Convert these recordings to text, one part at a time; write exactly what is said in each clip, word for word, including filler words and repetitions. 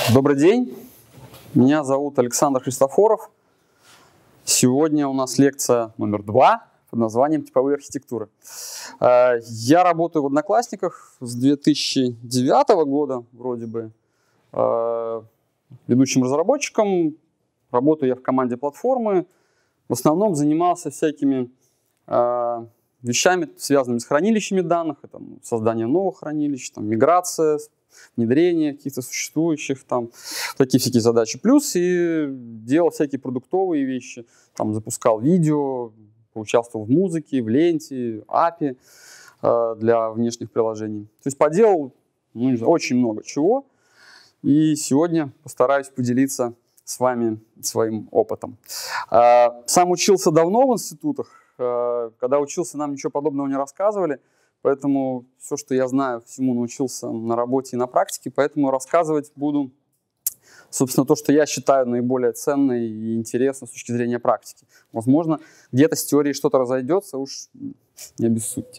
Добрый день, меня зовут Александр Христофоров. Сегодня у нас лекция номер два под названием «Типовые архитектуры». Я работаю в Одноклассниках с две тысячи девятого года, вроде бы, ведущим разработчиком. Работаю я в команде платформы. В основном занимался всякими вещами, связанными с хранилищами данных, это создание новых хранилищ, там, миграция, внедрение каких-то существующих, там, такие всякие задачи. Плюс и делал всякие продуктовые вещи, там, запускал видео, поучаствовал в музыке, в ленте, эй пи ай э, для внешних приложений. То есть поделал ну, не знаю, очень много чего. И сегодня постараюсь поделиться с вами своим опытом. Э, сам учился давно в институтах. Э, когда учился, нам ничего подобного не рассказывали. Поэтому все, что я знаю, всему научился на работе и на практике. Поэтому рассказывать буду, собственно, то, что я считаю наиболее ценным и интересным с точки зрения практики. Возможно, где-то с теорией что-то разойдется, уж не обессудьте.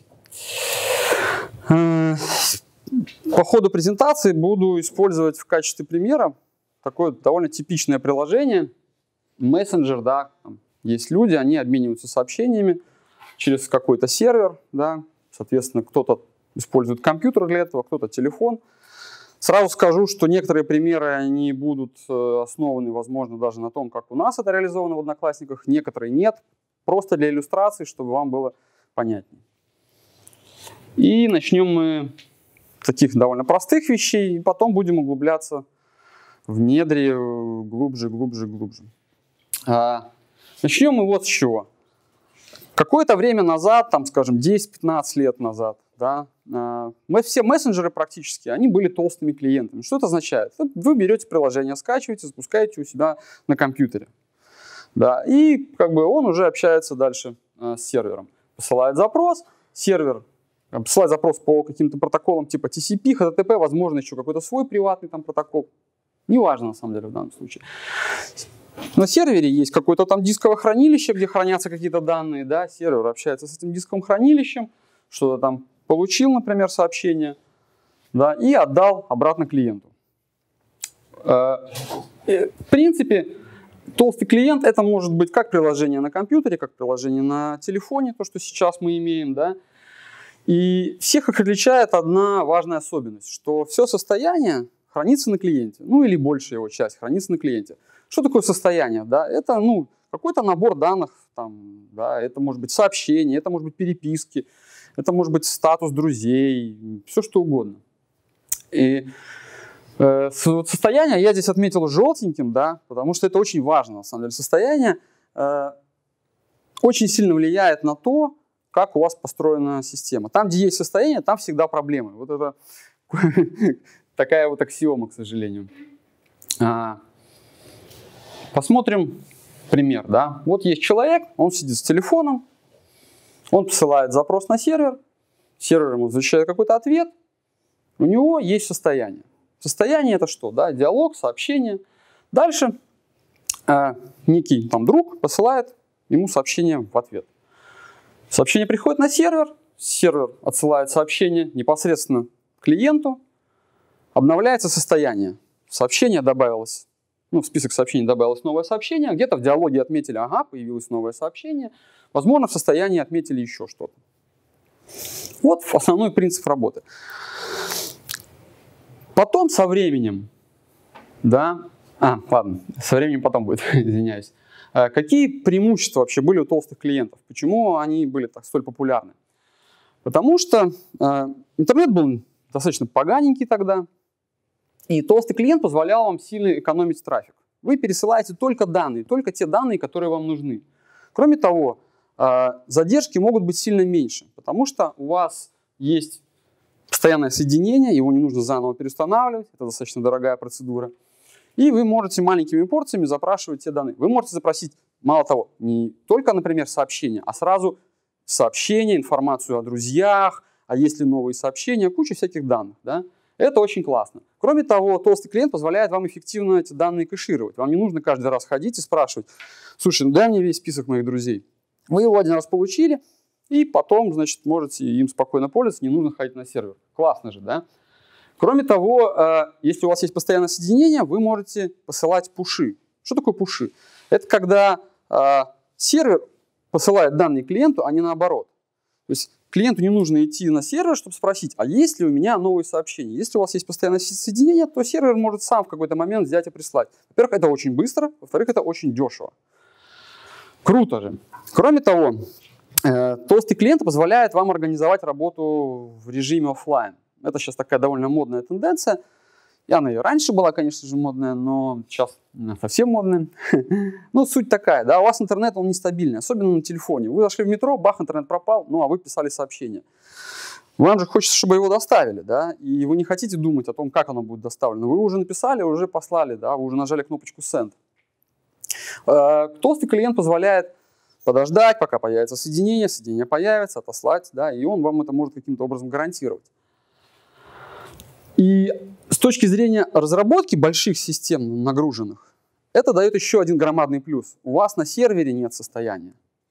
По ходу презентации буду использовать в качестве примера такое довольно типичное приложение. Мессенджер, да, там есть люди, они обмениваются сообщениями через какой-то сервер, да. Соответственно, кто-то использует компьютер для этого, кто-то телефон. Сразу скажу, что некоторые примеры они будут основаны, возможно, даже на том, как у нас это реализовано в Одноклассниках, некоторые нет. Просто для иллюстрации, чтобы вам было понятнее. И начнем мы с таких довольно простых вещей, и потом будем углубляться в недри глубже, глубже, глубже. Начнем мы вот с чего. Какое-то время назад, там, скажем, десять-пятнадцать лет назад, да, мы, все мессенджеры практически, они были толстыми клиентами. Что это означает? Вы берете приложение, скачиваете, запускаете у себя на компьютере. Да, и как бы он уже общается дальше э, с сервером. Посылает запрос, сервер посылает запрос по каким-то протоколам типа ти си пи, эйч ти ти пи, возможно, еще какой-то свой приватный там протокол. Неважно, на самом деле, в данном случае. На сервере есть какое-то там дисковое хранилище, где хранятся какие-то данные, да, сервер общается с этим дисковым хранилищем, что-то там получил, например, сообщение, да, и отдал обратно клиенту. В принципе, толстый клиент это может быть как приложение на компьютере, как приложение на телефоне, то, что сейчас мы имеем, да. И всех их отличает одна важная особенность, что все состояние хранится на клиенте, ну или большая его часть хранится на клиенте. Что такое состояние? Да? Это ну, какой-то набор данных, там, да, это может быть сообщение, это может быть переписки, это может быть статус друзей, все что угодно. И э, состояние я здесь отметил желтеньким, да, потому что это очень важно, на самом деле. Состояние э, очень сильно влияет на то, как у вас построена система. Там, где есть состояние, там всегда проблемы. Вот это такая вот аксиома, к сожалению. Посмотрим пример. Да? Вот есть человек, он сидит с телефоном, он посылает запрос на сервер, сервер ему возвращает какой-то ответ, у него есть состояние. Состояние это что? Да? Диалог, сообщение. Дальше э, некий там друг посылает ему сообщение в ответ. Сообщение приходит на сервер, сервер отсылает сообщение непосредственно клиенту, обновляется состояние. Сообщение добавилось. Ну, в список сообщений добавилось новое сообщение, где-то в диалоге отметили, ага, появилось новое сообщение, возможно, в состоянии отметили еще что-то. Вот основной принцип работы. Потом со временем, да, а, ладно, со временем потом будет, извиняюсь. Какие преимущества вообще были у толстых клиентов? Почему они были так столь популярны? Потому что э, интернет был достаточно поганенький тогда, и толстый клиент позволял вам сильно экономить трафик. Вы пересылаете только данные, только те данные, которые вам нужны. Кроме того, задержки могут быть сильно меньше, потому что у вас есть постоянное соединение, его не нужно заново переустанавливать, это достаточно дорогая процедура. И вы можете маленькими порциями запрашивать те данные. Вы можете запросить, мало того, не только, например, сообщения, а сразу сообщения, информацию о друзьях, а есть ли новые сообщения, куча всяких данных, да? Это очень классно. Кроме того, толстый клиент позволяет вам эффективно эти данные кэшировать. Вам не нужно каждый раз ходить и спрашивать, слушай, ну дай мне весь список моих друзей. Вы его один раз получили, и потом, значит, можете им спокойно пользоваться, не нужно ходить на сервер. Классно же, да? Кроме того, если у вас есть постоянное соединение, вы можете посылать пуши. Что такое пуши? Это когда сервер посылает данные клиенту, а не наоборот. То есть клиенту не нужно идти на сервер, чтобы спросить, а есть ли у меня новые сообщения. Если у вас есть постоянное соединение, то сервер может сам в какой-то момент взять и прислать. Во-первых, это очень быстро, во-вторых, это очень дешево. Круто же. Кроме того, толстый клиент позволяет вам организовать работу в режиме офлайн. Это сейчас такая довольно модная тенденция. И она и раньше была, конечно же, модная, но сейчас совсем модная. Ну, суть такая, да, у вас интернет, он нестабильный, особенно на телефоне. Вы зашли в метро, бах, интернет пропал, ну, а вы писали сообщение. Вам же хочется, чтобы его доставили, да, и вы не хотите думать о том, как оно будет доставлено. Вы уже написали, уже послали, да, вы уже нажали кнопочку «Send». Толстый клиент позволяет подождать, пока появится соединение, соединение появится, отослать, да, и он вам это может каким-то образом гарантировать. И с точки зрения разработки больших систем нагруженных, это дает еще один громадный плюс. У вас на сервере нет состояния.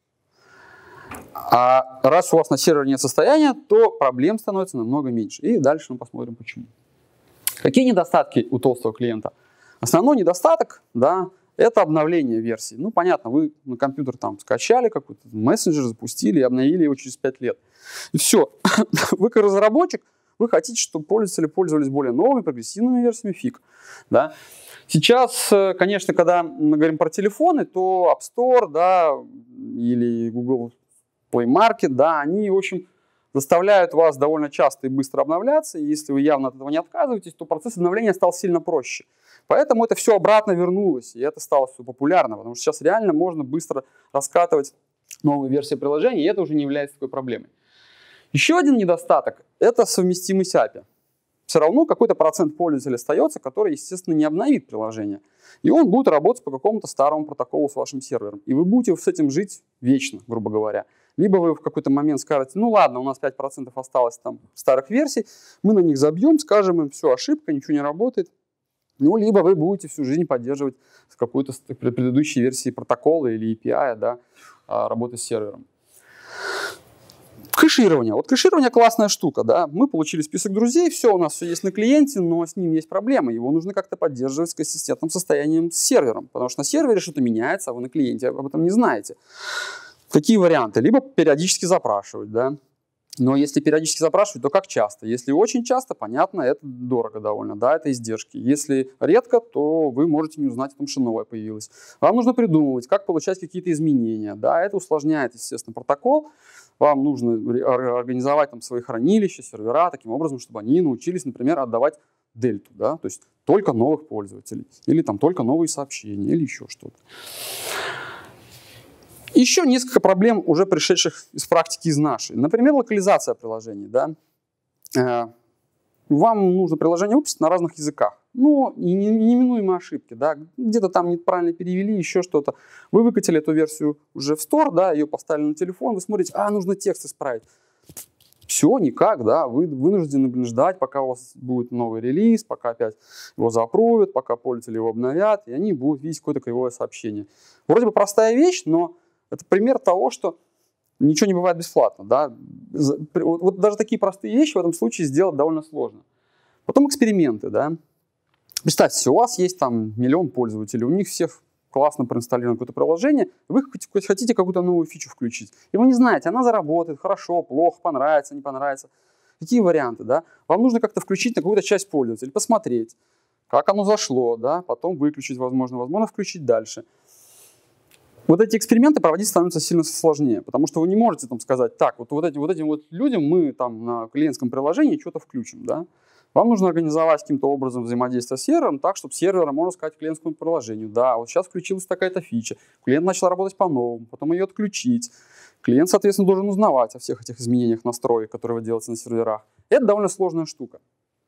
А раз у вас на сервере нет состояния, то проблем становится намного меньше. И дальше мы посмотрим, почему. Какие недостатки у толстого клиента? Основной недостаток, да, это обновление версии. Ну, понятно, вы на компьютер там скачали какой-то мессенджер, запустили и обновили его через пять лет. И все. Вы как разработчик, вы хотите, чтобы пользователи пользовались более новыми, прогрессивными версиями, фиг. Да? Сейчас, конечно, когда мы говорим про телефоны, то App Store, да, или Google Play Market, да, они, в общем, заставляют вас довольно часто и быстро обновляться. И если вы явно от этого не отказываетесь, то процесс обновления стал сильно проще. Поэтому это все обратно вернулось, и это стало все популярно, потому что сейчас реально можно быстро раскатывать новые версии приложений, и это уже не является такой проблемой. Еще один недостаток – это совместимость эй пи ай. Все равно какой-то процент пользователей остается, который, естественно, не обновит приложение. И он будет работать по какому-то старому протоколу с вашим сервером. И вы будете с этим жить вечно, грубо говоря. Либо вы в какой-то момент скажете, ну ладно, у нас пять процентов осталось там старых версий, мы на них забьем, скажем им, все, ошибка, ничего не работает. Ну, либо вы будете всю жизнь поддерживать какую-то предыдущей версии протокола или эй пи ай, да, работы с сервером. Кэширование. Вот кэширование классная штука, да. Мы получили список друзей, все, у нас все есть на клиенте, но с ним есть проблемы. Его нужно как-то поддерживать с консистентным состоянием с сервером, потому что на сервере что-то меняется, а вы на клиенте об этом не знаете. Какие варианты? Либо периодически запрашивать, да. Но если периодически запрашивать, то как часто? Если очень часто, понятно, это дорого довольно, да, это издержки. Если редко, то вы можете не узнать о том, что новое появилось. Вам нужно придумывать, как получать какие-то изменения, да, это усложняет, естественно, протокол. Вам нужно организовать там свои хранилища, сервера, таким образом, чтобы они научились, например, отдавать дельту, да, то есть только новых пользователей, или там только новые сообщения, или еще что-то. Еще несколько проблем, уже пришедших из практики из нашей. Например, локализация приложений. Да? Вам нужно приложение выпустить на разных языках. Но и неминуемые ошибки. Да? Где-то там неправильно перевели, еще что-то. Вы выкатили эту версию уже в Store, да, ее поставили на телефон, вы смотрите, а, нужно текст исправить. Все, никак, да, вы вынуждены, блин, ждать, пока у вас будет новый релиз, пока опять его запровят, пока пользователи его обновят, и они будут видеть какое-то кривое сообщение. Вроде бы простая вещь, но это пример того, что ничего не бывает бесплатно. Да? Вот даже такие простые вещи в этом случае сделать довольно сложно. Потом эксперименты. Да? Представьте, у вас есть там миллион пользователей, у них всех классно проинсталлировано какое-то приложение, вы хотите какую-то новую фичу включить. И вы не знаете, она заработает, хорошо, плохо, понравится, не понравится. Какие варианты? Да? Вам нужно как-то включить на какую-то часть пользователей, посмотреть, как оно зашло, да? Потом выключить, возможно, возможно, включить дальше. Вот эти эксперименты проводить становится сильно сложнее, потому что вы не можете там сказать, так, вот, вот, эти, вот этим вот людям мы там на клиентском приложении что-то включим. Да? Вам нужно организовать каким-то образом взаимодействие с сервером так, чтобы сервер, можно сказать, клиентскому приложению. Да, вот сейчас включилась такая-то фича, клиент начал работать по-новому, потом ее отключить. Клиент, соответственно, должен узнавать о всех этих изменениях настроек, которые вы делаете на серверах. Это довольно сложная штука.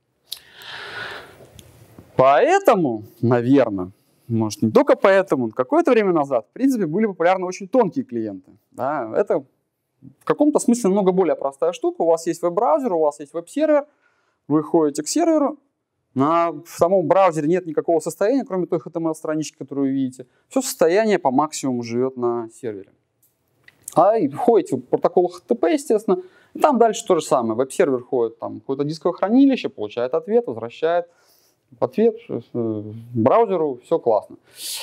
Поэтому, наверное, может, не только поэтому, какое-то время назад, в принципе, были популярны очень тонкие клиенты. Да? Это в каком-то смысле намного более простая штука. У вас есть веб-браузер, у вас есть веб-сервер, вы ходите к серверу, на, в самом браузере нет никакого состояния, кроме той эйч ти эм эль-странички, которую вы видите. Все состояние по максимуму живет на сервере. А и входите в протокол эйч ти ти пи, естественно, Там дальше то же самое. Веб-сервер ходит там какое-то дисковое хранилище, получает ответ, возвращает ответ браузеру, все классно.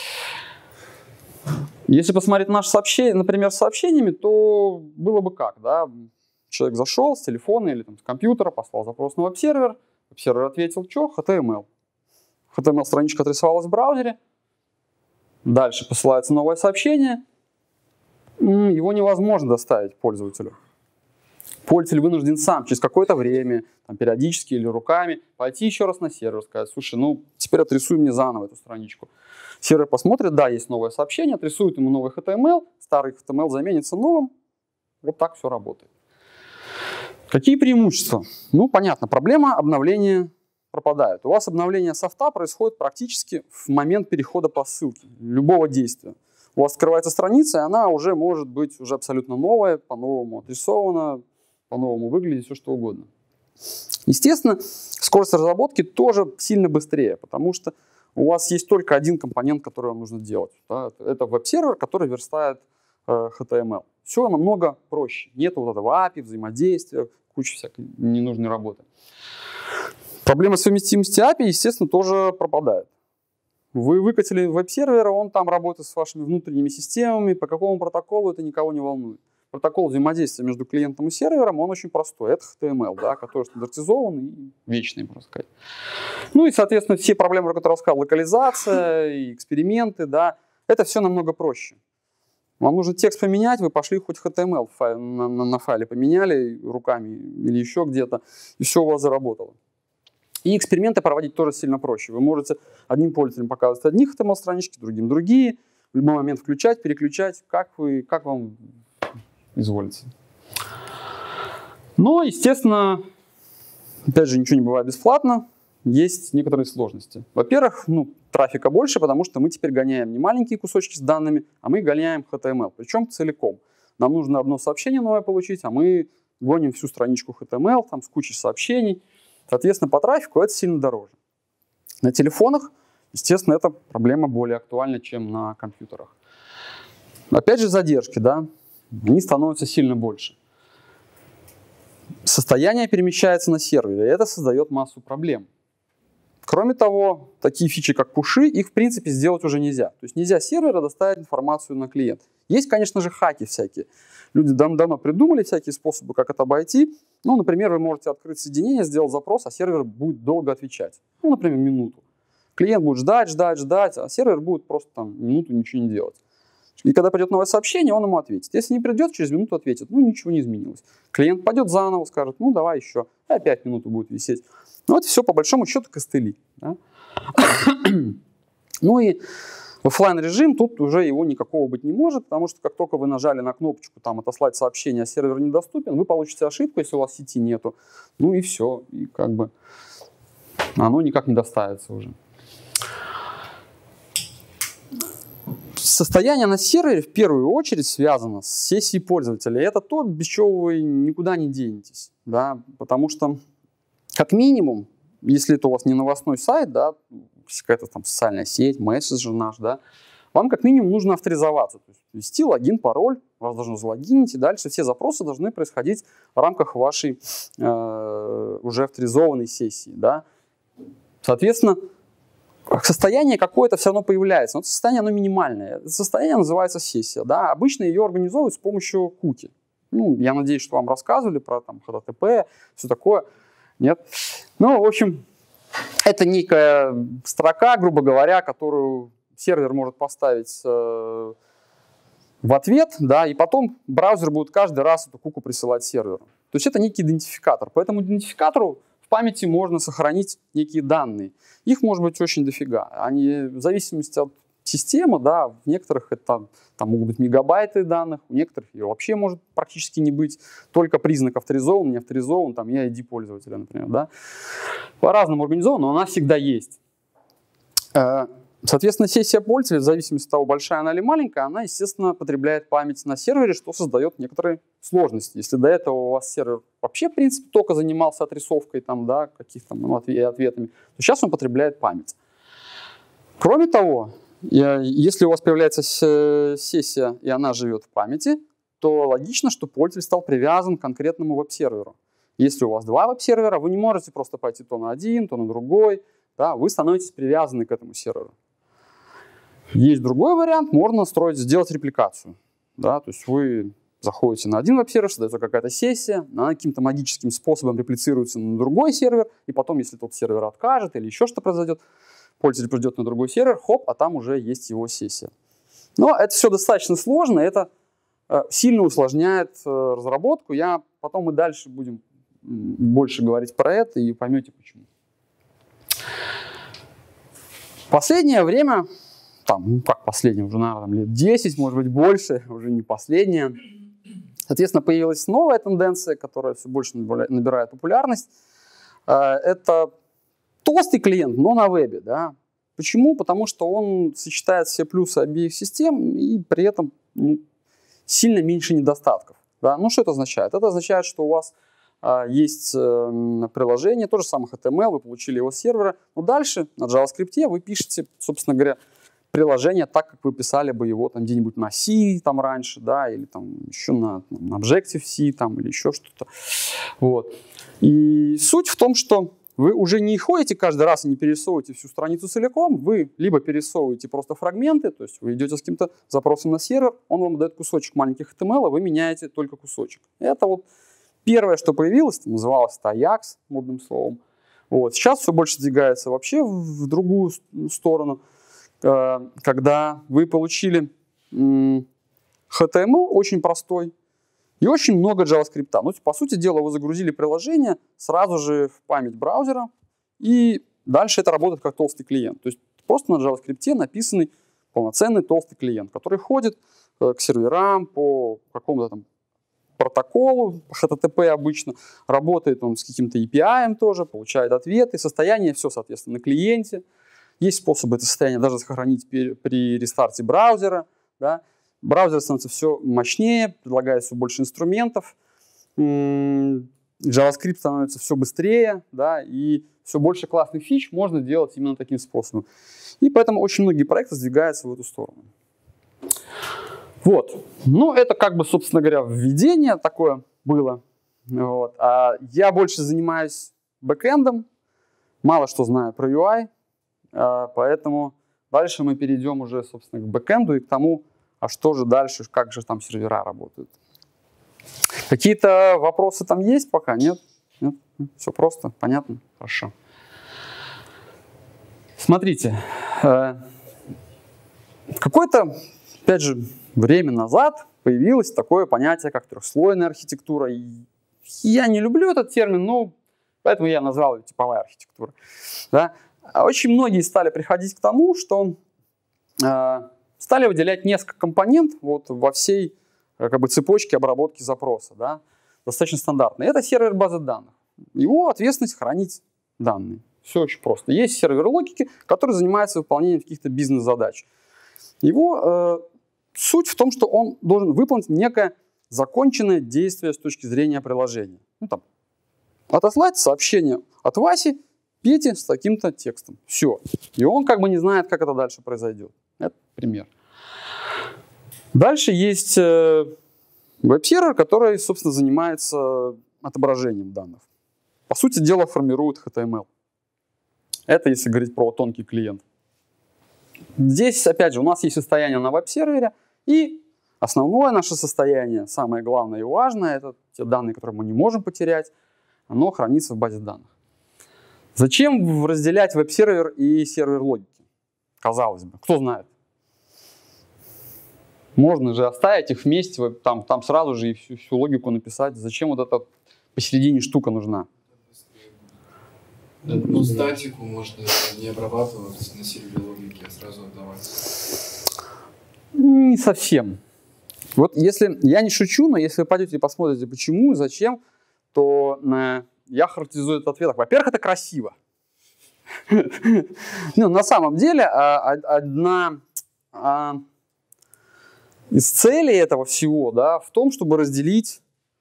Если посмотреть наши сообщения, например, с сообщениями, то было бы как, да? Человек зашел с телефона или там, с компьютера, послал запрос на веб-сервер, веб-сервер ответил, что? эйч ти эм эл. эйч ти эм эл-страничка отрисовалась в браузере, дальше посылается новое сообщение, его невозможно доставить пользователю. Пользователь вынужден сам через какое-то время, там, периодически или руками, пойти еще раз на сервер, сказать, слушай, ну теперь отрисуй мне заново эту страничку. Сервер посмотрит, да, есть новое сообщение, отрисует ему новый эйч ти эм эл, старый эйч ти эм эл заменится новым, вот так все работает. Какие преимущества? Ну, понятно, проблема обновления пропадает. У вас обновление софта происходит практически в момент перехода по ссылке, любого действия. У вас открывается страница, и она уже может быть уже абсолютно новая, по-новому отрисована, по-новому выглядит, все что угодно. Естественно, скорость разработки тоже сильно быстрее, потому что у вас есть только один компонент, который вам нужно делать. Да? Это веб-сервер, который верстает э, эйч ти эм эл. Все намного проще. Нет вот этого эй пи ай, взаимодействия, куча всякой ненужной работы. Проблема совместимости эй пи ай, естественно, тоже пропадает. Вы выкатили веб-сервер, он там работает с вашими внутренними системами, по какому протоколу это никого не волнует. Протокол взаимодействия между клиентом и сервером, он очень простой. Это эйч ти эм эл, да, который стандартизован и вечный, можно сказать. Ну и, соответственно, все проблемы, про которые я рассказал, локализация и эксперименты, да, это все намного проще. Вам нужно текст поменять, вы пошли хоть эйч ти эм эл файл, на, на, на файле поменяли руками или еще где-то, и все у вас заработало. И эксперименты проводить тоже сильно проще. Вы можете одним пользователям показывать одни эйч ти эм эл-странички, другим другие, в любой момент включать, переключать, как, вы, как вам изволите. Но, естественно, опять же, ничего не бывает бесплатно. Есть некоторые сложности. Во-первых, ну, трафика больше, потому что мы теперь гоняем не маленькие кусочки с данными, а мы гоняем эйч ти эм эл, причем целиком. Нам нужно одно сообщение новое получить, а мы гоним всю страничку эйч ти эм эл там, с кучей сообщений. Соответственно, по трафику это сильно дороже. На телефонах, естественно, эта проблема более актуальна, чем на компьютерах. Опять же, задержки, да, они становятся сильно больше. Состояние перемещается на сервере, и это создает массу проблем. Кроме того, такие фичи, как пуши, их, в принципе, сделать уже нельзя. То есть нельзя с сервера доставить информацию на клиент. Есть, конечно же, хаки всякие. Люди дав- давно придумали всякие способы, как это обойти. Ну, например, вы можете открыть соединение, сделать запрос, а сервер будет долго отвечать. Ну, например, минуту. Клиент будет ждать, ждать, ждать, а сервер будет просто там минуту ничего не делать. И когда придет новое сообщение, он ему ответит. Если не придет, через минуту ответит, ну, ничего не изменилось. Клиент пойдет заново, скажет, ну, давай еще. И опять минуту будет висеть. Ну, это все, по большому счету, костыли. Да? Ну и в офлайн режим тут уже его никакого быть не может, потому что как только вы нажали на кнопочку там отослать сообщение, а сервер недоступен, вы получите ошибку, если у вас сети нету. Ну и все. И как бы оно никак не доставится уже. Состояние на сервере в первую очередь связано с сессией пользователя. И это то, без чего вы никуда не денетесь. Да? Потому что, как минимум, если это у вас не новостной сайт, да, какая-то там социальная сеть, мессенджер наш, да, вам как минимум нужно авторизоваться. То есть ввести логин, пароль, вас должны залогинить, и дальше все запросы должны происходить в рамках вашей э, уже авторизованной сессии. Да. Соответственно, состояние какое-то все равно появляется, но это состояние оно минимальное. Это состояние называется сессия. Да? Обычно ее организовывают с помощью куки. Ну, я надеюсь, что вам рассказывали про там, эйч ти ти пи, все такое. Нет? Ну, в общем, это некая строка, грубо говоря, которую сервер может поставить э, в ответ, да, и потом браузер будет каждый раз эту куку присылать серверу. То есть это некий идентификатор. По этому идентификатору в памяти можно сохранить некие данные. Их может быть очень дофига. Они в зависимости от системы, да, в некоторых это там могут быть мегабайты данных, у некоторых ее вообще может практически не быть, только признак авторизован, не авторизован, там и ай ди пользователя, например, да. По-разному организовано, но она всегда есть. Соответственно, сессия пользователя, в зависимости от того, большая она или маленькая, она, естественно, потребляет память на сервере, что создает некоторые сложности. Если до этого у вас сервер вообще, в принципе, только занимался отрисовкой там, да, каких-то ну, ответами, то сейчас он потребляет память. Кроме того, если у вас появляется сессия, и она живет в памяти, то логично, что пользователь стал привязан к конкретному веб-серверу. Если у вас два веб-сервера, вы не можете просто пойти то на один, то на другой. Да, вы становитесь привязаны к этому серверу. Есть другой вариант, можно настроить, сделать репликацию. Да, то есть вы заходите на один веб-сервер, создается какая-то сессия, она каким-то магическим способом реплицируется на другой сервер, и потом, если тот сервер откажет или еще что произойдет, пользователь придет на другой сервер, хоп, а там уже есть его сессия. Но это все достаточно сложно, это э, сильно усложняет э, разработку. Я, потом мы дальше будем больше говорить про это и поймете почему. Последнее время, там, ну как последнее, уже, наверное, лет десять, может быть, больше, уже не последнее, соответственно, появилась новая тенденция, которая все больше набирает популярность. Это толстый клиент, но на вебе. Да? Почему? Потому что он сочетает все плюсы обеих систем и при этом ну, сильно меньше недостатков. Да? Ну, что это означает? Это означает, что у вас есть э, приложение, то же самое эйч ти эм эл, вы получили его с сервера, но дальше на JavaScript вы пишете, собственно говоря, приложение так, как вы писали бы его там где-нибудь на C там раньше, да, или там еще на, на Objective-C там, или еще что-то. Вот. И суть в том, что вы уже не ходите каждый раз и не перерисовываете всю страницу целиком, вы либо перерисовываете просто фрагменты, то есть вы идете с каким-то запросом на сервер, он вам дает кусочек маленьких эйч ти эм эл, а вы меняете только кусочек. Это вот первое, что появилось, называлось это Ajax, модным словом. Вот. Сейчас все больше двигается вообще в другую сторону, когда вы получили эйч ти эм эл очень простой и очень много JavaScript. Ну, по сути дела, вы загрузили приложение сразу же в память браузера, и дальше это работает как толстый клиент. То есть просто на JavaScript написанный полноценный толстый клиент, который ходит к серверам по какому-то там протоколу, эйч ти ти пи обычно, работает он с каким-то эй пи ай тоже, получает ответы, состояние все, соответственно, на клиенте. Есть способы это состояние даже сохранить при, при рестарте браузера. Да. Браузер становится все мощнее, предлагает все больше инструментов, JavaScript становится все быстрее, да, и все больше классных фич можно делать именно таким способом. И поэтому очень многие проекты сдвигаются в эту сторону. Вот. Ну, это как бы, собственно говоря, введение такое было. Вот. А я больше занимаюсь бэкэндом, мало что знаю про ю ай, поэтому дальше мы перейдем уже, собственно, к бэкэнду и к тому, а что же дальше, как же там сервера работают. Какие-то вопросы там есть пока? Нет? Нет? Все просто, понятно? Хорошо. Смотрите, какой-то, опять же, время назад появилось такое понятие, как трехслойная архитектура. И я не люблю этот термин, но поэтому я назвал ее типовая архитектура. Да? Очень многие стали приходить к тому, что э, стали выделять несколько компонентов вот, во всей как бы, цепочке обработки запроса. Да? Достаточно стандартно. Это сервер базы данных. Его ответственность хранить данные. Все очень просто. Есть сервер логики, который занимается выполнением каких-то бизнес-задач. Его э, суть в том, что он должен выполнить некое законченное действие с точки зрения приложения. Ну, там, отослать сообщение от Васи Пете с таким-то текстом. Все. И он как бы не знает, как это дальше произойдет. Это пример. Дальше есть э, веб-сервер, который, собственно, занимается отображением данных. По сути дела, формирует эйч ти эм эл. Это если говорить про тонкий клиент. Здесь, опять же, у нас есть состояние на веб-сервере, и основное наше состояние, самое главное и важное, это те данные, которые мы не можем потерять, оно хранится в базе данных. Зачем разделять веб-сервер и сервер логики? Казалось бы, кто знает. Можно же оставить их вместе, там, там сразу же и всю, всю логику написать. Зачем вот эта посередине штука нужна? Да, ну, статику можно не обрабатывать на сервере логики, а сразу отдавать. Не совсем. Вот если, я не шучу, но если вы пойдете и посмотрите, почему и зачем, то э, я характеризую этот ответ. Во-первых, это красиво. На самом деле, одна из целей этого всего в том, чтобы разделить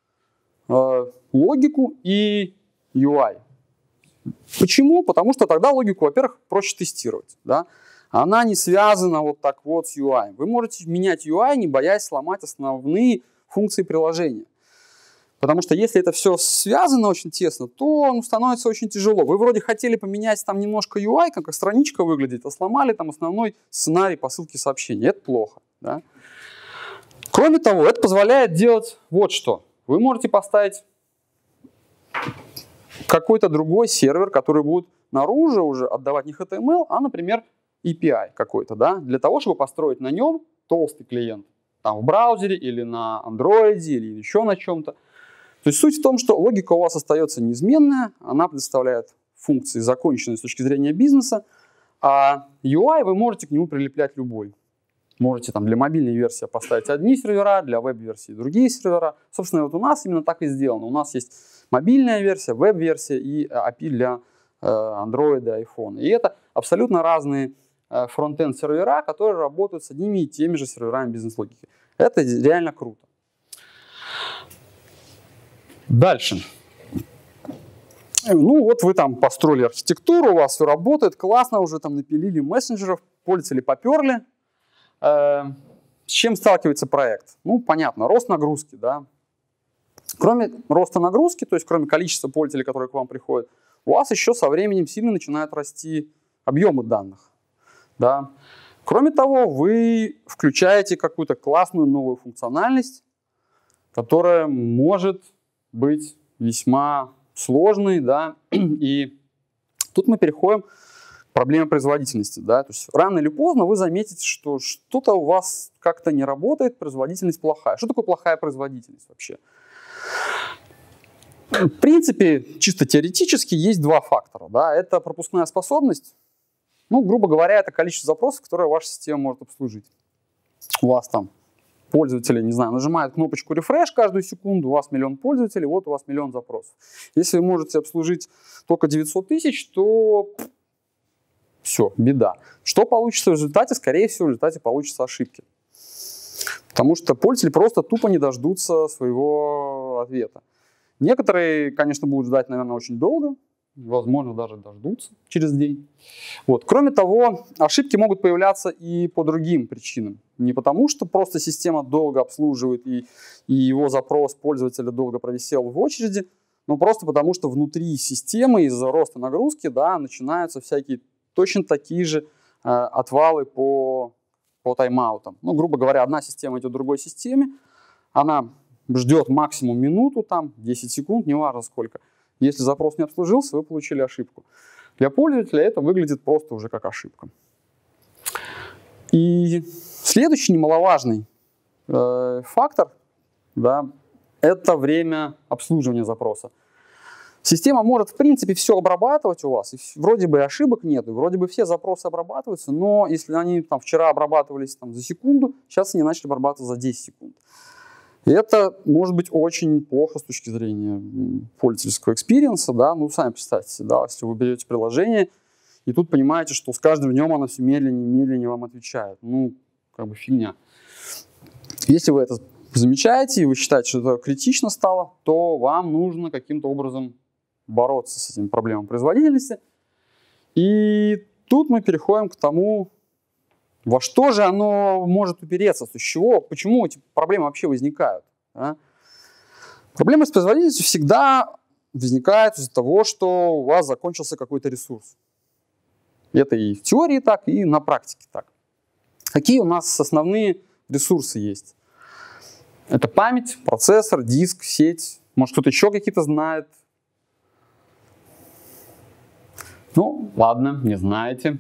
логику и ю ай. Почему? Потому что тогда логику, во-первых, проще тестировать. Да? Она не связана вот так вот с ю ай. Вы можете менять ю ай, не боясь сломать основные функции приложения. Потому что если это все связано очень тесно, то ну, становится очень тяжело. Вы вроде хотели поменять там немножко ю ай, как страничка выглядит, а сломали там основной сценарий посылки сообщений. Это плохо. Да? Кроме того, это позволяет делать вот что. Вы можете поставить какой-то другой сервер, который будет наружу уже отдавать не эйч ти эм эл, а, например, эй пи ай какой-то, да, для того, чтобы построить на нем толстый клиент. Там в браузере или на андроиде или еще на чем-то. То есть суть в том, что логика у вас остается неизменная, она предоставляет функции законченные с точки зрения бизнеса, а ю ай вы можете к нему прилеплять любой. Можете там для мобильной версии поставить одни сервера, для веб-версии другие сервера. Собственно, вот у нас именно так и сделано. У нас есть мобильная версия, веб-версия и эй пи ай для э, Android и iPhone. И это абсолютно разные э, фронт-энд сервера, которые работают с одними и теми же серверами бизнес-логики. Это реально круто. Дальше. Ну вот вы там построили архитектуру, у вас все работает, классно, уже там напилили мессенджеров, пользователи поперли. Э, с чем сталкивается проект? Ну, понятно, рост нагрузки, да. Кроме роста нагрузки, то есть кроме количества пользователей, которые к вам приходят, у вас еще со временем сильно начинают расти объемы данных, да. Кроме того, вы включаете какую-то классную новую функциональность, которая может быть весьма сложной, да, и тут мы переходим к проблеме производительности, да, то есть рано или поздно вы заметите, что что-то у вас как-то не работает, производительность плохая. Что такое плохая производительность вообще? В принципе, чисто теоретически есть два фактора, да, это пропускная способность, ну, грубо говоря, это количество запросов, которые ваша система может обслужить. У вас там пользователи, не знаю, нажимают кнопочку refresh каждую секунду, у вас миллион пользователей, вот у вас миллион запросов. Если вы можете обслужить только девятьсот тысяч, то все, беда. Что получится в результате? Скорее всего, в результате получатся ошибки. Потому что пользователи просто тупо не дождутся своего ответа. Некоторые, конечно, будут ждать, наверное, очень долго, возможно, даже дождутся через день. Вот. Кроме того, ошибки могут появляться и по другим причинам. Не потому, что просто система долго обслуживает и, и его запрос пользователя долго провисел в очереди, но просто потому, что внутри системы из-за роста нагрузки, да, начинаются всякие точно такие же э, отвалы по, по тайм-аутам. Ну, грубо говоря, одна система идет другой системе, она ждет максимум минуту, там, десять секунд, неважно сколько. Если запрос не обслужился, вы получили ошибку. Для пользователя это выглядит просто уже как ошибка. И следующий немаловажный э, фактор, да, это время обслуживания запроса. Система может, в принципе, все обрабатывать у вас, и вроде бы ошибок нет, и вроде бы все запросы обрабатываются, но если они там, вчера обрабатывались там, за секунду, сейчас они начали обрабатываться за десять секунд. И это может быть очень плохо с точки зрения пользовательского экспириенса, да, ну, сами представьте, да, если вы берете приложение, и тут понимаете, что с каждым днем оно все медленнее и медленнее вам отвечает. Ну, как бы фигня. Если вы это замечаете, и вы считаете, что это критично стало, то вам нужно каким-то образом бороться с этим проблемой производительности. И тут мы переходим к тому, во что же оно может упереться, с чего, почему эти проблемы вообще возникают. Да? Проблемы с производительностью всегда возникают из-за того, что у вас закончился какой-то ресурс. Это и в теории так, и на практике так. Какие у нас основные ресурсы есть? Это память, процессор, диск, сеть. Может, кто-то еще какие-то знает? Ну, ладно, не знаете.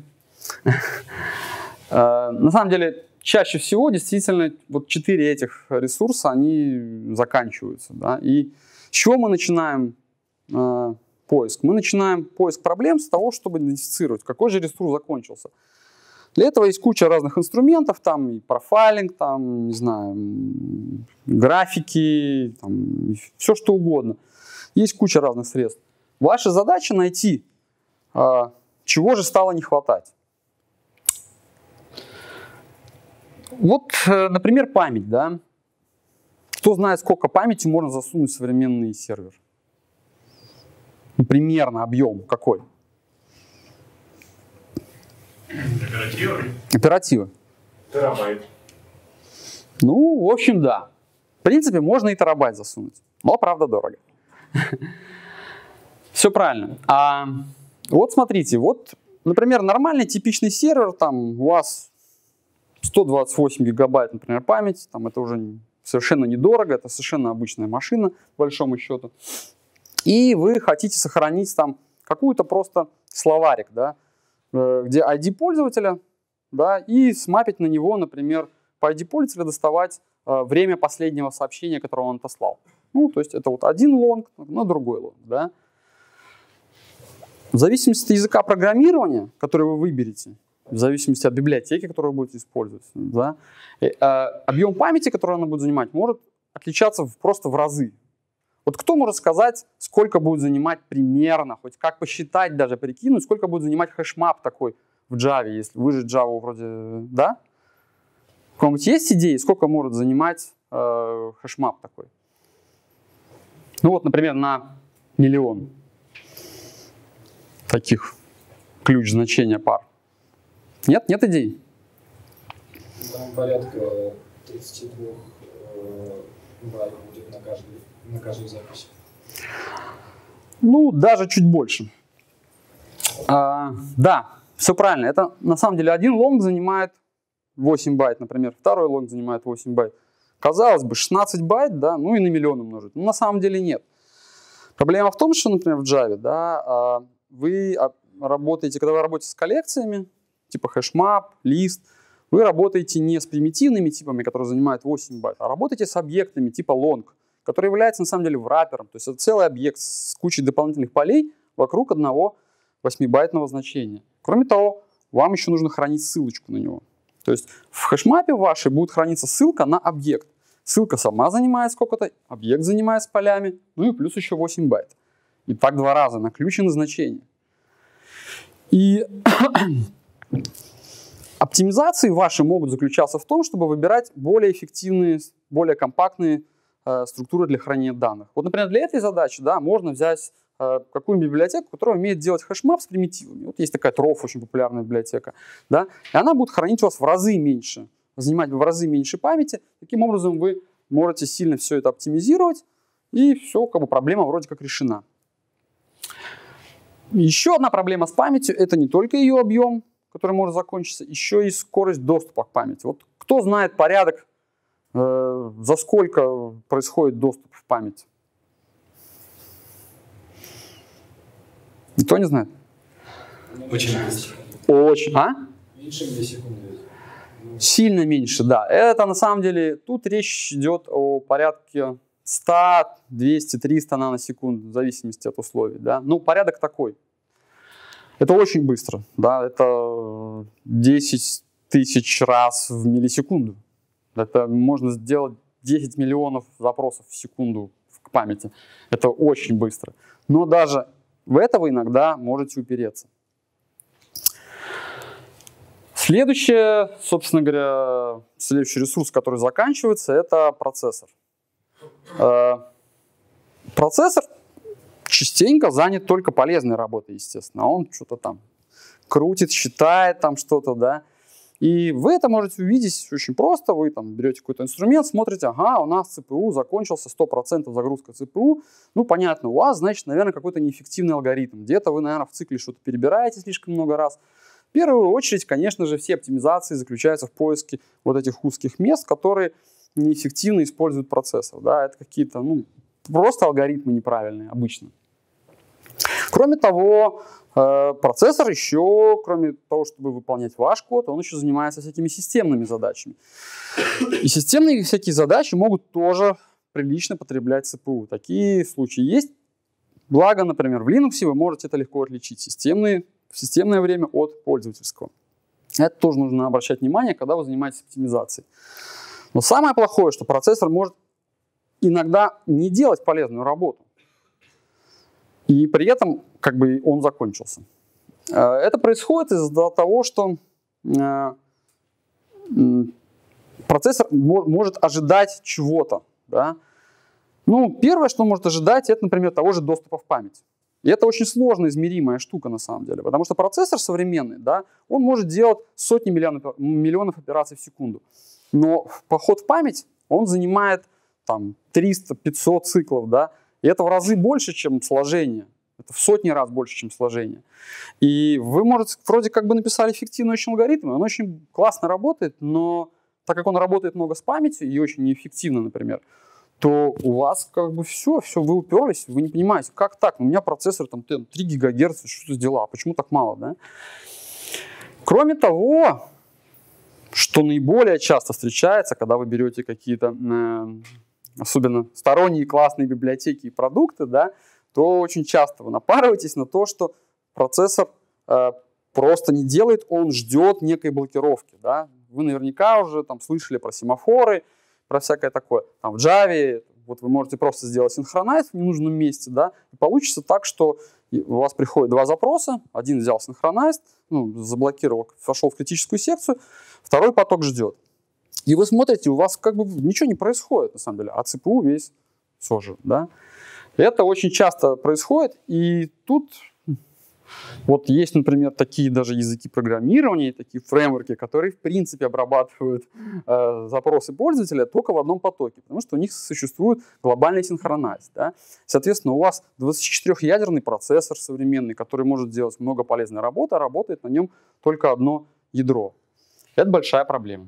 На самом деле, чаще всего действительно вот четыре этих ресурса, они заканчиваются. Да? И с чего мы начинаем э, поиск? Мы начинаем поиск проблем с того, чтобы идентифицировать, какой же ресурс закончился. Для этого есть куча разных инструментов, там и профайлинг, там, не знаю, графики, там, все что угодно. Есть куча разных средств. Ваша задача найти, э, чего же стало не хватать. Вот, например, память, да. Кто знает, сколько памяти можно засунуть в современный сервер? Ну, примерно объем какой? Оператива? Оператива. Терабайт. Ну, в общем, да. принципе, можно и терабайт засунуть, но, правда, дорого. Все правильно. А вот смотрите, вот, например, нормальный типичный сервер, там у вас сто двадцать восемь гигабайт, например, память, там это уже совершенно недорого, это совершенно обычная машина, по большому счету. И вы хотите сохранить там какую-то просто словарик, да, где ай ди пользователя, да, и смапить на него, например, по ай ди пользователя доставать э, время последнего сообщения, которое он отослал. Ну, то есть это вот один лонг на другой лонг, да. В зависимости от языка программирования, который вы выберете, в зависимости от библиотеки, которую вы будете использовать, да, э, э, объем памяти, который она будет занимать, может отличаться в, просто в разы. Вот кто может сказать, сколько будет занимать примерно, хоть как посчитать даже, прикинуть, сколько будет занимать хэшмап такой в Java, если вы же Java вроде, да? У кого-нибудь есть идеи, сколько может занимать э, хэшмап такой? Ну вот, например, на миллион таких ключ значения пар. Нет? Нет идей? Там порядка тридцать два байт будет на каждый. На каждую запись. Ну, даже чуть больше. А, да, все правильно. Это на самом деле один лонг занимает восемь байт, например. Второй лонг занимает восемь байт. Казалось бы, шестнадцать байт, да, ну и на миллион умножить. Но на самом деле нет. Проблема в том, что, например, в Java, да, вы работаете, когда вы работаете с коллекциями, типа хэшмап, лист, вы работаете не с примитивными типами, которые занимают восемь байт, а работаете с объектами типа long, который является на самом деле враппером. То есть это целый объект с кучей дополнительных полей вокруг одного восьмибайтного значения. Кроме того, вам еще нужно хранить ссылочку на него. То есть в хэшмапе вашей будет храниться ссылка на объект. Ссылка сама занимает сколько-то, объект занимает с полями, ну и плюс еще восемь байт. И так два раза на ключ и на значение. И оптимизации ваши могут заключаться в том, чтобы выбирать более эффективные, более компактные структуры для хранения данных. Вот, например, для этой задачи, да, можно взять э, какую-нибудь библиотеку, которая умеет делать хэшмап с примитивами. Вот есть такая троф, очень популярная библиотека, да, и она будет хранить у вас в разы меньше, занимать в разы меньше памяти. Таким образом, вы можете сильно все это оптимизировать, и все, как бы проблема вроде как решена. Еще одна проблема с памятью — это не только ее объем, который может закончиться, еще и скорость доступа к памяти. Вот кто знает порядок, за сколько происходит доступ в память? Никто не знает? Очень быстро. Очень. А? Меньше миллисекунды. Сильно меньше, да. Это на самом деле, тут речь идет о порядке сто, двести, триста наносекунд, в зависимости от условий. Да? Ну, порядок такой. Это очень быстро. Да? Это десять тысяч раз в миллисекунду. Это можно сделать десять миллионов запросов в секунду к памяти. Это очень быстро. Но даже в это вы иногда можете упереться. Следующее, собственно говоря, следующий ресурс, который заканчивается, это процессор. Процессор частенько занят только полезной работой, естественно. Он что-то там крутит, считает там что-то, да. И вы это можете увидеть очень просто. Вы там берете какой-то инструмент, смотрите, ага, у нас ЦПУ закончился, сто процентов загрузка ЦПУ. Ну, понятно, у вас, значит, наверное, какой-то неэффективный алгоритм. Где-то вы, наверное, в цикле что-то перебираете слишком много раз. В первую очередь, конечно же, все оптимизации заключаются в поиске вот этих узких мест, которые неэффективно используют процессор. Да? Это какие-то, ну, просто алгоритмы неправильные обычно. Кроме того, процессор еще, кроме того, чтобы выполнять ваш код, он еще занимается всякими системными задачами. И системные всякие задачи могут тоже прилично потреблять ЦПУ. Такие случаи есть. Благо, например, в Linux вы можете это легко отличить. Системные, системное время от пользовательского. Это тоже нужно обращать внимание, когда вы занимаетесь оптимизацией. Но самое плохое, что процессор может иногда не делать полезную работу. И при этом как бы он закончился. Это происходит из-за того, что процессор может ожидать чего-то. Да? Ну, первое, что он может ожидать, это, например, того же доступа в память. И это очень сложно измеримая штука на самом деле, потому что процессор современный, да, он может делать сотни миллионов, миллионов операций в секунду. Но поход в память, он занимает там триста-пятьсот циклов, да, и это в разы больше, чем сложение. Это в сотни раз больше, чем сложение. И вы, можете, вроде как бы написали эффективный очень алгоритм, он очень классно работает, но так как он работает много с памятью и очень неэффективно, например, то у вас как бы все, все, вы уперлись, вы не понимаете, как так? У меня процессор там три гигагерца, что за дела, почему так мало, да? Кроме того, что наиболее часто встречается, когда вы берете какие-то, э, особенно сторонние классные библиотеки и продукты, да, то очень часто вы напарываетесь на то, что процессор э, просто не делает, он ждет некой блокировки. Да? Вы наверняка уже там слышали про семафоры, про всякое такое. Там в Java вот вы можете просто сделать синхронайз в ненужном месте, да, и получится так, что у вас приходит два запроса, один взял синхронайз, ну, заблокировал, вошел в критическую секцию, второй поток ждет. И вы смотрите, у вас как бы ничего не происходит, на самом деле, а ЦПУ весь сожжен, да. Это очень часто происходит, и тут вот есть, например, такие даже языки программирования, такие фреймворки, которые, в принципе, обрабатывают э, запросы пользователя только в одном потоке, потому что у них существует глобальный синхронайз. Да? Соответственно, у вас двадцатичетырёхъядерный процессор современный, который может делать много полезной работы, а работает на нем только одно ядро. Это большая проблема.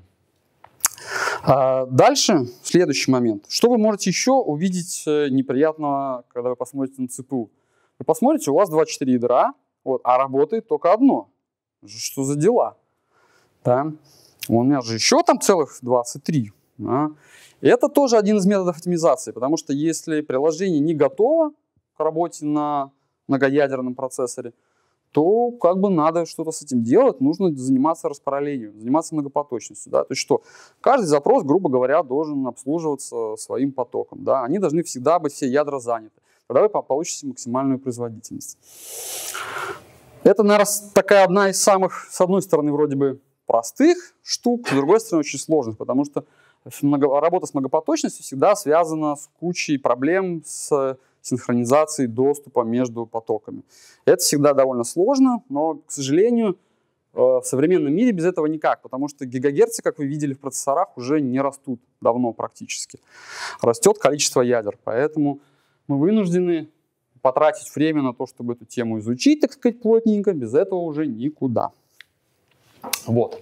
А дальше, следующий момент. Что вы можете еще увидеть неприятного, когда вы посмотрите на ЦПУ? Вы посмотрите, у вас двадцать четыре ядра, вот, а работает только одно. Что за дела? Да? У меня же еще там целых двадцать три. Да? И это тоже один из методов оптимизации, потому что если приложение не готово к работе на многоядерном процессоре, то как бы надо что-то с этим делать, нужно заниматься распараллелью, заниматься многопоточностью. Да? То есть что? Каждый запрос, грубо говоря, должен обслуживаться своим потоком. Да? Они должны всегда быть, все ядра заняты. Тогда вы получите максимальную производительность. Это, наверное, такая одна из самых, с одной стороны, вроде бы простых штук, с другой стороны, очень сложных, потому что работа с многопоточностью всегда связана с кучей проблем с синхронизацией доступа между потоками. Это всегда довольно сложно, но, к сожалению, в современном мире без этого никак, потому что гигагерцы, как вы видели в процессорах, уже не растут давно практически. Растет количество ядер, поэтому мы вынуждены потратить время на то, чтобы эту тему изучить, так сказать, плотненько, без этого уже никуда. Вот.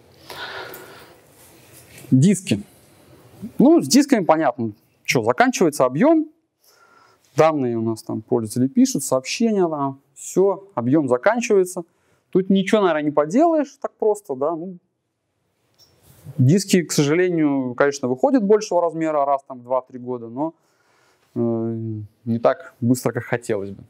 Диски. Ну, с дисками понятно, что, заканчивается объем, данные у нас там пользователи пишут, сообщения там, все, объем заканчивается. Тут ничего, наверное, не поделаешь так просто, да. Ну, диски, к сожалению, конечно, выходят большего размера раз там в два-три года, но э, не так быстро, как хотелось бы.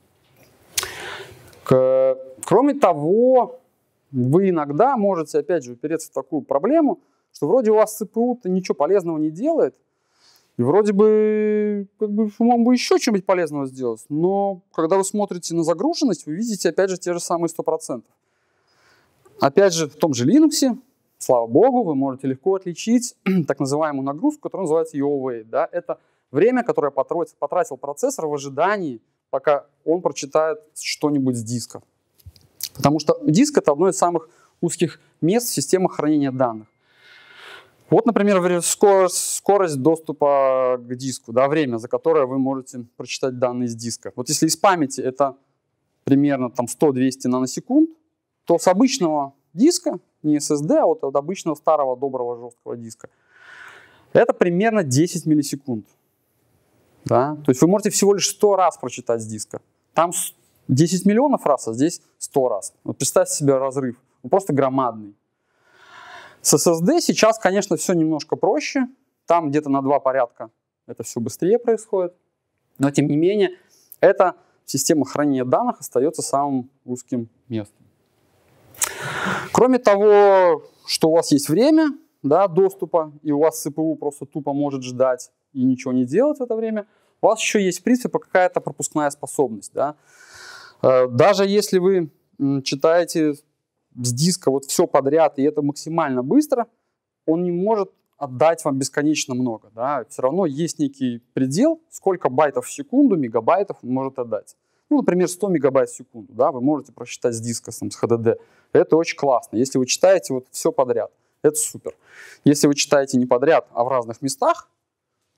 К, кроме того, вы иногда можете, опять же, упереться в такую проблему, что вроде у вас ЦПУ-то ничего полезного не делает, и вроде бы, как бы, мог бы еще что-нибудь полезного сделать, но когда вы смотрите на загруженность, вы видите, опять же, те же самые сто процентов. Опять же, в том же Linux, слава богу, вы можете легко отличить так называемую нагрузку, которая называется ай о wait. Да? Это время, которое потратил процессор в ожидании, пока он прочитает что-нибудь с диска. Потому что диск — это одно из самых узких мест в системах хранения данных. Вот, например, скорость, скорость доступа к диску, да, время, за которое вы можете прочитать данные с диска. Вот если из памяти это примерно там сто-двести наносекунд, то с обычного диска, не эс эс ди, а вот от обычного старого доброго жесткого диска, это примерно десять миллисекунд. Да? То есть вы можете всего лишь сто раз прочитать с диска. Там десять миллионов раз, а здесь сто раз. Вот представьте себе разрыв. Он просто громадный. С эс эс ди сейчас, конечно, все немножко проще. Там где-то на два порядка это все быстрее происходит. Но, тем не менее, эта система хранения данных остается самым узким местом. Кроме того, что у вас есть время, да, доступа, и у вас ЦПУ просто тупо может ждать и ничего не делать в это время, у вас еще есть, в принципе, какая-то пропускная способность. Да. Даже если вы читаете с диска вот все подряд, и это максимально быстро, он не может отдать вам бесконечно много. Да? Все равно есть некий предел, сколько байтов в секунду, мегабайтов он может отдать. Ну, например, сто мегабайт в секунду, да, вы можете просчитать с диска, с эйч ди ди. Это очень классно. Если вы читаете вот все подряд, это супер. Если вы читаете не подряд, а в разных местах,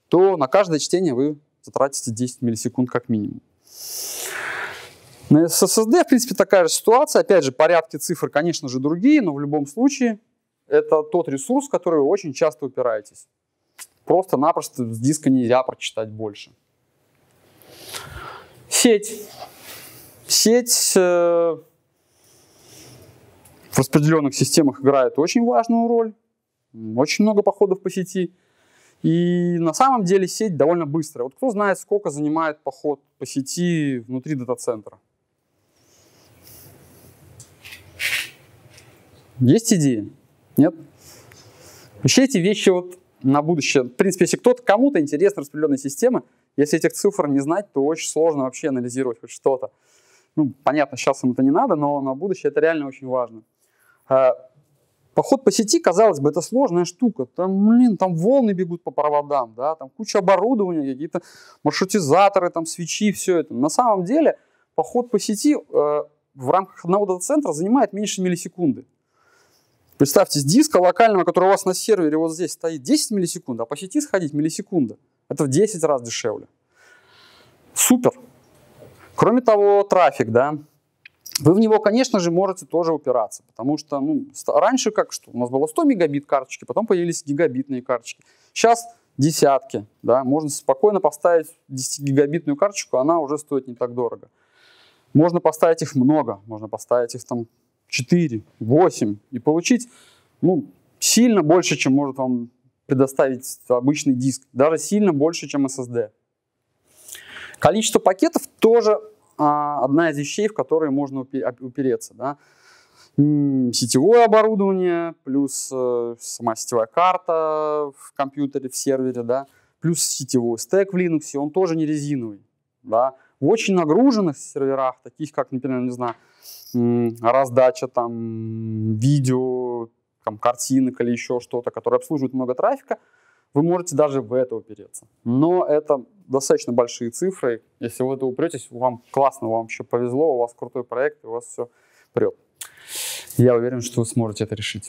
то на каждое чтение вы затратите десять миллисекунд как минимум. На эс эс ди, в принципе, такая же ситуация. Опять же, порядки цифр, конечно же, другие, но в любом случае это тот ресурс, в который вы очень часто упираетесь. Просто-напросто с диска нельзя прочитать больше. Сеть. Сеть э, в распределенных системах играет очень важную роль. Очень много походов по сети. И на самом деле сеть довольно быстрая. Вот кто знает, сколько занимает поход по сети внутри дата-центра? Есть идеи? Нет? Вообще эти вещи вот на будущее. В принципе, если кто-то, кому-то интересны распределенные системы, если этих цифр не знать, то очень сложно вообще анализировать хоть что-то. Ну, понятно, сейчас им это не надо, но на будущее это реально очень важно. Поход по сети, казалось бы, это сложная штука. Там, блин, там волны бегут по проводам, да, там куча оборудования, какие-то маршрутизаторы, там свечи, все это. На самом деле поход по сети э, в рамках одного дата-центра занимает меньше миллисекунды. Представьте, с диска локального, который у вас на сервере вот здесь стоит, десять миллисекунд, а по сети сходить миллисекунда. Это в десять раз дешевле. Супер. Кроме того, трафик, да. Вы в него, конечно же, можете тоже упираться, потому что ну, раньше как что? У нас было сто мегабит карточки, потом появились гигабитные карточки. Сейчас десятки, да, можно спокойно поставить десятигигабитную карточку, она уже стоит не так дорого. Можно поставить их много, можно поставить их там четыре, восемь и получить ну, сильно больше, чем может вам предоставить обычный диск, даже сильно больше, чем эс эс ди. Количество пакетов тоже а, одна из вещей, в которые можно упереться. Да. Сетевое оборудование, плюс э, сама сетевая карта в компьютере, в сервере, да, плюс сетевой стек в Linux, он тоже не резиновый. Да. В очень нагруженных серверах, таких как, например, не знаю, раздача там видео, там, картинок или еще что-то, которое обслуживает много трафика, вы можете даже в это упереться. Но это достаточно большие цифры. Если вы в это упретесь, вам классно, вам еще повезло, у вас крутой проект, и у вас все прет. Я уверен, что вы сможете это решить.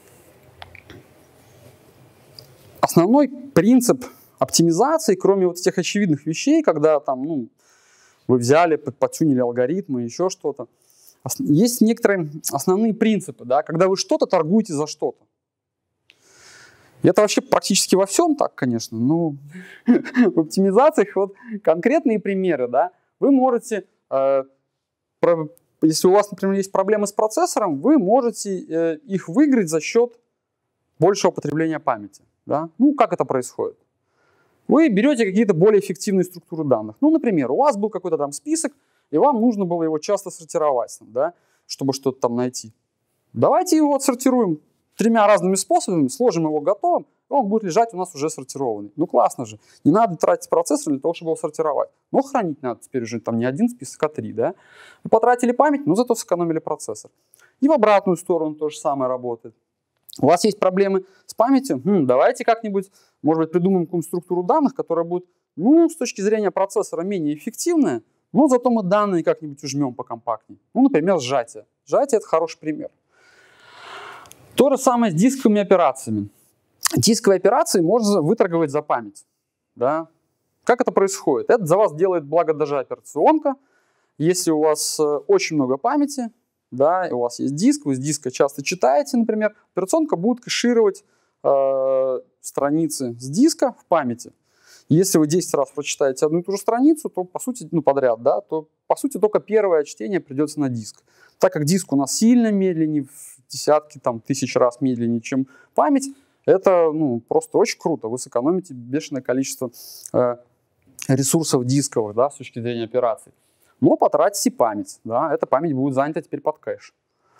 Основной принцип оптимизации, кроме вот этих очевидных вещей, когда там, ну, вы взяли, подтюнили алгоритмы, еще что-то, есть некоторые основные принципы, да, когда вы что-то торгуете за что-то. И это вообще практически во всем так, конечно, но в оптимизациях вот конкретные примеры, да, вы можете, э, про, если у вас, например, есть проблемы с процессором, вы можете э, их выиграть за счет большего потребления памяти. Да? Ну, как это происходит? Вы берете какие-то более эффективные структуры данных. Ну, например, у вас был какой-то там список, и вам нужно было его часто сортировать, да, чтобы что-то там найти. Давайте его отсортируем тремя разными способами, сложим его готовым, и он будет лежать у нас уже сортированный. Ну классно же. Не надо тратить процессор для того, чтобы его сортировать. Но хранить надо теперь уже там не один список, а три. Да? Вы потратили память, но зато сэкономили процессор. И в обратную сторону то же самое работает. У вас есть проблемы с памятью? Хм, давайте как-нибудь, может быть, придумаем какую-нибудь структуру данных, которая будет, ну, с точки зрения процессора менее эффективная, но зато мы данные как-нибудь ужмем покомпактнее. Ну, например, сжатие. Сжатие – это хороший пример. То же самое с дисковыми операциями. Дисковые операции можно выторговать за память. Да? Как это происходит? Это за вас делает, благо, даже операционка. Если у вас очень много памяти, да, и у вас есть диск, вы с диска часто читаете, например, операционка будет кэшировать э, страницы с диска в памяти. Если вы десять раз прочитаете одну и ту же страницу, то по сути, ну, подряд, да, то по сути только первое чтение придется на диск. Так как диск у нас сильно медленнее, в десятки там, тысяч раз медленнее, чем память, это ну, просто очень круто. Вы сэкономите бешеное количество э, ресурсов дисковых, да, с точки зрения операций. Но потратите память. Да, эта память будет занята теперь под кэш.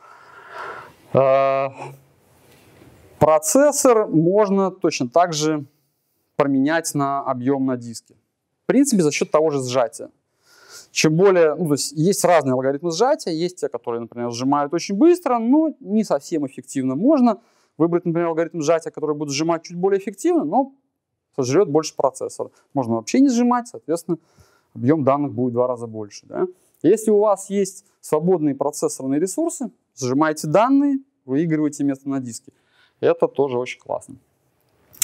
Э, процессор можно точно так же променять на объем на диске. В принципе, за счет того же сжатия. Чем более, ну, то есть, есть разные алгоритмы сжатия, есть те, которые, например, сжимают очень быстро, но не совсем эффективно. Можно выбрать, например, алгоритм сжатия, который будет сжимать чуть более эффективно, но сожрет больше процессора. Можно вообще не сжимать, соответственно, объем данных будет в два раза больше. Да? Если у вас есть свободные процессорные ресурсы, сжимайте данные, выигрываете место на диске. Это тоже очень классно.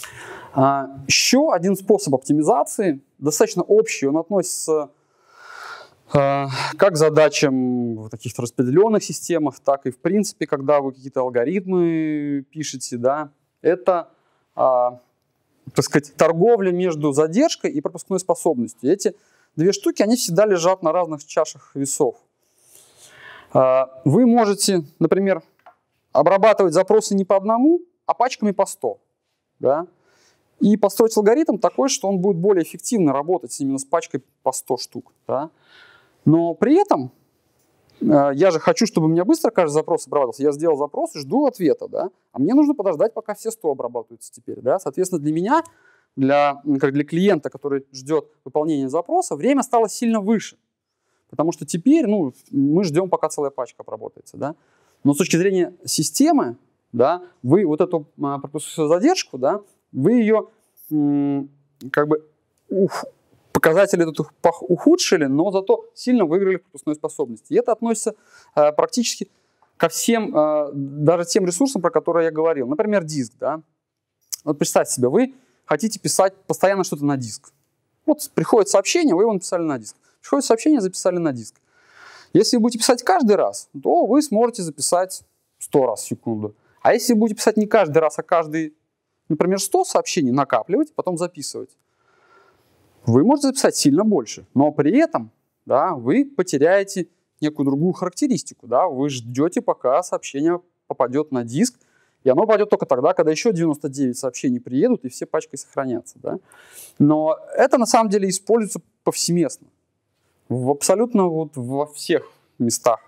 А, еще один способ оптимизации, достаточно общий, он относится а, как к задачам в каких-то распределенных системах, так и в принципе, когда вы какие-то алгоритмы пишете, да, это, а, так сказать, торговля между задержкой и пропускной способностью. Эти две штуки, они всегда лежат на разных чашах весов. А, вы можете, например, обрабатывать запросы не по одному, а пачками по сто, да, и построить алгоритм такой, что он будет более эффективно работать именно с пачкой по сто штук. Да? Но при этом э, я же хочу, чтобы у меня быстро каждый запрос обрабатывался. Я сделал запрос и жду ответа. Да? А мне нужно подождать, пока все сто обрабатываются теперь. Да? Соответственно, для меня, для, как для клиента, который ждет выполнения запроса, время стало сильно выше. Потому что теперь ну, мы ждем, пока целая пачка обработается. Да? Но с точки зрения системы, да, вы вот эту а, пропускную задержку, да, вы ее м, как бы ух, показатели тут ухудшили, но зато сильно выиграли в пропускной способности. И это относится а, практически ко всем, а, даже тем ресурсам, про которые я говорил. Например, диск. Да. Вот представьте себе, вы хотите писать постоянно что-то на диск. Вот приходит сообщение, вы его написали на диск. Приходит сообщение, записали на диск. Если вы будете писать каждый раз, то вы сможете записать сто раз в секунду. А если вы будете писать не каждый раз, а каждый, например, сто сообщений накапливать, потом записывать, вы можете записать сильно больше. Но при этом да, вы потеряете некую другую характеристику. Да? Вы ждете, пока сообщение попадет на диск, и оно пойдет только тогда, когда еще девяносто девять сообщений приедут, и все пачкой сохранятся. Да? Но это на самом деле используется повсеместно. В абсолютно вот во всех местах.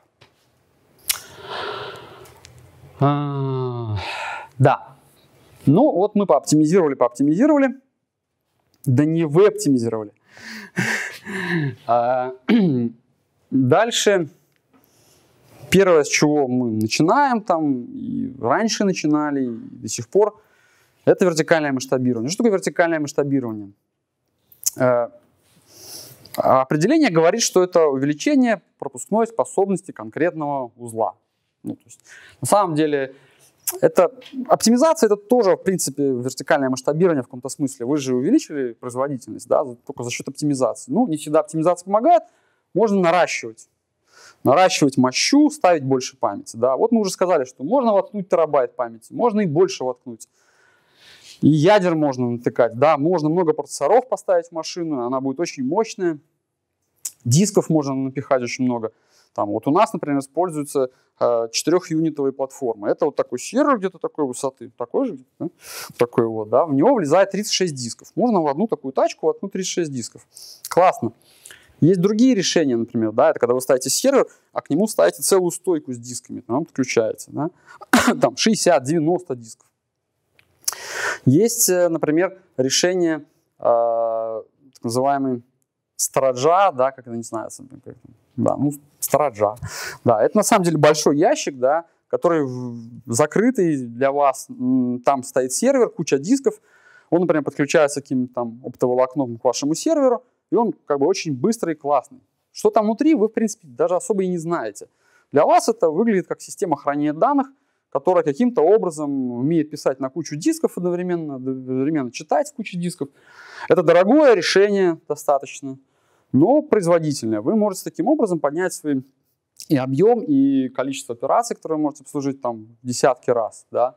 А, да. Ну, вот мы пооптимизировали, пооптимизировали. Да не вы оптимизировали. а, дальше. Первое, с чего мы начинаем, там, и раньше начинали, и до сих пор, это вертикальное масштабирование. Что такое вертикальное масштабирование? А, определение говорит, что это увеличение пропускной способности конкретного узла. Ну, то есть, на самом деле, это, оптимизация это тоже, в принципе, вертикальное масштабирование в каком-то смысле. Вы же увеличили производительность, да, только за счет оптимизации. Ну, не всегда оптимизация помогает, можно наращивать. Наращивать мощу, ставить больше памяти. Да. Вот мы уже сказали, что можно воткнуть терабайт памяти, можно и больше воткнуть. И ядер можно натыкать, да, можно много процессоров поставить в машину, она будет очень мощная. Дисков можно напихать очень много. Там, вот у нас, например, используются э, четырехюнитовые платформы. Это вот такой сервер где-то такой высоты, такой же, да? Такой вот, да. В него влезает тридцать шесть дисков. Можно в одну такую тачку воткнуть тридцать шесть дисков. Классно. Есть другие решения, например, да, это когда вы ставите сервер, а к нему ставите целую стойку с дисками, там подключаете, да, там шестьдесят-девяносто дисков. Есть, например, решение э, так называемый стоrageа, да, как это не знаю, да, ну, стоrageа, да, это на самом деле большой ящик, да, который закрытый для вас, там стоит сервер, куча дисков, он, например, подключается каким-то там оптоволокном к вашему серверу, и он как бы очень быстрый и классный. Что там внутри, вы, в принципе, даже особо и не знаете. Для вас это выглядит как система хранения данных, которая каким-то образом умеет писать на кучу дисков одновременно, одновременно читать кучу дисков. Это дорогое решение достаточно, но производительное. Вы можете таким образом поднять свой и объем, и количество операций, которые вы можете обслужить там в десятки раз. Да?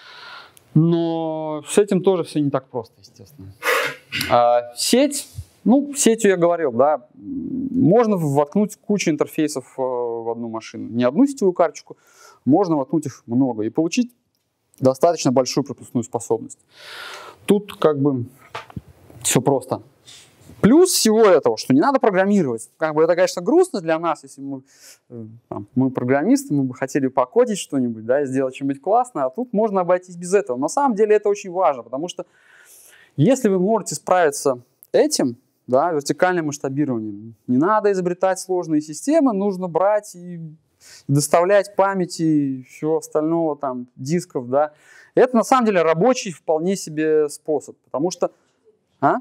Но с этим тоже все не так просто, естественно. А сеть... Ну, сетью я говорил, да, можно воткнуть кучу интерфейсов в одну машину. Не одну сетевую карточку, можно воткнуть их много и получить достаточно большую пропускную способность. Тут как бы все просто. Плюс всего этого, что не надо программировать. Как бы это, конечно, грустно для нас, если мы, там, мы программисты, мы бы хотели покодить что-нибудь, да, и сделать что-нибудь классное, а тут можно обойтись без этого. На самом деле это очень важно, потому что если вы можете справиться этим, да, вертикальным масштабированием. Не надо изобретать сложные системы, нужно брать и доставлять памяти и всего остального, там, дисков, да. Это на самом деле рабочий вполне себе способ, потому что... А?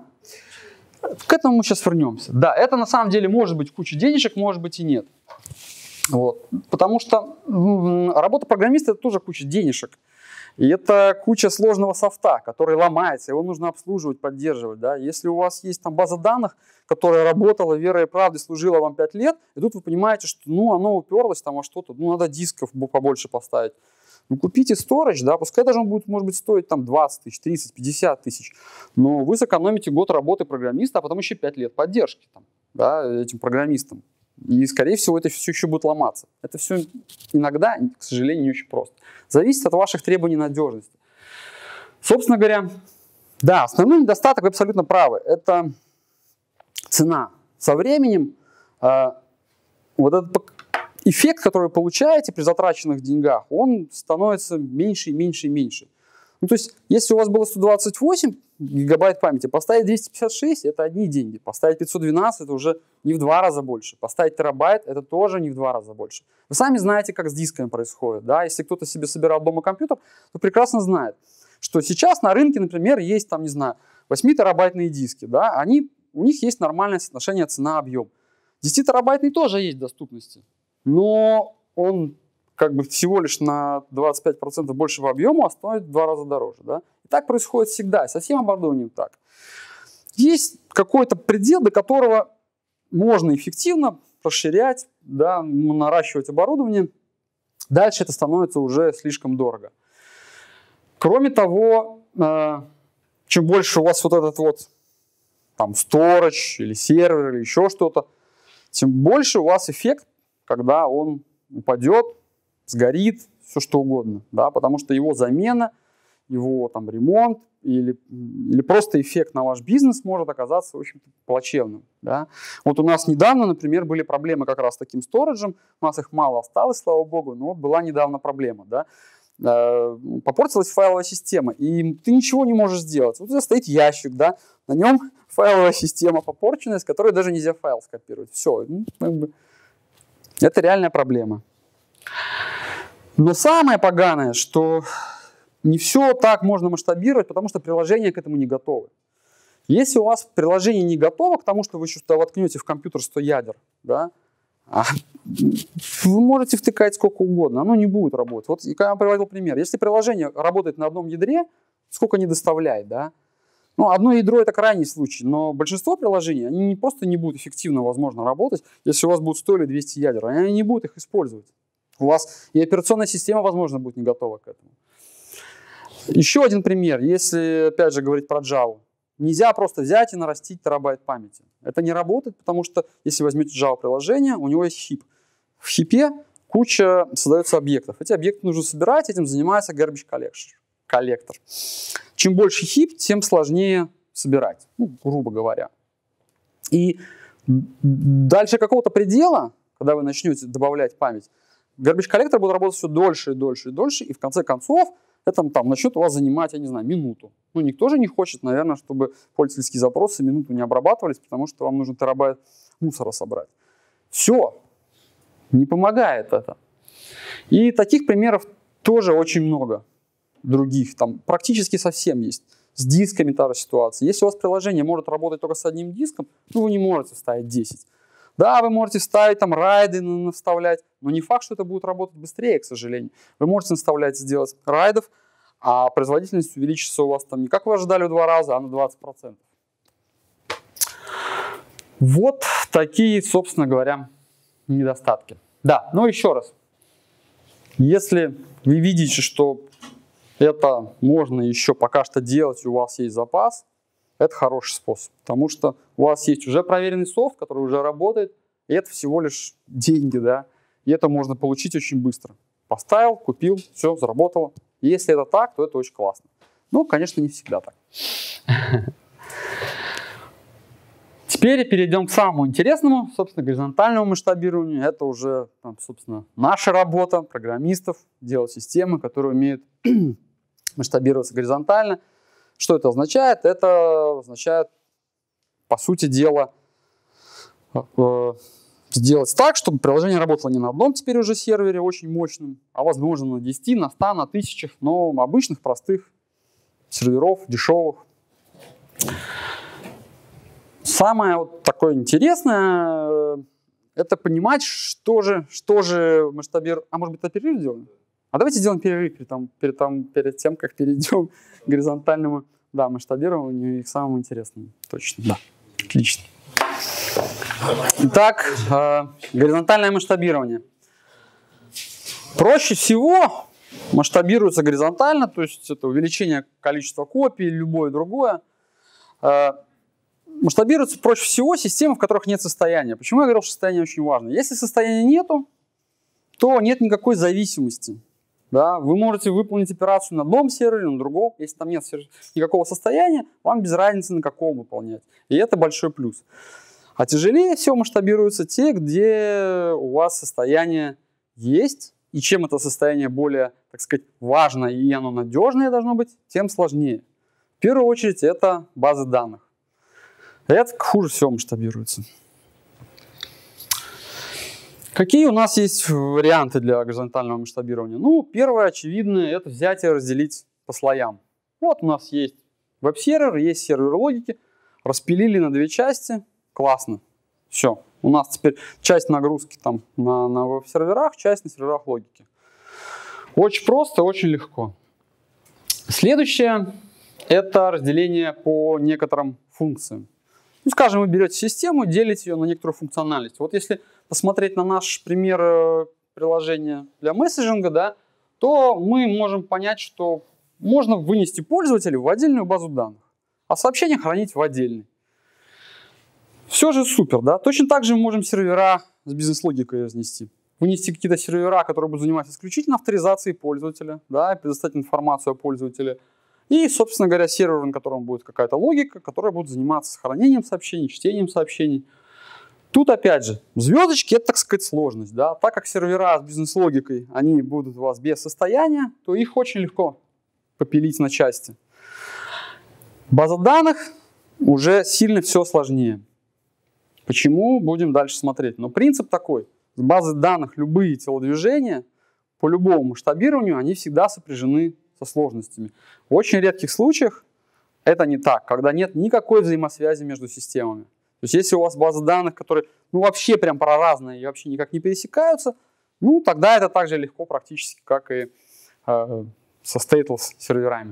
К этому мы сейчас вернемся. Да, это на самом деле может быть куча денежек, может быть и нет. Вот. Потому что работа программиста — это тоже куча денежек. И это куча сложного софта, который ломается, его нужно обслуживать, поддерживать. Да? Если у вас есть там база данных, которая работала верой и правдой, служила вам пять лет, и тут вы понимаете, что ну, оно уперлось там во что-то, ну, надо дисков побольше поставить. Ну, купите storage, да, пускай даже он будет, может быть, стоить там двадцать тысяч, тридцать, пятьдесят тысяч, но вы сэкономите год работы программиста, а потом еще пять лет поддержки там, да, этим программистам. И, скорее всего, это все еще будет ломаться. Это все иногда, к сожалению, не очень просто. Зависит от ваших требований надежности. Собственно говоря, да, основной недостаток, вы абсолютно правы, это цена. Со временем э, вот этот эффект, который вы получаете при затраченных деньгах, он становится меньше и меньше и меньше. Ну, то есть, если у вас было сто двадцать восемь гигабайт памяти, поставить двести пятьдесят шесть – это одни деньги. Поставить пятьсот двенадцать – это уже не в два раза больше. Поставить терабайт – это тоже не в два раза больше. Вы сами знаете, как с дисками происходит. Да? Если кто-то себе собирал дома компьютер, то прекрасно знает, что сейчас на рынке, например, есть, там, не знаю, восьмитерабайтные диски. Да? Они, у них есть нормальное соотношение цена-объем. десятитерабайтный тоже есть в доступности, но он как бы всего лишь на двадцать пять процентов большего объема, а стоит в два раза дороже. Да? И так происходит всегда, со всем оборудованием так. Есть какой-то предел, до которого можно эффективно расширять, да, наращивать оборудование. Дальше это становится уже слишком дорого. Кроме того, э, чем больше у вас вот этот вот там storage или сервер или еще что-то, тем больше у вас эффект, когда он упадет, сгорит, все что угодно, да, потому что его замена, его там ремонт или, или просто эффект на ваш бизнес может оказаться, в общем-то, плачевным. Да. Вот у нас недавно, например, были проблемы как раз с таким сториджем, у нас их мало осталось, слава богу, но вот была недавно проблема, да. Попортилась файловая система, и ты ничего не можешь сделать. Вот у тебя стоит ящик, да, на нем файловая система попорченная, с которой даже нельзя файл скопировать. Все, ну, как бы, это реальная проблема. Но самое поганое, что не все так можно масштабировать, потому что приложения к этому не готовы. Если у вас приложение не готово к тому, что вы что-то воткнете в компьютер сто ядер, да, вы можете втыкать сколько угодно, оно не будет работать. Вот я вам приводил пример. Если приложение работает на одном ядре, сколько не доставляет, да? Ну, одно ядро – это крайний случай, но большинство приложений, они не просто не будут эффективно, возможно, работать, если у вас будет сто или двести ядер, они не будут их использовать. У вас и операционная система, возможно, будет не готова к этому. Еще один пример. Если, опять же, говорить про Java. Нельзя просто взять и нарастить терабайт памяти. Это не работает, потому что, если возьмете Java-приложение, у него есть хип. В хипе куча создается объектов. Эти объекты нужно собирать, этим занимается garbage collector. Чем больше хип, тем сложнее собирать, ну, грубо говоря. И дальше какого-то предела, когда вы начнете добавлять память, garbage collector будет работать все дольше и дольше и дольше, и в конце концов это там начнет у вас занимать, я не знаю, минуту. Ну, никто же не хочет, наверное, чтобы пользовательские запросы минуту не обрабатывались, потому что вам нужно терабайт мусора собрать. Все. Не помогает это. И таких примеров тоже очень много. Других. Там практически совсем есть. С дисками та же ситуация. Если у вас приложение может работать только с одним диском, ну, вы не можете вставить десять. Да, вы можете вставить там райды, вставлять, но не факт, что это будет работать быстрее, к сожалению. Вы можете наставлять сделать райдов, а производительность увеличится у вас там не как вы ожидали в два раза, а на двадцать процентов. Вот такие, собственно говоря, недостатки. Да, но еще раз. Если вы видите, что это можно еще пока что делать, и у вас есть запас, это хороший способ, потому что у вас есть уже проверенный софт, который уже работает, и это всего лишь деньги, да, и это можно получить очень быстро. Поставил, купил, все, заработало. И если это так, то это очень классно. Ну, конечно, не всегда так. Теперь перейдем к самому интересному, собственно, горизонтальному масштабированию. Это уже, собственно, наша работа, программистов, делать системы, которые умеют масштабироваться горизонтально. Что это означает? Это означает, по сути дела, сделать так, чтобы приложение работало не на одном теперь уже сервере очень мощном, а возможно на десяти, на ста, на тысячах, но обычных, простых серверов, дешевых. Самое вот такое интересное, это понимать, что же, что же масштабировать. А может быть, это перерыв сделаем? А давайте сделаем перерыв перед, там, перед, там, перед тем, как перейдем к горизонтальному, да, масштабированию и к самому интересному. Точно, да. Отлично. Итак, э, горизонтальное масштабирование. Проще всего масштабируется горизонтально, то есть это увеличение количества копий, любое другое. Э, масштабируется проще всего системы, в которых нет состояния. Почему я говорил, что состояние очень важно? Если состояния нету, то нет никакой зависимости. Да? Вы можете выполнить операцию на одном сервере, на другом. Если там нет никакого состояния, вам без разницы на каком выполнять. И это большой плюс. А тяжелее всего масштабируются те, где у вас состояние есть. И чем это состояние более, так сказать, важно и оно надежное должно быть, тем сложнее. В первую очередь это базы данных. Это хуже всего масштабируется. Какие у нас есть варианты для горизонтального масштабирования? Ну, первое, очевидное, это взять и разделить по слоям. Вот у нас есть веб-сервер, есть сервер логики. Распилили на две части. Классно. Все. У нас теперь часть нагрузки там на, на веб-серверах, часть на серверах логики. Очень просто, очень легко. Следующее – это разделение по некоторым функциям. Ну, скажем, вы берете систему, делите ее на некоторую функциональность. Вот если посмотреть на наш пример приложения для месседжинга, да, то мы можем понять, что можно вынести пользователя в отдельную базу данных, а сообщение хранить в отдельной. Все же супер, да? Точно так же мы можем сервера с бизнес-логикой разнести. Вынести какие-то сервера, которые будут заниматься исключительно авторизацией пользователя, да, предоставить информацию о пользователе. И, собственно говоря, сервер, на котором будет какая-то логика, которая будет заниматься сохранением сообщений, чтением сообщений. Тут, опять же, звездочки – это, так сказать, сложность. Да? Так как сервера с бизнес-логикой, они будут у вас без состояния, то их очень легко попилить на части. База данных уже сильно все сложнее. Почему? Будем дальше смотреть. Но принцип такой. С базы данных любые телодвижения по любому масштабированию, они всегда сопряжены со сложностями. В очень редких случаях это не так, когда нет никакой взаимосвязи между системами. То есть если у вас база данных, которые ну, вообще прям проразные и вообще никак не пересекаются, ну тогда это так же легко практически, как и э, со stateless серверами.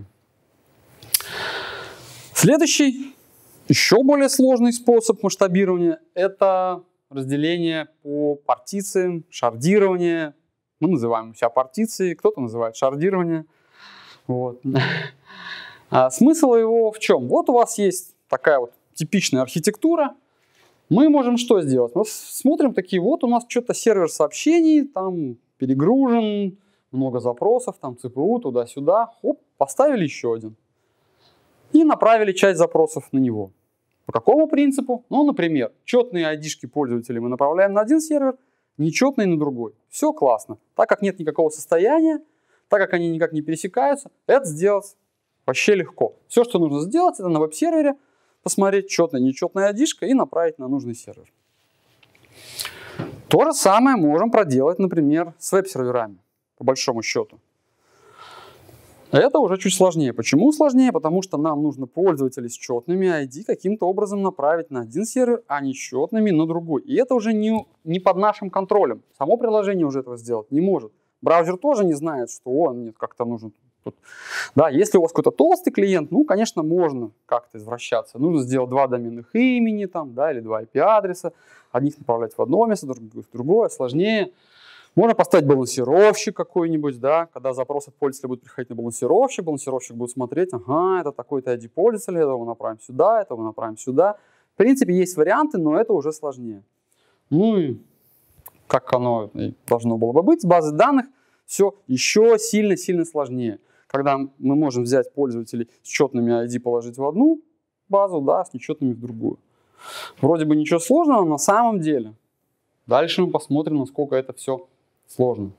Следующий, еще более сложный способ масштабирования – это разделение по партициям, шардирование. Мы называем себя партицией, кто-то называет шардирование. Вот. А смысл его в чем? Вот у вас есть такая вот типичная архитектура. Мы можем что сделать? Мы смотрим такие, вот у нас что-то сервер сообщений, там перегружен, много запросов, там си пи ю туда-сюда. Хоп, поставили еще один. И направили часть запросов на него. По какому принципу? Ну, например, четные айдишки пользователей мы направляем на один сервер, нечетные на другой. Все классно. Так как нет никакого состояния, так как они никак не пересекаются, это сделать вообще легко. Все, что нужно сделать, это на веб-сервере посмотреть четная, нечетная айдишка и направить на нужный сервер. То же самое можем проделать, например, с веб-серверами, по большому счету. Это уже чуть сложнее. Почему сложнее? Потому что нам нужно пользователей с четными ай ди каким-то образом направить на один сервер, а нечетными на другой. И это уже не, не под нашим контролем. Само приложение уже этого сделать не может. Браузер тоже не знает, что о, нет, как-то нужно. Тут. Да, если у вас какой-то толстый клиент, ну, конечно, можно как-то извращаться. Нужно сделать два доменных имени там, да, или два ай пи-адреса. Одних направлять в одно место, других в другое, сложнее. Можно поставить балансировщик какой-нибудь, да, когда запрос от пользователя будет приходить на балансировщик, балансировщик будет смотреть, ага, это такой-то ай ди пользователя, этого мы направим сюда, этого мы направим сюда. В принципе, есть варианты, но это уже сложнее. Ну и как оно и должно было бы быть, с базой данных все еще сильно-сильно сложнее. Когда мы можем взять пользователей с четными ай ди, положить в одну базу, да, с нечетными в другую. Вроде бы ничего сложного, но на самом деле. Дальше мы посмотрим, насколько это все сложно.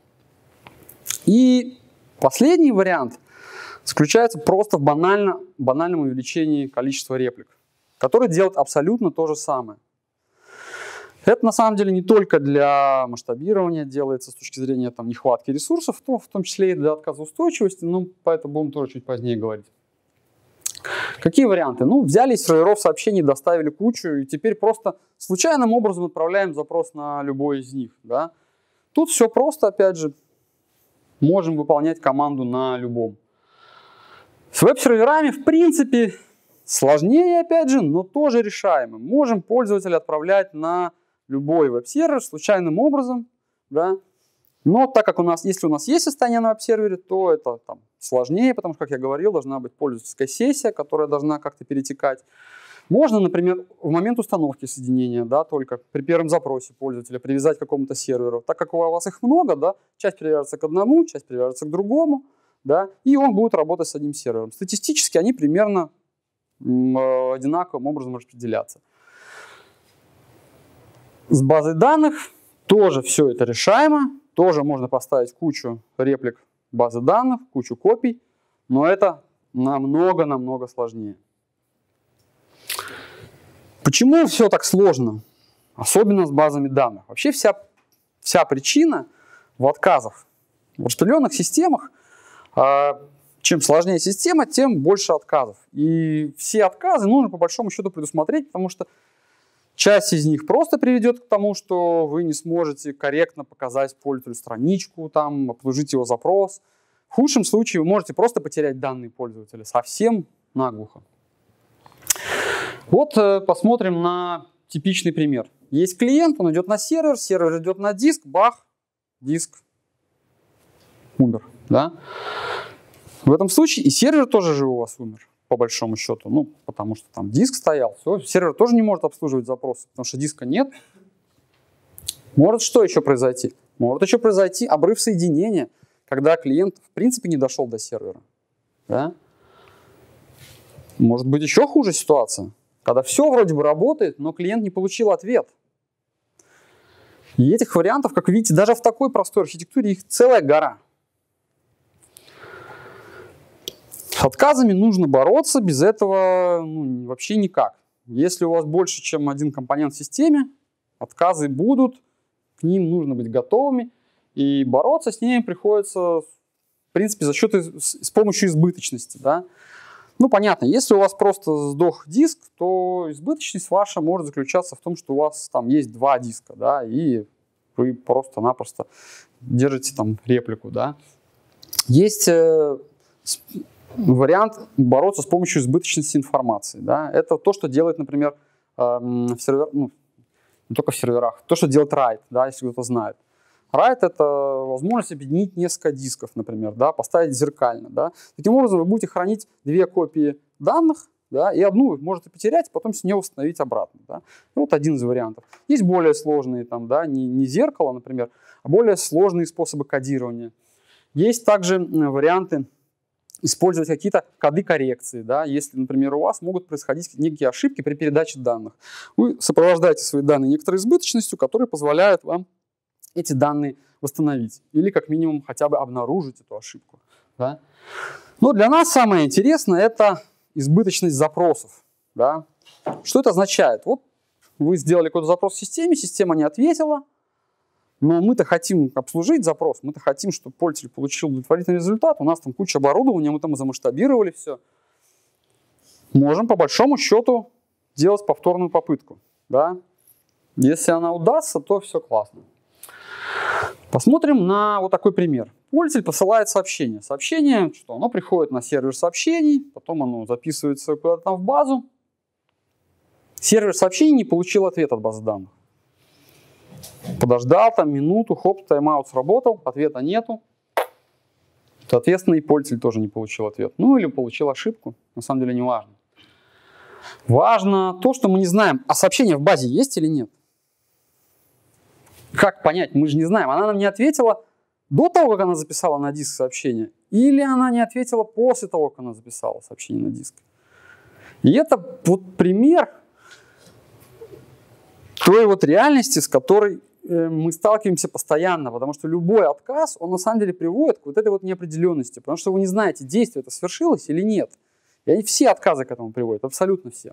И последний вариант заключается просто в банально, банальном увеличении количества реплик, который делает абсолютно то же самое. Это на самом деле не только для масштабирования делается с точки зрения там, нехватки ресурсов, но в том числе и для отказоустойчивости, но по этому будем тоже чуть позднее говорить. Какие варианты? Ну, взяли из серверов сообщений, доставили кучу, и теперь просто случайным образом отправляем запрос на любой из них. Да? Тут все просто, опять же. можем выполнять команду на любом. С веб-серверами, в принципе, сложнее, опять же, но тоже решаемо. Можем пользователя отправлять на любой веб-сервер случайным образом, да. Но так как у нас, если у нас есть состояние на веб-сервере, то это там сложнее, потому что, как я говорил, должна быть пользовательская сессия, которая должна как-то перетекать. Можно, например, в момент установки соединения, да, только при первом запросе пользователя привязать к какому-то серверу. Так как у вас их много, да, часть привяжется к одному, часть привяжется к другому, да, и он будет работать с одним сервером. Статистически они примерно одинаковым образом распределяться. С базой данных тоже все это решаемо. Тоже можно поставить кучу реплик базы данных, кучу копий, но это намного-намного сложнее. Почему все так сложно? Особенно с базами данных. Вообще вся, вся причина в отказах. В распределенных системах, чем сложнее система, тем больше отказов. И все отказы нужно по большому счету предусмотреть, потому что часть из них просто приведет к тому, что вы не сможете корректно показать пользователю страничку, там, обслужить его запрос. В худшем случае вы можете просто потерять данные пользователя совсем наглухо. Вот э, посмотрим на типичный пример. Есть клиент, он идет на сервер, сервер идет на диск, бах, диск умер. Да? В этом случае и сервер тоже же у вас умер. По большому счету, ну, потому что там диск стоял, все, сервер тоже не может обслуживать запросы, потому что диска нет. Может что еще произойти? Может еще произойти обрыв соединения, когда клиент в принципе не дошел до сервера. Да? Может быть еще хуже ситуация, когда все вроде бы работает, но клиент не получил ответ. И этих вариантов, как видите, даже в такой простой архитектуре их целая гора. С отказами нужно бороться, без этого ну, вообще никак. Если у вас больше, чем один компонент в системе, отказы будут, к ним нужно быть готовыми, и бороться с ними приходится, в принципе, за счет, с помощью избыточности. Да? Ну, понятно, если у вас просто сдох диск, то избыточность ваша может заключаться в том, что у вас там есть два диска, да, и вы просто-напросто держите там реплику. Да? Есть э, вариант бороться с помощью избыточности информации. Да? Это то, что делает, например, э, в сервер, ну, не только в серверах, то, что делает райт, да, если кто-то знает. Райт — это возможность объединить несколько дисков, например, да, поставить зеркально. Да. Таким образом, вы будете хранить две копии данных, да, и одну вы можете потерять, потом с нее восстановить обратно. Да. Вот один из вариантов. Есть более сложные, там, да, не, не зеркало, например, а более сложные способы кодирования. Есть также варианты использовать какие-то коды коррекции. Да, если, например, у вас могут происходить некие ошибки при передаче данных. Вы сопровождаете свои данные некоторой избыточностью, которая позволяет вам эти данные восстановить. Или как минимум хотя бы обнаружить эту ошибку. Да? Но для нас самое интересное — это избыточность запросов. Да? Что это означает? Вот вы сделали какой-то запрос в системе, система не ответила, но мы-то хотим обслужить запрос, мы-то хотим, чтобы пользователь получил удовлетворительный результат, у нас там куча оборудования, мы там замасштабировали все. Можем по большому счету делать повторную попытку. Да? Если она удастся, то все классно. Посмотрим на вот такой пример. Пользователь посылает сообщение. Сообщение, что оно приходит на сервер сообщений, потом оно записывается куда-то там в базу. Сервер сообщений не получил ответ от базы данных. Подождал там минуту, хоп, тайм-аут сработал, ответа нету. Соответственно, и пользователь тоже не получил ответ. Ну или получил ошибку, на самом деле не важно. Важно то, что мы не знаем, а сообщение в базе есть или нет. Как понять? Мы же не знаем. Она нам не ответила до того, как она записала на диск сообщение, или она не ответила после того, как она записала сообщение на диск. И это вот пример той вот реальности, с которой э, мы сталкиваемся постоянно, потому что любой отказ, он на самом деле приводит к вот этой вот неопределенности, потому что вы не знаете, действие это свершилось или нет. И они все отказы к этому приводят, абсолютно все.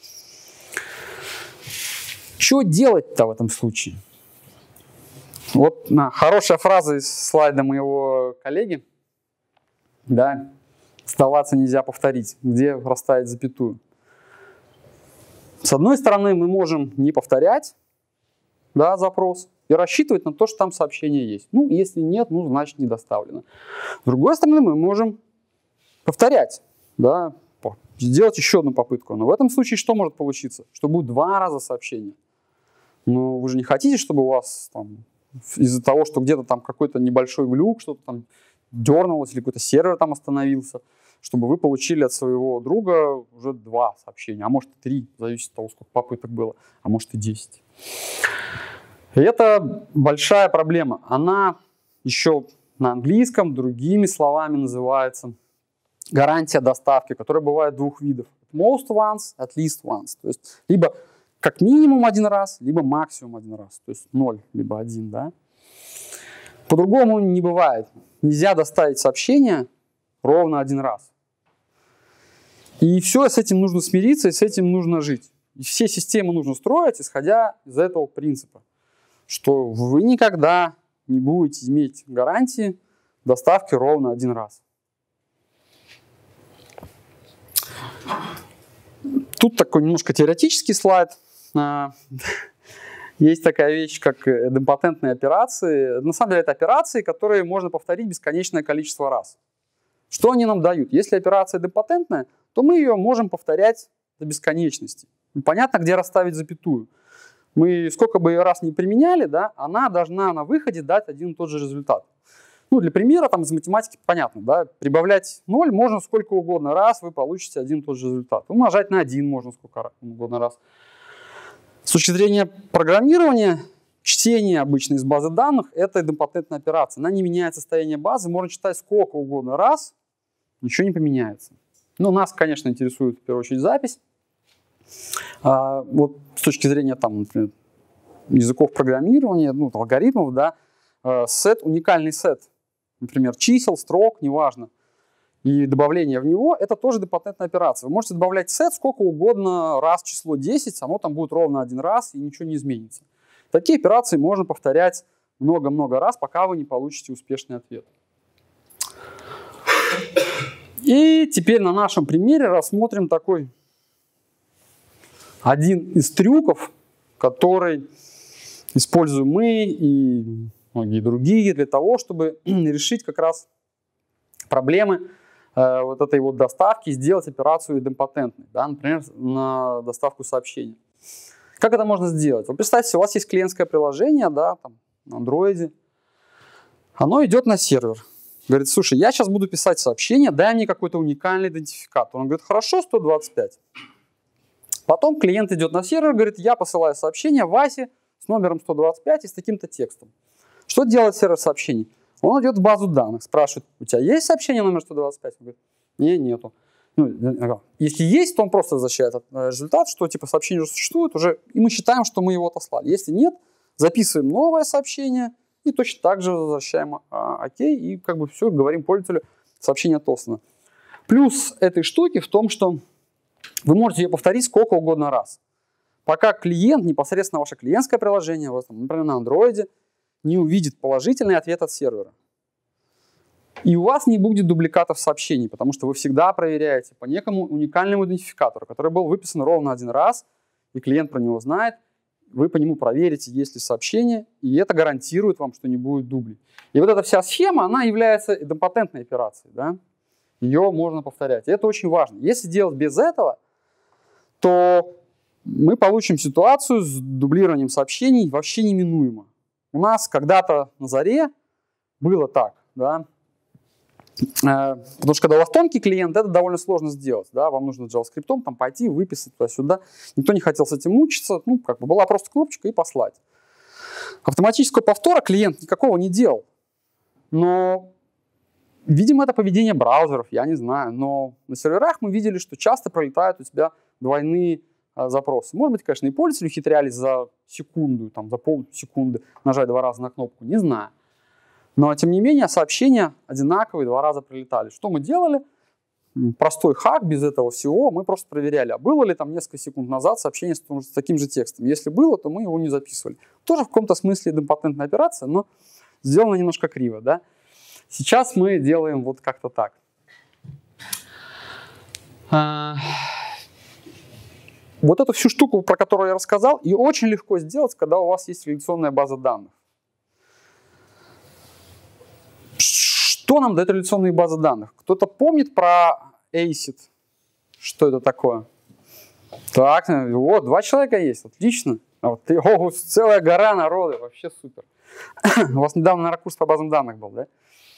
Что делать-то в этом случае? Вот на, хорошая фраза из слайда моего коллеги. Да, сдаваться нельзя повторить, где расставить запятую. С одной стороны, мы можем не повторять, да, запрос и рассчитывать на то, что там сообщение есть. Ну, если нет, ну, значит, не доставлено. С другой стороны, мы можем повторять, да, сделать еще одну попытку. Но в этом случае что может получиться? Что будет два раза сообщения. Но вы же не хотите, чтобы у вас там, из-за того, что где-то там какой-то небольшой глюк, что-то там дернулось или какой-то сервер там остановился, чтобы вы получили от своего друга уже два сообщения, а может и три, зависит от того, сколько попыток было, а может и десять. И это большая проблема. Она еще на английском другими словами называется гарантия доставки, которая бывает двух видов. Most once, at least once. То есть либо как минимум один раз, либо максимум один раз. То есть ноль, либо один, да. По-другому не бывает. Нельзя доставить сообщение ровно один раз. И все, с этим нужно смириться, и с этим нужно жить. И все системы нужно строить, исходя из этого принципа, что вы никогда не будете иметь гарантии доставки ровно один раз. Тут такой немножко теоретический слайд. Есть такая вещь, как идемпотентные операции. На самом деле это операции, которые можно повторить бесконечное количество раз. Что они нам дают? Если операция идемпотентная, то мы ее можем повторять до бесконечности. Понятно, где расставить запятую. Мы сколько бы ее раз не применяли, да, она должна на выходе дать один и тот же результат. Ну, для примера, там из математики понятно, да, прибавлять ноль можно сколько угодно раз, вы получите один и тот же результат. Умножать на один можно сколько угодно раз. С точки зрения программирования, чтение обычно из базы данных – это идемпотентная операция. Она не меняет состояние базы, можно читать сколько угодно раз, ничего не поменяется. Ну, нас, конечно, интересует в первую очередь запись. А, вот с точки зрения, там, например, языков программирования, ну, алгоритмов, да, сет, уникальный сет, например, чисел, строк, неважно, и добавление в него, это тоже идемпотентная операция. Вы можете добавлять сет сколько угодно раз число десять, оно там будет ровно один раз, и ничего не изменится. Такие операции можно повторять много-много раз, пока вы не получите успешный ответ. И теперь на нашем примере рассмотрим такой один из трюков, который используем мы и многие другие для того, чтобы решить как раз проблемы э, вот этой вот доставки, сделать операцию идемпотентной, да, например, на доставку сообщений. Как это можно сделать? Вот представьте, у вас есть клиентское приложение, да, там, на Android, оно идет на сервер. Говорит, слушай, я сейчас буду писать сообщение, дай мне какой-то уникальный идентификатор. Он говорит, хорошо, сто двадцать пять. Потом клиент идет на сервер, говорит, я посылаю сообщение Васе с номером сто двадцать пять и с таким-то текстом. Что делает сервер сообщений? Он идет в базу данных, спрашивает, у тебя есть сообщение номер сто двадцать пять? Он говорит, нет, нету. Ну, если есть, то он просто возвращает результат, что типа сообщение уже существует, уже, и мы считаем, что мы его отослали. Если нет, записываем новое сообщение и точно так же возвращаем а, окей, и как бы все, говорим пользователю, сообщение отослано. Плюс этой штуки в том, что вы можете ее повторить сколько угодно раз. Пока клиент, непосредственно ваше клиентское приложение, например, на Android, не увидит положительный ответ от сервера. И у вас не будет дубликатов сообщений, потому что вы всегда проверяете по некому уникальному идентификатору, который был выписан ровно один раз, и клиент про него знает, вы по нему проверите, есть ли сообщение, и это гарантирует вам, что не будет дублей. И вот эта вся схема, она является идемпотентной операцией, да? Ее можно повторять. И это очень важно. Если делать без этого, то мы получим ситуацию с дублированием сообщений вообще неминуемо. У нас когда-то на заре было так, да, потому что когда у вас тонкий клиент, это довольно сложно сделать, да, вам нужно JavaScript там пойти, выписать туда-сюда. Никто не хотел с этим мучиться, ну, как бы была просто кнопочка и послать. Автоматического повтора клиент никакого не делал, но, видимо, это поведение браузеров, я не знаю, но на серверах мы видели, что часто пролетают у тебя двойные а, запросы. Может быть, конечно, и пользователи ухитрялись за секунду, там, за полсекунды нажать два раза на кнопку, не знаю. Но, тем не менее, сообщения одинаковые, два раза прилетали. Что мы делали? Простой хак, без этого всего. Мы просто проверяли, а было ли там несколько секунд назад сообщение с, с таким же текстом. Если было, то мы его не записывали. Тоже в каком-то смысле идемпотентная операция, но сделана немножко криво, да? Сейчас мы делаем вот как-то так. Вот эту всю штуку, про которую я рассказал, ее очень легко сделать, когда у вас есть реляционная база данных. Что нам дают реляционные базы данных? Кто-то помнит про эйсид? Что это такое? Так, вот, два человека есть, отлично. А вот, о, целая гора народа, вообще супер. У вас недавно, наверное, курс по базам данных был, да?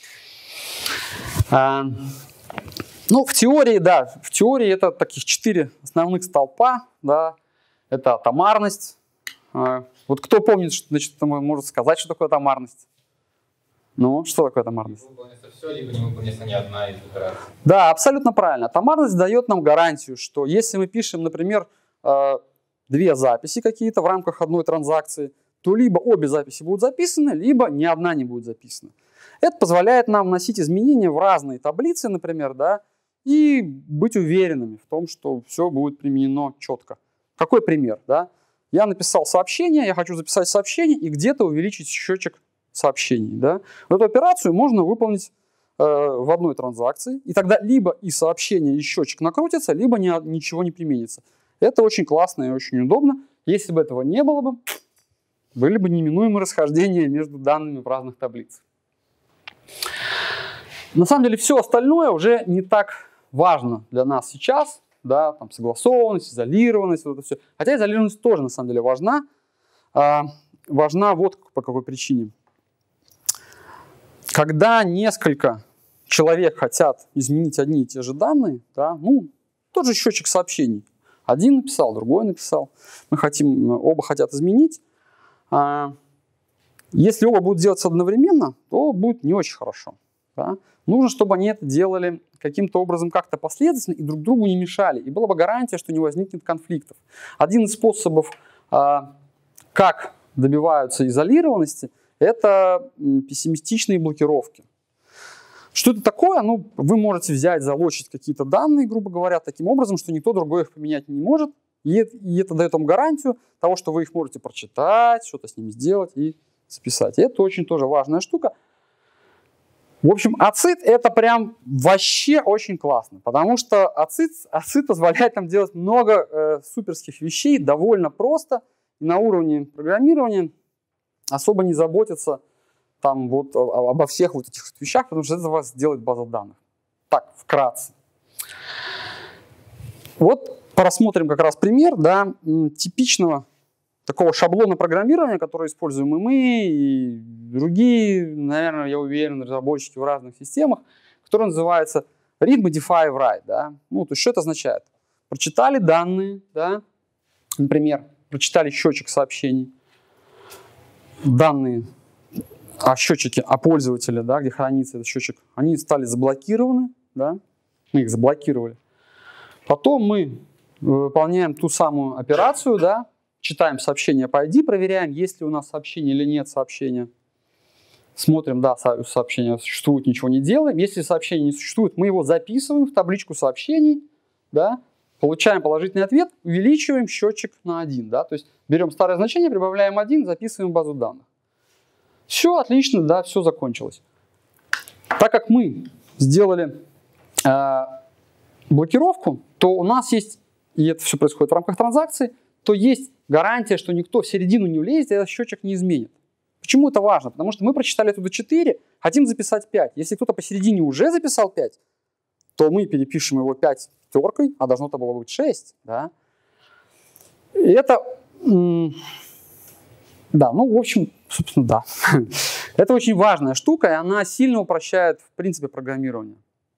А, ну, в теории, да, в теории это таких четыре основных столпа, да. Это атомарность. А, вот кто помнит, что, значит, может сказать, что такое атомарность? Ну, что такое атомарность? Либо выполнится все, либо не выполнится ни одна из операций. Да, абсолютно правильно. Атомарность дает нам гарантию, что если мы пишем, например, две записи какие-то в рамках одной транзакции, то либо обе записи будут записаны, либо ни одна не будет записана. Это позволяет нам вносить изменения в разные таблицы, например, да, и быть уверенными в том, что все будет применено четко. Какой пример? Да? Я написал сообщение, я хочу записать сообщение и где-то увеличить счетчик сообщений. Да? Эту операцию можно выполнить э, в одной транзакции, и тогда либо и сообщение, и счетчик накрутится, либо ни, ничего не применится. Это очень классно и очень удобно. Если бы этого не было бы, были бы неминуемые расхождения между данными в разных таблицах. На самом деле все остальное уже не так важно для нас сейчас. Да, там согласованность, изолированность, вот это все. Хотя изолированность тоже на самом деле важна. А, важна вот по какой причине. Когда несколько человек хотят изменить одни и те же данные, да, ну, тот же счетчик сообщений. Один написал, другой написал. Мы хотим, оба хотят изменить. А, если оба будут делать одновременно, то будет не очень хорошо. Да? Нужно, чтобы они это делали каким-то образом как-то последовательно и друг другу не мешали. И была бы гарантия, что не возникнет конфликтов. Один из способов, а, как добиваются изолированности, это пессимистичные блокировки. Что это такое? Ну, вы можете взять, залочить какие-то данные, грубо говоря, таким образом, что никто другой их поменять не может. И это, и это дает вам гарантию того, что вы их можете прочитать, что-то с ними сделать и списать. И это очень тоже важная штука. В общем, ацид это прям вообще очень классно, потому что ацид, ацид позволяет нам делать много э, суперских вещей довольно просто. И на уровне программирования особо не заботиться там вот обо всех вот этих вещах, потому что это вас делает база данных. Так, вкратце. Вот просмотрим как раз пример, да, типичного такого шаблона программирования, который используем и мы, и другие, наверное, я уверен, разработчики в разных системах, который называется read, modify, write. Да? Ну, то есть что это означает? Прочитали данные, да? Например, прочитали счетчик сообщений, данные о счетчике, о пользователе, да, где хранится этот счетчик, они стали заблокированы, да? Мы их заблокировали. Потом мы выполняем ту самую операцию, да? Читаем сообщение по ай ди, проверяем, есть ли у нас сообщение или нет сообщения. Смотрим, да, сообщение существует, ничего не делаем. Если сообщение не существует, мы его записываем в табличку сообщений, да, получаем положительный ответ, увеличиваем счетчик на один. Да, то есть берем старое значение, прибавляем один, записываем в базу данных. Все отлично, да, все закончилось. Так как мы сделали э, блокировку, то у нас есть, и это все происходит в рамках транзакции, то есть гарантия, что никто в середину не влезет, и этот счетчик не изменит. Почему это важно? Потому что мы прочитали туда четыре, хотим записать пять. Если кто-то посередине уже записал пять, то мы перепишем его пять теркой, а должно-то было быть шесть. Да? И это, да, ну, в общем, собственно, да. Это очень важная штука, и она сильно упрощает, в принципе, программирование.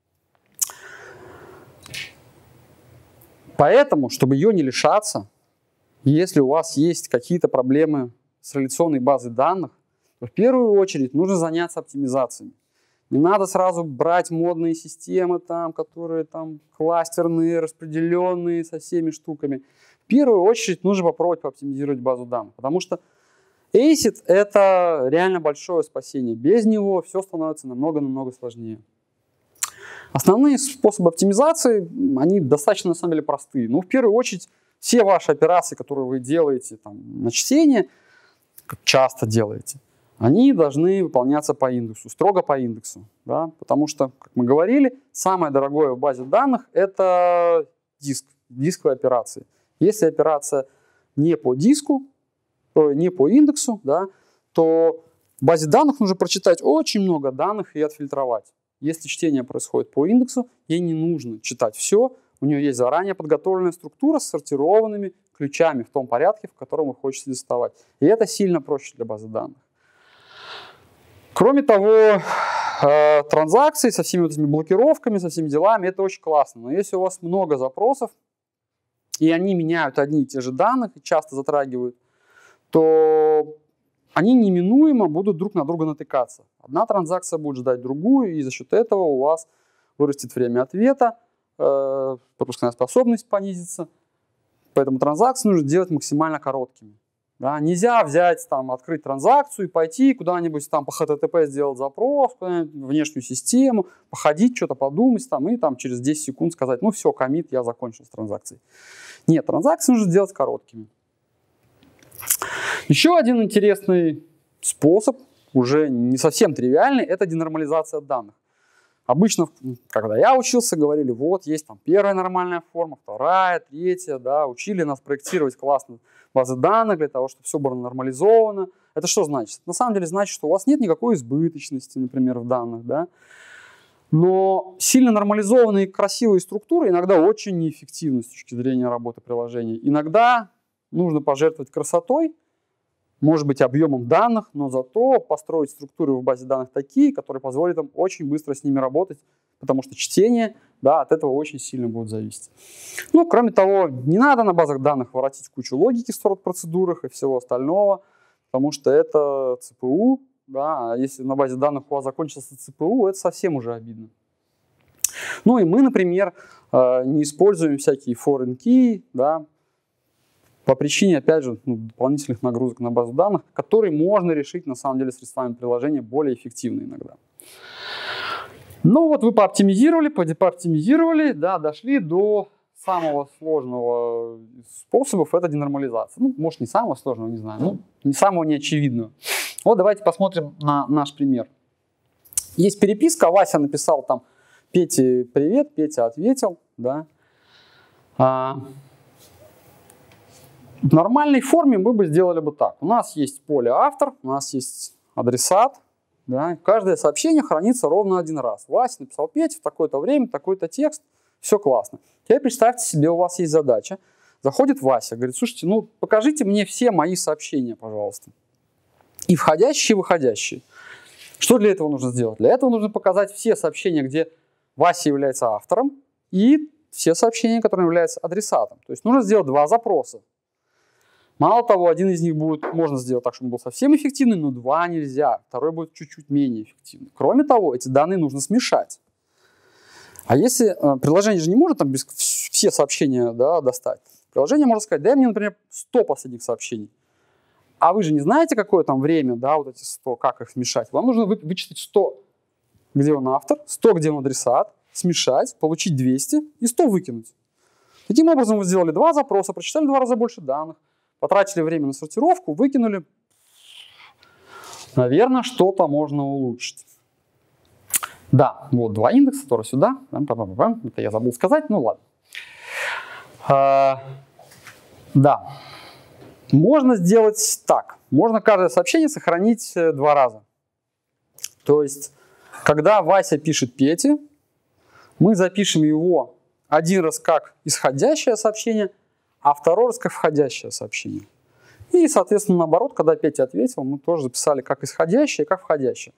Поэтому, чтобы ее не лишаться, если у вас есть какие-то проблемы с реляционной базой данных, то в первую очередь нужно заняться оптимизациями. Не надо сразу брать модные системы, там, которые там кластерные, распределенные со всеми штуками. В первую очередь нужно попробовать пооптимизировать базу данных, потому что эйсид — это реально большое спасение. Без него все становится намного-намного сложнее. Основные способы оптимизации, они достаточно, на самом деле, простые. Ну, в первую очередь, все ваши операции, которые вы делаете там, на чтение, как часто делаете, они должны выполняться по индексу, строго по индексу. Да? Потому что, как мы говорили, самое дорогое в базе данных — это диск, дисковые операции. Если операция не по диску, не по индексу, да, то в базе данных нужно прочитать очень много данных и отфильтровать. если чтение происходит по индексу, ей не нужно читать все. У нее есть заранее подготовленная структура с сортированными ключами в том порядке, в котором вы хотите листовать. И это сильно проще для базы данных. Кроме того, э, транзакции со всеми вот этими блокировками, со всеми делами, это очень классно. Но если у вас много запросов, и они меняют одни и те же данные, и часто затрагивают, то они неминуемо будут друг на друга натыкаться. Одна транзакция будет ждать другую, и за счет этого у вас вырастет время ответа, э, пропускная способность понизится. Поэтому транзакции нужно делать максимально короткими. Да? Нельзя взять, там, открыть транзакцию и пойти куда-нибудь там, по эйч ти ти пи сделать запрос, в внешнюю систему, походить, что-то подумать там, и там, через десять секунд сказать, ну все, коммит, я закончил с транзакцией. Нет, транзакции нужно делать короткими. Еще один интересный способ, уже не совсем тривиальный, это денормализация данных. Обычно, когда я учился, говорили, вот есть там первая нормальная форма, вторая, третья, да, учили нас проектировать классные базы данных для того, чтобы все было нормализовано. Это что значит? На самом деле значит, что у вас нет никакой избыточности, например, в данных, да. Но сильно нормализованные красивые структуры иногда очень неэффективны с точки зрения работы приложения. Иногда нужно пожертвовать красотой, может быть, объемом данных, но зато построить структуры в базе данных такие, которые позволят вам очень быстро с ними работать, потому что чтение, да, от этого очень сильно будет зависеть. Ну, кроме того, не надо на базах данных воротить кучу логики в сорт-процедурах и всего остального, потому что это си пи ю, да, а если на базе данных у вас закончился си пи ю, это совсем уже обидно. Ну и мы, например, не используем всякие foreign key, да, по причине, опять же, ну, дополнительных нагрузок на базу данных, которые можно решить, на самом деле, средствами приложения более эффективно иногда. Ну вот вы пооптимизировали, пооптимизировали, да, дошли до самого сложного способа, это денормализация. Ну, может, не самого сложного, не знаю, ну, не самого неочевидного. Вот давайте посмотрим на наш пример. Есть переписка, Вася написал там Пете привет, Петя ответил, да. А, в нормальной форме мы бы сделали бы так. У нас есть поле автор, у нас есть адресат. Да? Каждое сообщение хранится ровно один раз. Вася написал Петя в такое-то время, такой-то текст. Все классно. Теперь представьте себе, у вас есть задача. Заходит Вася, говорит, слушайте, ну покажите мне все мои сообщения, пожалуйста. И входящие, и выходящие. Что для этого нужно сделать? Для этого нужно показать все сообщения, где Вася является автором, и все сообщения, которые являются адресатом. То есть нужно сделать два запроса. Мало того, один из них будет, можно сделать так, чтобы он был совсем эффективный, но два нельзя. Второй будет чуть-чуть менее эффективный. Кроме того, эти данные нужно смешать. А если э, приложение же не может там без, все сообщения, да, достать. Приложение может сказать, дай мне, например, сто последних сообщений. А вы же не знаете, какое там время, да, вот эти сто, как их смешать. Вам нужно вы, вычислить сто, где он автор, сто, где он адресат, смешать, получить двести и сто выкинуть. Таким образом вы сделали два запроса, прочитали в два раза больше данных, потратили время на сортировку, выкинули. Наверное, что-то можно улучшить. Да, вот два индекса, которые сюда. Это я забыл сказать, ну ладно. А, да. Можно сделать так. Можно каждое сообщение сохранить два раза. То есть, когда Вася пишет Пете, мы запишем его один раз как исходящее сообщение, а второй раз как входящее сообщение. И, соответственно, наоборот, когда Петя ответил, мы тоже записали как исходящее, как входящее.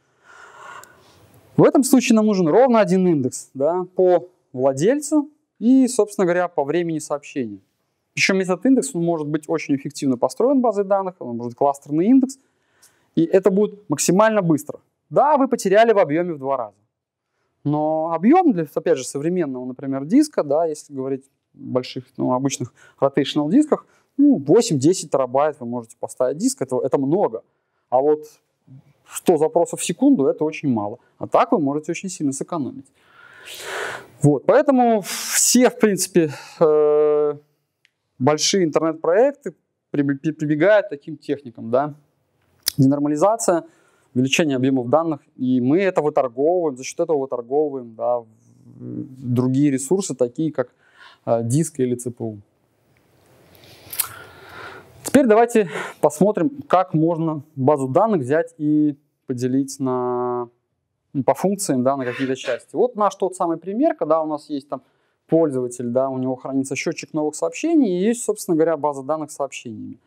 В этом случае нам нужен ровно один индекс, да, по владельцу и, собственно говоря, по времени сообщения. Причем этот индекс он может быть очень эффективно построен базой данных, он может быть кластерный индекс, и это будет максимально быстро. Да, вы потеряли в объеме в два раза. Но объем для, опять же, современного, например, диска, да, если говорить о больших, ну, обычных rotational дисках, ну, восемь-десять терабайт вы можете поставить диск, это, это много. А вот сто запросов в секунду это очень мало. А так вы можете очень сильно сэкономить. Вот, поэтому все, в принципе, э, большие интернет-проекты прибегают к таким техникам, да. Денормализация, увеличение объемов данных, и мы это выторговываем, за счет этого выторговываем, да, другие ресурсы, такие как э, диск или си пи ю. Теперь давайте посмотрим, как можно базу данных взять и поделить на по функциям, да, на какие-то части. Вот наш тот самый пример, когда у нас есть там пользователь, да, у него хранится счетчик новых сообщений, и есть, собственно говоря, база данных с сообщениями.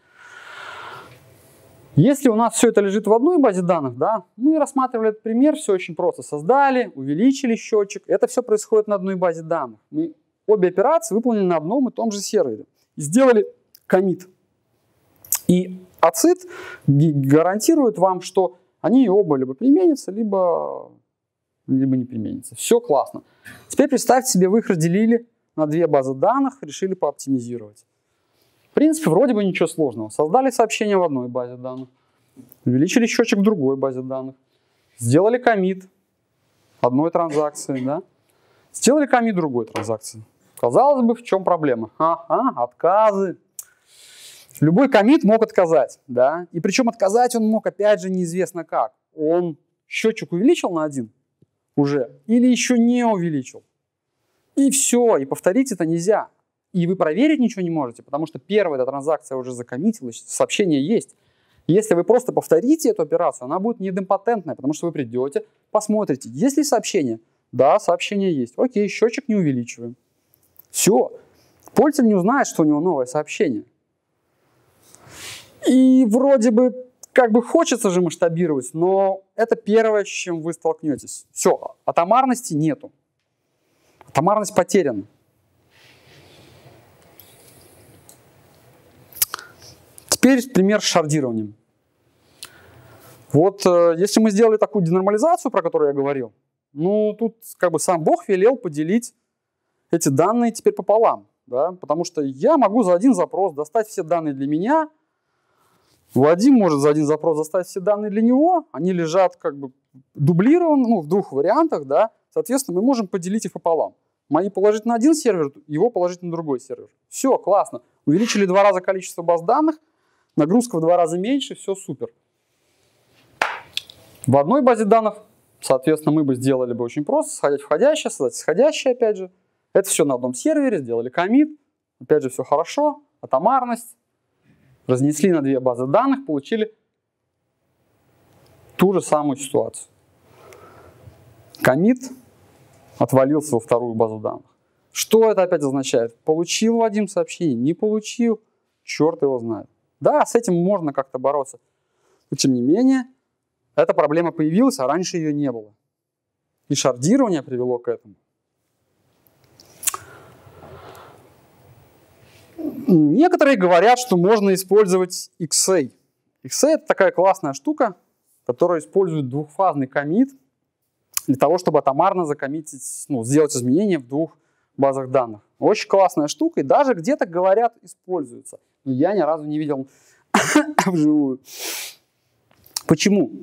Если у нас все это лежит в одной базе данных, да, мы рассматривали этот пример, все очень просто. Создали, увеличили счетчик. Это все происходит на одной базе данных. Мы обе операции выполнили на одном и том же сервере. И сделали коммит. И ацид гарантирует вам, что они оба либо применятся, либо, либо не применятся. Все классно. Теперь представьте себе, вы их разделили на две базы данных, решили пооптимизировать. В принципе, вроде бы ничего сложного. Создали сообщение в одной базе данных, увеличили счетчик в другой базе данных, сделали коммит одной транзакции, да? Сделали коммит другой транзакции. Казалось бы, в чем проблема? Ага, отказы. Любой коммит мог отказать, да? И причем отказать он мог, опять же, неизвестно как. Он счетчик увеличил на один уже или еще не увеличил. И все, и повторить это нельзя. И вы проверить ничего не можете, потому что первая эта транзакция уже закоммитилась, сообщение есть. Если вы просто повторите эту операцию, она будет недемпотентная, потому что вы придете, посмотрите, есть ли сообщение. Да, сообщение есть. Окей, счетчик не увеличиваем. Все. Пользователь не узнает, что у него новое сообщение. И вроде бы как бы хочется же масштабировать, но это первое, с чем вы столкнетесь. Все, атомарности нету. Атомарность потеряна. Теперь пример с шардированием. Вот э, если мы сделали такую денормализацию, про которую я говорил, ну тут как бы сам Бог велел поделить эти данные теперь пополам. Да? Потому что я могу за один запрос достать все данные для меня, Вадим может за один запрос достать все данные для него, они лежат как бы дублированы, ну, в двух вариантах, да? Соответственно, мы можем поделить их пополам. Мои положить на один сервер, его положить на другой сервер. Все, классно. Увеличили два раза количество баз данных, нагрузка в два раза меньше, все супер. В одной базе данных, соответственно, мы бы сделали бы очень просто, сходить входящее, создать исходящее, опять же. Это все на одном сервере, сделали коммит, опять же, все хорошо, атомарность. Разнесли на две базы данных, получили ту же самую ситуацию. Коммит отвалился во вторую базу данных. Что это опять означает? Получил Вадим сообщение, не получил, черт его знает. Да, с этим можно как-то бороться. Но тем не менее, эта проблема появилась, а раньше ее не было. И шардирование привело к этому. Некоторые говорят, что можно использовать икс эй. икс эй — это такая классная штука, которая использует двухфазный коммит для того, чтобы атомарно закоммитить, ну, сделать изменения в двух базах данных. Очень классная штука, и даже где-то, говорят, используется. Но я ни разу не видел вживую. Почему?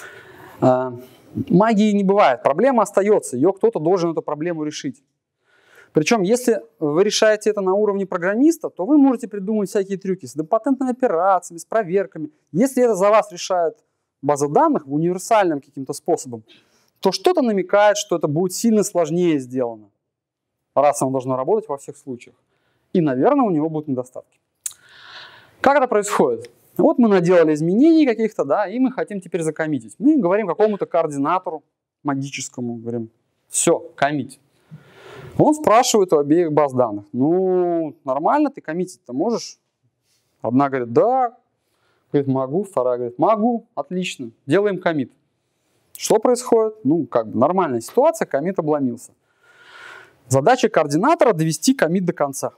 Магии не бывает. Проблема остается. Ее кто-то должен эту проблему решить. Причем, если вы решаете это на уровне программиста, то вы можете придумать всякие трюки с демпотентными операциями, с проверками. Если это за вас решает база данных универсальным каким-то способом, то что-то намекает, что это будет сильно сложнее сделано, раз оно должно работать во всех случаях. И, наверное, у него будут недостатки. Как это происходит? Вот мы наделали изменений каких-то, да, и мы хотим теперь закоммитить. Мы говорим какому-то координатору магическому, говорим, все, коммить. Он спрашивает у обеих баз данных. Ну, нормально, ты коммитить-то можешь? Одна говорит, да. Говорит, могу. Вторая говорит, могу. Отлично. Делаем коммит. Что происходит? Ну, как бы нормальная ситуация, коммит обломился. Задача координатора — довести коммит до конца.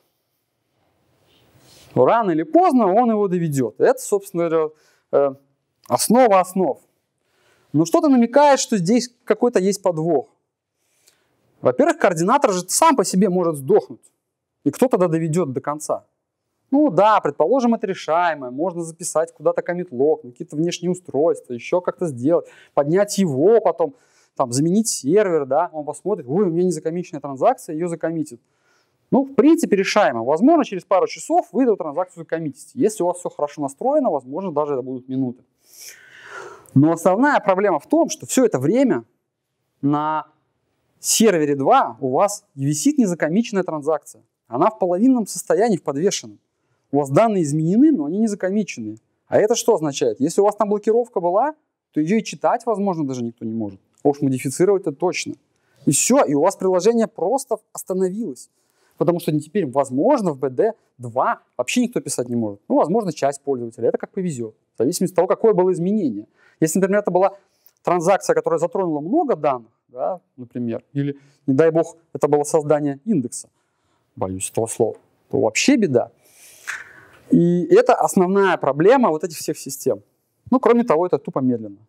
Рано или поздно он его доведет. Это, собственно говоря, основа основ. Но что-то намекает, что здесь какой-то есть подвох. Во-первых, координатор же сам по себе может сдохнуть. И кто тогда доведет до конца? Ну да, предположим, это решаемое. Можно записать куда-то коммит-лог, какие-то внешние устройства, еще как-то сделать. Поднять его потом, там, заменить сервер, да. Он посмотрит, ой, у меня незакоммиченная транзакция, ее закоммитит. Ну, в принципе, решаемо. Возможно, через пару часов вы эту транзакцию закоммитите. Если у вас все хорошо настроено, возможно, даже это будут минуты. Но основная проблема в том, что все это время на сервере два у вас висит незакоммиченная транзакция. Она в половинном состоянии, в подвешенном. У вас данные изменены, но они не закоммиченные. А это что означает? Если у вас там блокировка была, то ее и читать, возможно, даже никто не может. а уж модифицировать это точно. И все, и у вас приложение просто остановилось. Потому что теперь, возможно, в би ди два вообще никто писать не может. Ну, возможно, часть пользователей. Это как повезет. В зависимости от того, какое было изменение. Если, например, это была транзакция, которая затронула много данных, да, например, или, не дай бог, это было создание индекса, боюсь этого слова, то вообще беда. И это основная проблема вот этих всех систем. Ну, кроме того, это тупо медленно.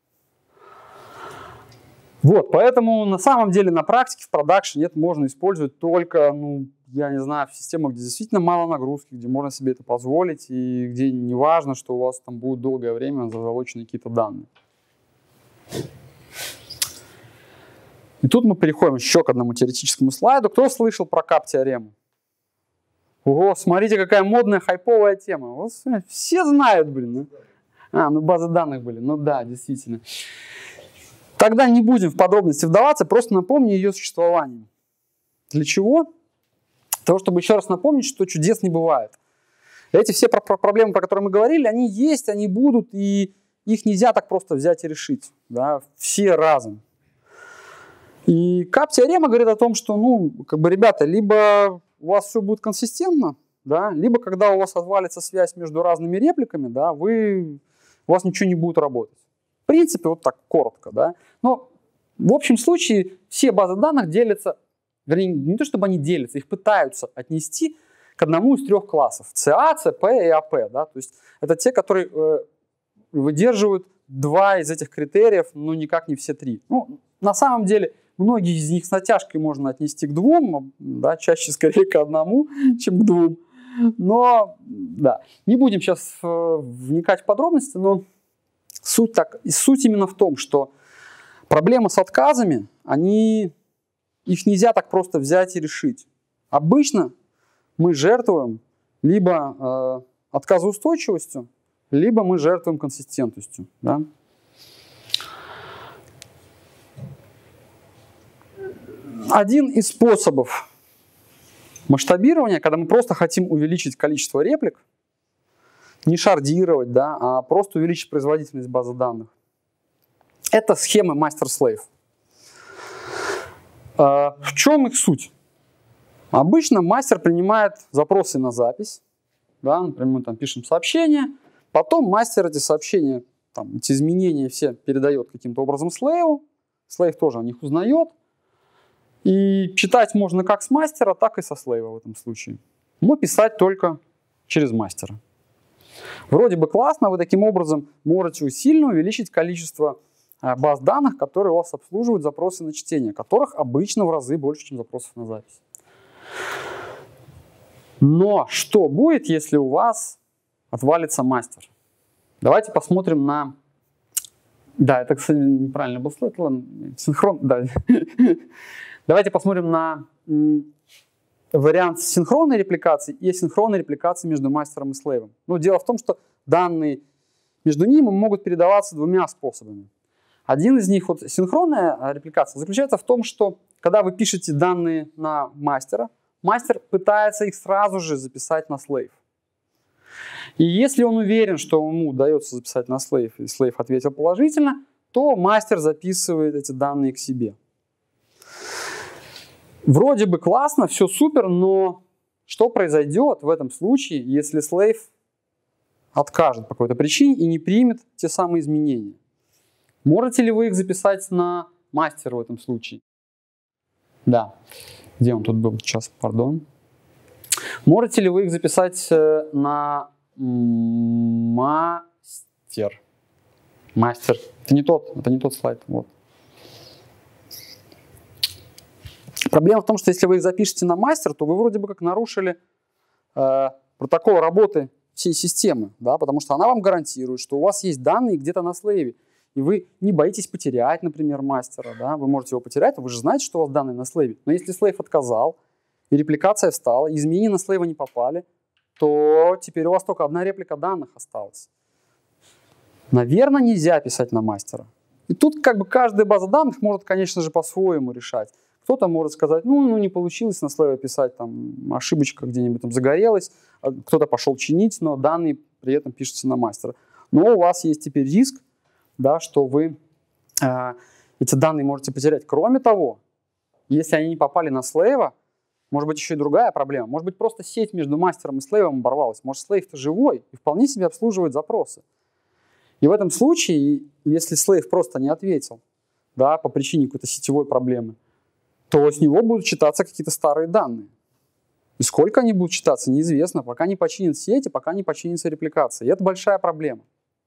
Вот, поэтому на самом деле на практике в продакшене это можно использовать только, ну, я не знаю, в системах, где действительно мало нагрузки, где можно себе это позволить, и где не важно, что у вас там будет долгое время залочены какие-то данные. И тут мы переходим еще к одному теоретическому слайду. Кто слышал про кап-теорему? Ого, смотрите, какая модная, хайповая тема. Вот, все знают, блин. А, ну базы данных были. Ну да, действительно. Тогда не будем в подробности вдаваться, просто напомню ее существование. Для чего? Для того, чтобы еще раз напомнить, что чудес не бывает. Эти все про- про проблемы, про которые мы говорили, они есть, они будут, и их нельзя так просто взять и решить. Да? Все разом. И кап-теорема говорит о том, что, ну, как бы, ребята, либо у вас все будет консистентно, да, либо когда у вас отвалится связь между разными репликами, да, вы, у вас ничего не будет работать. В принципе, вот так коротко, да. Но в общем случае все базы данных делятся, вернее, не то чтобы они делятся, их пытаются отнести к одному из трех классов. си эй, си пи и эй пи, да, то есть это те, которые э, выдерживают два из этих критериев, но никак не все три. Ну, на самом деле, многие из них с натяжкой можно отнести к двум, да, чаще скорее к одному, чем к двум. Но, да, не будем сейчас э, вникать в подробности, но суть, так, суть именно в том, что проблемы с отказами, они, их нельзя так просто взять и решить. Обычно мы жертвуем либо э, отказоустойчивостью, либо мы жертвуем консистентностью. Да? Один из способов масштабирования, когда мы просто хотим увеличить количество реплик, не шардировать, да, а просто увеличить производительность базы данных, это схемы мастер-слейв. В чем их суть? Обычно мастер принимает запросы на запись, да, например, мы там пишем сообщения, потом мастер эти сообщения, там, эти изменения все передает каким-то образом слейву, слейв тоже о них узнает, и читать можно как с мастера, так и со слейва в этом случае. Но писать только через мастера. Вроде бы классно, вы таким образом можете сильно увеличить количество баз данных, которые у вас обслуживают запросы на чтение, которых обычно в разы больше, чем запросов на запись. Но что будет, если у вас отвалится мастер? Давайте посмотрим на... Да, это, кстати, неправильно был слайд, ладно, синхрон, да. Давайте посмотрим на вариант синхронной репликации и асинхронной репликации между мастером и слейвом. Ну, дело в том, что данные между ними могут передаваться двумя способами. Один из них, вот синхронная репликация, заключается в том, что когда вы пишете данные на мастера, мастер пытается их сразу же записать на слейв. И если он уверен, что ему удается записать на слейв, и слейв ответил положительно, то мастер записывает эти данные к себе. Вроде бы классно, все супер, но что произойдет в этом случае, если слейв откажет по какой-то причине и не примет те самые изменения? Можете ли вы их записать на мастера в этом случае? Да. Где он тут был? Сейчас, пардон. Можете ли вы их записать на мастер? Мастер. Это не тот, это не тот слайд. Вот. Проблема в том, что если вы их запишете на мастер, то вы вроде бы как нарушили э, протокол работы всей системы, да, потому что она вам гарантирует, что у вас есть данные где-то на слейве, и вы не боитесь потерять, например, мастера, да, вы можете его потерять, вы же знаете, что у вас данные на слейве, но если слейв отказал, и репликация встала, и изменения на слейва не попали, то теперь у вас только одна реплика данных осталась. Наверное, нельзя писать на мастера. И тут как бы каждая база данных может, конечно же, по-своему решать. Кто-то может сказать, ну, ну не получилось на слейве писать, там, ошибочка где-нибудь там загорелась, кто-то пошел чинить, но данные при этом пишутся на мастера. Но у вас есть теперь риск, да, что вы э, эти данные можете потерять. Кроме того, если они не попали на слейва, может быть еще и другая проблема. Может быть просто сеть между мастером и слейвом оборвалась. Может слейв-то живой и вполне себе обслуживает запросы. И в этом случае, если слейв просто не ответил, да, по причине какой-то сетевой проблемы, то с него будут читаться какие-то старые данные. И сколько они будут читаться, неизвестно, пока не починят сети, пока не починится репликация. И это большая проблема.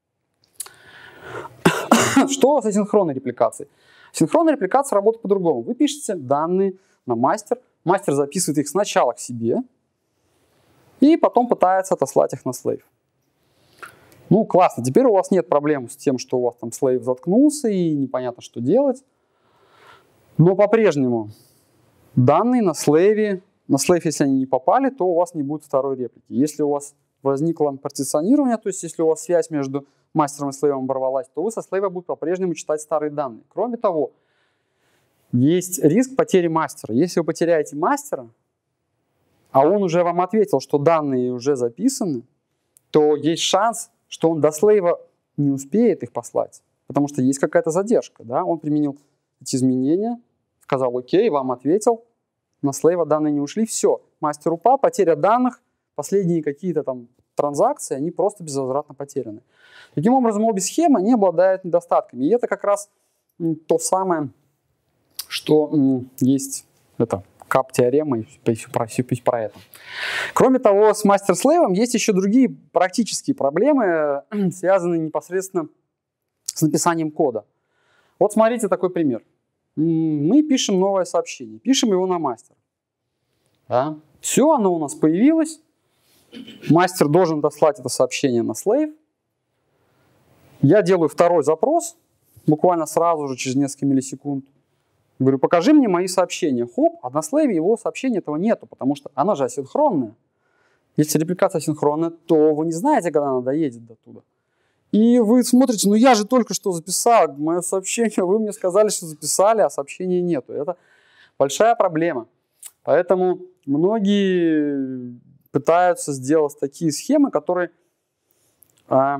Что с асинхронной репликацией? Синхронная репликация работает по-другому. Вы пишете данные на мастер, мастер записывает их сначала к себе и потом пытается отослать их на слейв. Ну, классно, теперь у вас нет проблем с тем, что у вас там слейв заткнулся и непонятно, что делать. Но по-прежнему данные на слейве, на слейв, если они не попали, то у вас не будет второй реплики. Если у вас возникло партиционирование, то есть если у вас связь между мастером и слейвом оборвалась, то вы со слейва будете по-прежнему читать старые данные. Кроме того, есть риск потери мастера. Если вы потеряете мастера, а он уже вам ответил, что данные уже записаны, то есть шанс, что он до слейва не успеет их послать, потому что есть какая-то задержка. Да? Он применил эти изменения, сказал окей, вам ответил, на слейва данные не ушли, все, мастер упал, потеря данных, последние какие-то там транзакции, они просто безвозвратно потеряны. Таким образом, обе схемы не обладают недостатками. И это как раз то самое, что есть это, кап-теорема и все про, все про это. Кроме того, с мастер-слейвом есть еще другие практические проблемы, связанные непосредственно с написанием кода. Вот смотрите такой пример. Мы пишем новое сообщение, пишем его на мастер. Да? Все, оно у нас появилось. Мастер должен дослать это сообщение на слейв. Я делаю второй запрос, буквально сразу же, через несколько миллисекунд. Говорю, покажи мне мои сообщения. Хоп, а на слейве его сообщения этого нету, потому что она же асинхронная. Если репликация асинхронная, то вы не знаете, когда она доедет до туда. И вы смотрите, ну я же только что записал мое сообщение, вы мне сказали, что записали, а сообщения нету. Это большая проблема. Поэтому многие пытаются сделать такие схемы, которые а,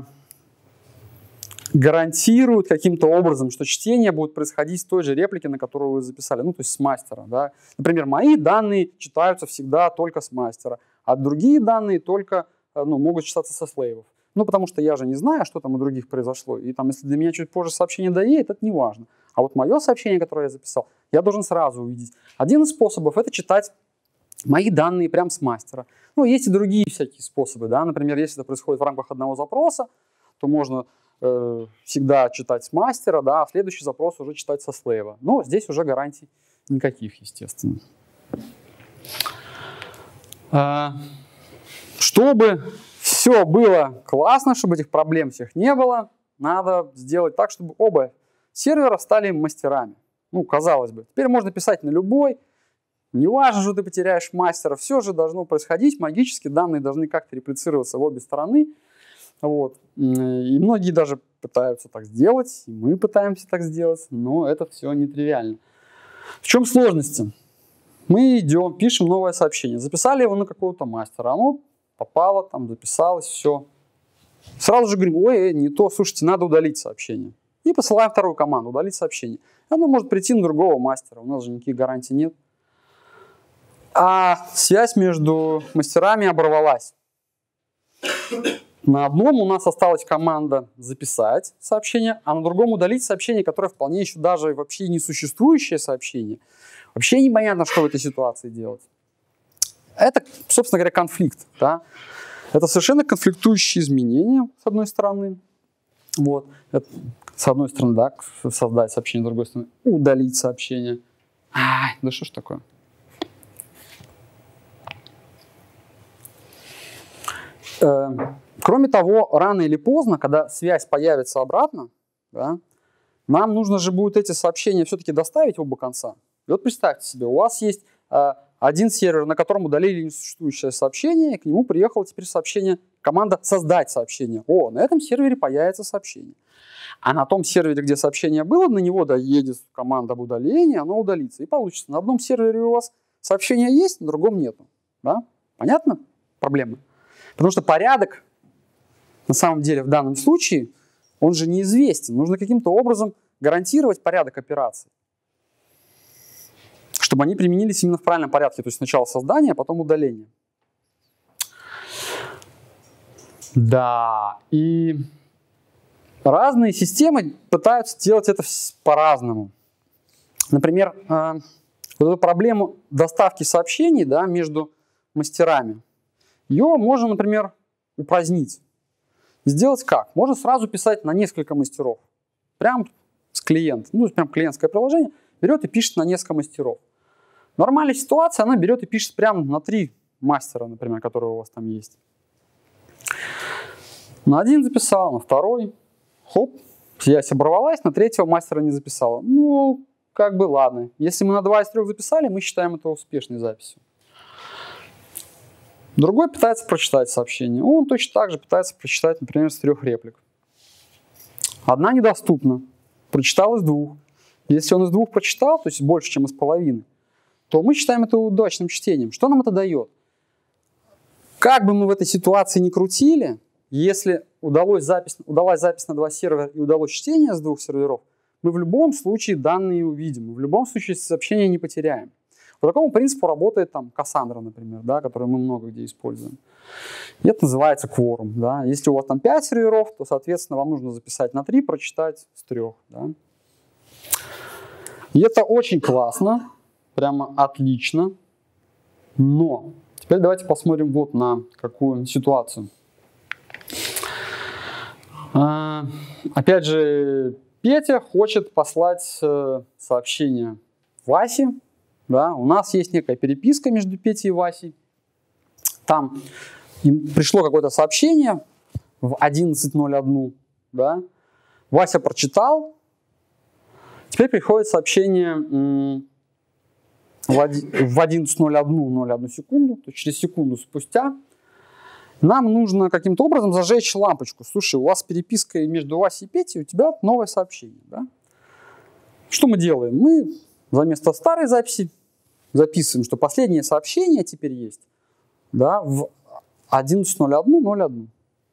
гарантируют каким-то образом, что чтение будет происходить с той же реплики, на которую вы записали, ну то есть с мастера. Да? Например, мои данные читаются всегда только с мастера, а другие данные только ну, могут читаться со слейвов. Ну, потому что я же не знаю, что там у других произошло. И там, если до меня чуть позже сообщение доедет, это не важно. А вот мое сообщение, которое я записал, я должен сразу увидеть. Один из способов – это читать мои данные прямо с мастера. Ну, есть и другие всякие способы. Да? Например, если это происходит в рамках одного запроса, то можно э, всегда читать с мастера, да, а следующий запрос уже читать со слейва. Но здесь уже гарантий никаких, естественно. А, чтобы все было классно, чтобы этих проблем всех не было, надо сделать так, чтобы оба сервера стали мастерами. Ну, казалось бы. Теперь можно писать на любой. Не важно, что ты потеряешь мастера. Все же должно происходить магически. Данные должны как-то реплицироваться в обе стороны. Вот. И многие даже пытаются так сделать. И мы пытаемся так сделать. Но это все нетривиально. В чем сложности? Мы идем, пишем новое сообщение. Записали его на какого-то мастера. Оно попало, там, записалось, все. Сразу же говорим, ой, не то, слушайте, надо удалить сообщение. И посылаем вторую команду, удалить сообщение. Оно может прийти на другого мастера, у нас же никаких гарантий нет. А связь между мастерами оборвалась. На одном у нас осталась команда записать сообщение, а на другом удалить сообщение, которое вполне еще даже вообще не существующее сообщение. Вообще непонятно, что в этой ситуации делать. Это, собственно говоря, конфликт. Да? Это совершенно конфликтующие изменения, с одной стороны. Вот. Это, с одной стороны, да, создать сообщение, с другой стороны, удалить сообщение. Ай, да что ж такое? Э, кроме того, рано или поздно, когда связь появится обратно, да, нам нужно же будет эти сообщения все-таки доставить в оба конца. И вот представьте себе, у вас есть э, один сервер, на котором удалили несуществующее сообщение, и к нему приехало теперь сообщение, команда «создать сообщение». О, на этом сервере появится сообщение. А на том сервере, где сообщение было, на него доедет команда об удалении, оно удалится. И получится, на одном сервере у вас сообщение есть, на другом нету. Да? Понятно? Проблема. Потому что порядок, на самом деле, в данном случае, он же неизвестен. Нужно каким-то образом гарантировать порядок операций, чтобы они применились именно в правильном порядке, то есть сначала создание, а потом удаление. Да, и разные системы пытаются делать это по-разному. Например, э, вот эту проблему доставки сообщений, да, между мастерами, ее можно, например, упразднить. Сделать как? Можно сразу писать на несколько мастеров. Прям с клиента. Ну, прям клиентское приложение берет и пишет на несколько мастеров. Нормальная ситуация, она берет и пишет прямо на три мастера, например, которые у вас там есть. На один записал, на второй. Хоп, связь оборвалась, на третьего мастера не записала. Ну, как бы ладно. Если мы на два из трех записали, мы считаем это успешной записью. Другой пытается прочитать сообщение. Он точно так же пытается прочитать, например, с трех реплик. Одна недоступна. Прочитал из двух. Если он из двух прочитал, то есть больше, чем из половины, то мы считаем это удачным чтением. Что нам это дает? Как бы мы в этой ситуации ни крутили, если удалось запись, удалась запись на два сервера и удалось чтение с двух серверов, мы в любом случае данные увидим. Мы в любом случае сообщение не потеряем. По такому принципу работает там Cassandra, например, да, которую мы много где используем. И это называется кворум. Да. Если у вас там пять серверов, то, соответственно, вам нужно записать на три, прочитать с трех. Да. И это очень классно, прямо отлично. Но теперь давайте посмотрим вот на какую ситуацию. А, опять же, Петя хочет послать э, сообщение Васе. Да, у нас есть некая переписка между Петей и Васей. Там им пришло какое-то сообщение в одиннадцать ноль один. Да? Вася прочитал. Теперь приходит сообщение м, в одиннадцать ноль один секунду, то есть через секунду спустя. Нам нужно каким-то образом зажечь лампочку. Слушай, у вас переписка между Васей и Петей, у тебя новое сообщение. Да? Что мы делаем? Мы вместо старой записи записываем, что последнее сообщение теперь есть, да, в одиннадцать ноль один ноль один.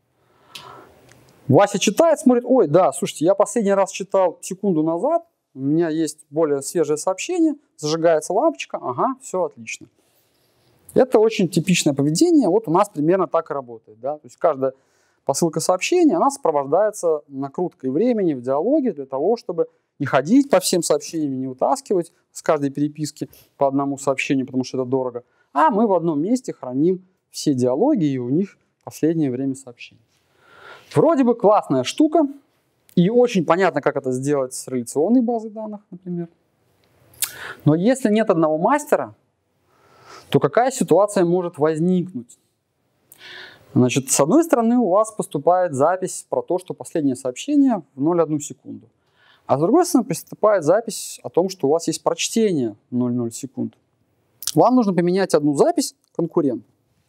Вася читает, смотрит, ой, да, слушайте, я последний раз читал секунду назад, у меня есть более свежее сообщение, зажигается лампочка, ага, все отлично. Это очень типичное поведение, вот у нас примерно так и работает. Да? То есть каждая посылка сообщения, она сопровождается накруткой времени в диалоге для того, чтобы не ходить по всем сообщениям, не вытаскивать с каждой переписки по одному сообщению, потому что это дорого. А мы в одном месте храним все диалоги, и у них последнее время сообщений. Вроде бы классная штука, и очень понятно, как это сделать с реляционной базой данных, например. Но если нет одного мастера, то какая ситуация может возникнуть? Значит, с одной стороны, у вас поступает запись про то, что последнее сообщение в ноль одну секунду. А с другой стороны, поступает запись о том, что у вас есть прочтение в ноль ноль секунд. Вам нужно поменять одну запись конкуренту.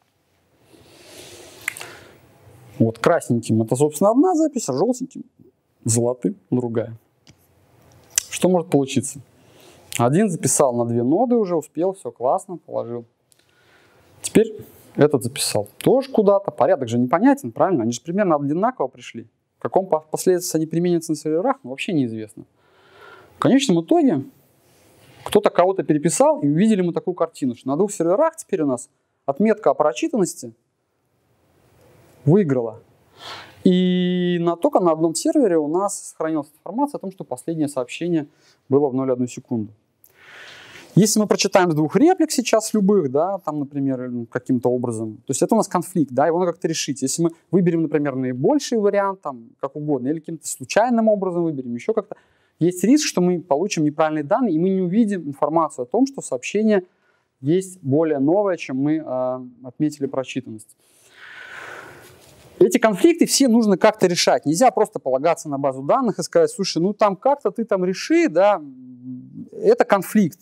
Вот красненьким это, собственно, одна запись, а желтеньким, золотым, другая. Что может получиться? Один записал на две ноды уже, успел, все классно, положил. Теперь этот записал тоже куда-то. Порядок же непонятен, правильно? Они же примерно одинаково пришли. В каком последствии они применятся на серверах, ну, вообще неизвестно. В конечном итоге кто-то кого-то переписал, и увидели мы такую картину, что на двух серверах теперь у нас отметка о прочитанности выиграла. И на, только на одном сервере у нас сохранилась информация о том, что последнее сообщение было в ноль одну секунду. Если мы прочитаем с двух реплик сейчас любых, да, там, например, каким-то образом, то есть это у нас конфликт, да, его надо как-то решить. Если мы выберем, например, наибольший вариант, там, как угодно, или каким-то случайным образом выберем, еще как-то, есть риск, что мы получим неправильные данные, и мы не увидим информацию о том, что сообщение есть более новое, чем мы э, отметили прочитанность. Эти конфликты все нужно как-то решать. Нельзя просто полагаться на базу данных и сказать, слушай, ну там как-то ты там реши, да, это конфликт.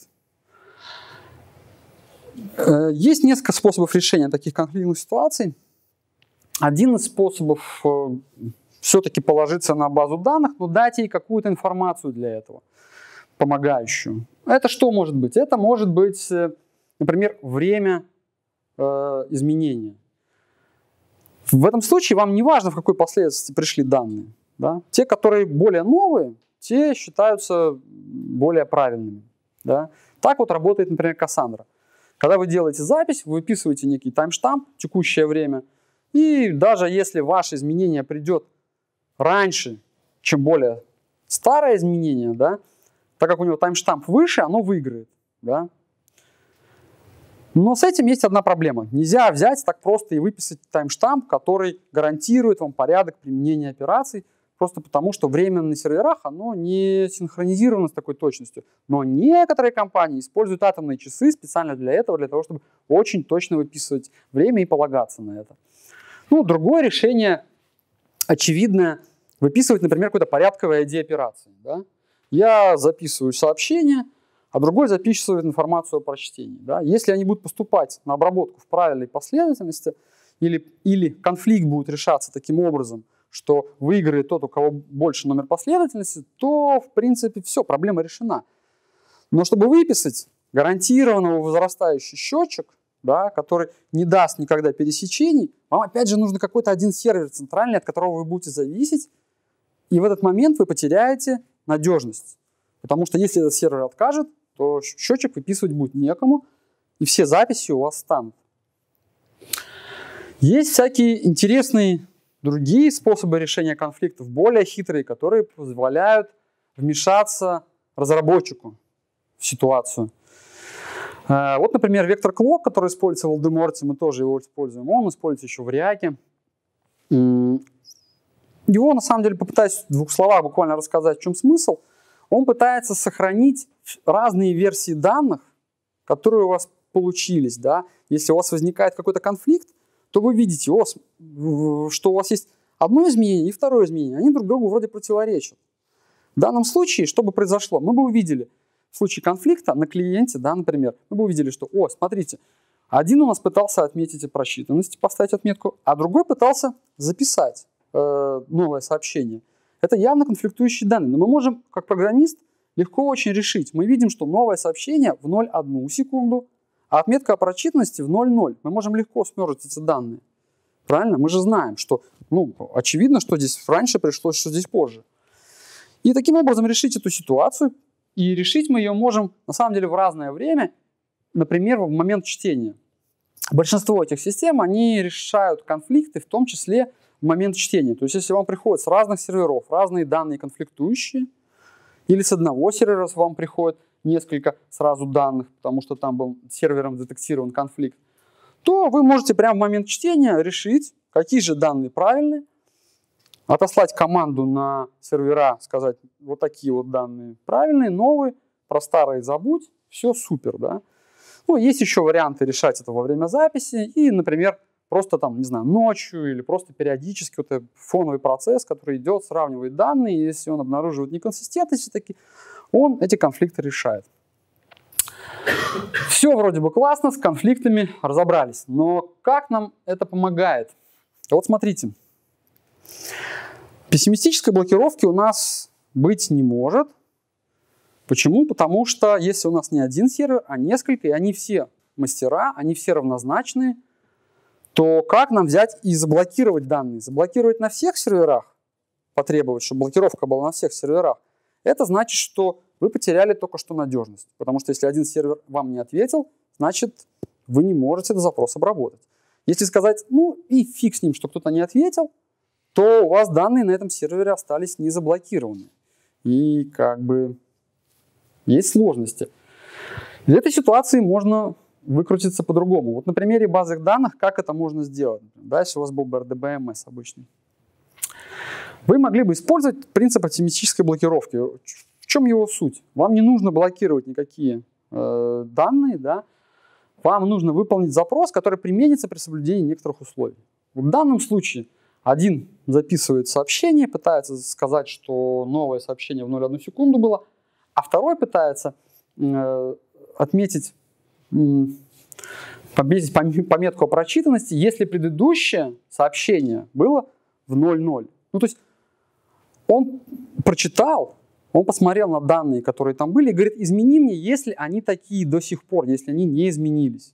Есть несколько способов решения таких конфликтных ситуаций. Один из способов все-таки положиться на базу данных, но дать ей какую-то информацию для этого, помогающую. Это что может быть? Это может быть, например, время э, изменения. В этом случае вам не важно, в какой последовательности пришли данные. Да? Те, которые более новые, те считаются более правильными. Да? Так вот работает, например, Cassandra. Когда вы делаете запись, вы выписываете некий таймштамп, текущее время, и даже если ваше изменение придет раньше, чем более старое изменение, да, так как у него таймштамп выше, оно выиграет. Да? Но с этим есть одна проблема. Нельзя взять так просто и выписать таймштамп, который гарантирует вам порядок применения операций, просто потому что время на серверах оно не синхронизировано с такой точностью. Но некоторые компании используют атомные часы специально для этого, для того, чтобы очень точно выписывать время и полагаться на это. Ну, другое решение, очевидное, выписывать, например, какой-то порядковый ай ди операции. Да? Я записываю сообщение, а другой записывает информацию о прочтении. Да? Если они будут поступать на обработку в правильной последовательности, или, или конфликт будет решаться таким образом, что выиграет тот, у кого больше номер последовательности, то, в принципе, все, проблема решена. Но чтобы выписать гарантированно возрастающий счетчик, да, который не даст никогда пересечений, вам опять же нужно какой-то один сервер центральный, от которого вы будете зависеть, и в этот момент вы потеряете надежность. Потому что если этот сервер откажет, то счетчик выписывать будет некому, и все записи у вас станут. Есть всякие интересные другие способы решения конфликтов, более хитрые, которые позволяют вмешаться разработчику в ситуацию. Вот, например, вектор клок, который используется в Voldemort, мы тоже его используем, он используется еще в React. Его, на самом деле, попытаюсь в двух словах буквально рассказать, в чем смысл. Он пытается сохранить разные версии данных, которые у вас получились. Да? Если у вас возникает какой-то конфликт, то вы видите, что у вас есть одно изменение и второе изменение. Они друг другу вроде противоречат. В данном случае, что бы произошло? Мы бы увидели, в случае конфликта на клиенте, да, например, мы бы увидели, что, о, смотрите, один у нас пытался отметить о просчитанности, поставить отметку, а другой пытался записать э, новое сообщение. Это явно конфликтующие данные. Но мы можем, как программист, легко очень решить. Мы видим, что новое сообщение в ноль целых одну секунду, а отметка о прочитанности в ноль целых ноль. Мы можем легко смержить эти данные. Правильно? Мы же знаем, что, ну, очевидно, что здесь раньше пришлось, что здесь позже. И таким образом решить эту ситуацию, и решить мы ее можем, на самом деле, в разное время, например, в момент чтения. Большинство этих систем, они решают конфликты, в том числе в момент чтения. То есть, если вам приходят с разных серверов разные данные конфликтующие, или с одного сервера вам приходит несколько сразу данных, потому что там был сервером детектирован конфликт, то вы можете прямо в момент чтения решить, какие же данные правильные, отослать команду на сервера, сказать, вот такие вот данные правильные, новые, про старые забудь, все супер, да. Ну, есть еще варианты решать это во время записи и, например, просто там, не знаю, ночью или просто периодически вот этот фоновый процесс, который идет, сравнивает данные, и если он обнаруживает неконсистентности такие, он эти конфликты решает. Все вроде бы классно, с конфликтами разобрались. Но как нам это помогает? Вот смотрите. Пессимистической блокировки у нас быть не может. Почему? Потому что если у нас не один сервер, а несколько, и они все мастера, они все равнозначные, то как нам взять и заблокировать данные? Заблокировать на всех серверах, потребовать, чтобы блокировка была на всех серверах, это значит, что вы потеряли только что надежность. Потому что если один сервер вам не ответил, значит, вы не можете этот запрос обработать. Если сказать, ну и фиг с ним, что кто-то не ответил, то у вас данные на этом сервере остались не заблокированы. И как бы есть сложности. Из этой ситуации можно выкрутиться по-другому. Вот на примере базы данных, как это можно сделать. Дальше у вас был бы эр дэ бэ эм эс обычный. Вы могли бы использовать принцип оптимистической блокировки. В чем его суть? Вам не нужно блокировать никакие э, данные, да? Вам нужно выполнить запрос, который применится при соблюдении некоторых условий. В данном случае один записывает сообщение, пытается сказать, что новое сообщение в ноль целых одну секунду было, а второй пытается э, отметить, э, пометить пометку о прочитанности, если предыдущее сообщение было в ноль целых ноль. Ну, то есть он прочитал, он посмотрел на данные, которые там были, и говорит, измени мне, если они такие до сих пор, если они не изменились.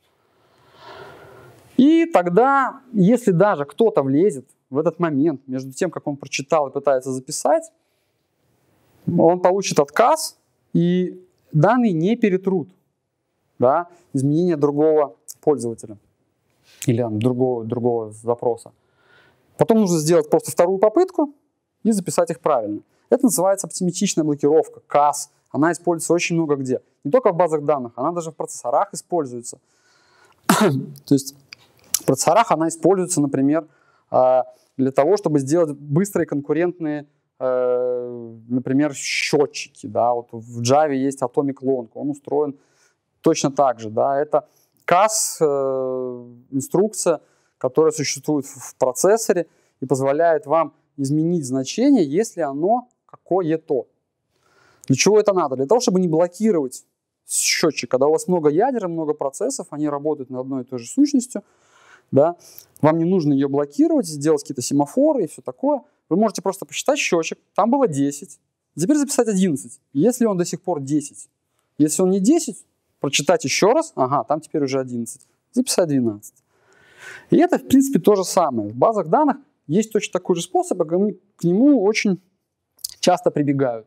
И тогда, если даже кто-то влезет в этот момент между тем, как он прочитал и пытается записать, он получит отказ, и данные не перетрут, да, изменения другого пользователя или там, другого, другого запроса. Потом нужно сделать просто вторую попытку и записать их правильно. Это называется оптимистичная блокировка, кас. Она используется очень много где. Не только в базах данных, она даже в процессорах используется. То есть в процессорах она используется, например, для того, чтобы сделать быстрые конкурентные, например, счетчики. Да? Вот в Java есть Atomic Long, он устроен точно так же. Да? Это кас, инструкция, которая существует в процессоре и позволяет вам изменить значение, если оно какое-то. Для чего это надо? Для того, чтобы не блокировать счетчик. Когда у вас много ядер, много процессов, они работают над одной и той же сущностью, да, вам не нужно ее блокировать, сделать какие-то семафоры и все такое. Вы можете просто посчитать счетчик, там было десять, теперь записать одиннадцать. Если он до сих пор десять, если он не десять, прочитать еще раз, ага, там теперь уже одиннадцать, записать двенадцать. И это, в принципе, то же самое. В базах данных есть точно такой же способ, и к нему очень часто прибегают.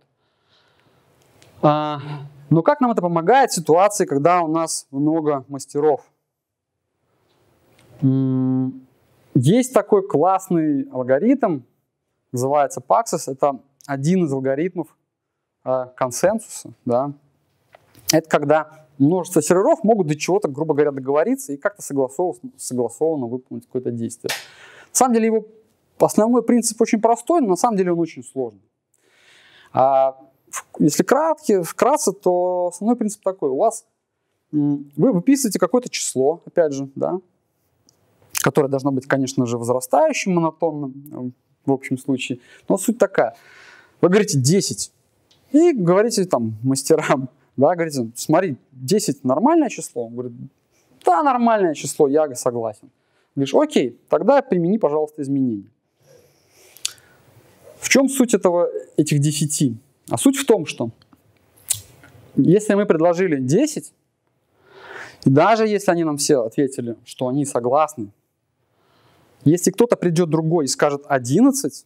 Но как нам это помогает в ситуации, когда у нас много мастеров? Есть такой классный алгоритм, называется Paxos. Это один из алгоритмов консенсуса. Да? Это когда множество серверов могут до чего-то, грубо говоря, договориться и как-то согласованно, согласованно выполнить какое-то действие. На самом деле его основной принцип очень простой, но на самом деле он очень сложный. А если кратко, вкратце, то основной принцип такой. У вас вы выписываете какое-то число, опять же, да, которое должно быть, конечно же, возрастающим, монотонным в общем случае. Но суть такая. Вы говорите десять и говорите там мастерам, да, говорите, смотри, десять нормальное число? Он говорит, да, нормальное число, я согласен. Говоришь, окей, тогда примени, пожалуйста, изменения. В чем суть этого, этих десяти? А суть в том, что если мы предложили десять, и даже если они нам все ответили, что они согласны, если кто-то придет другой и скажет одиннадцать,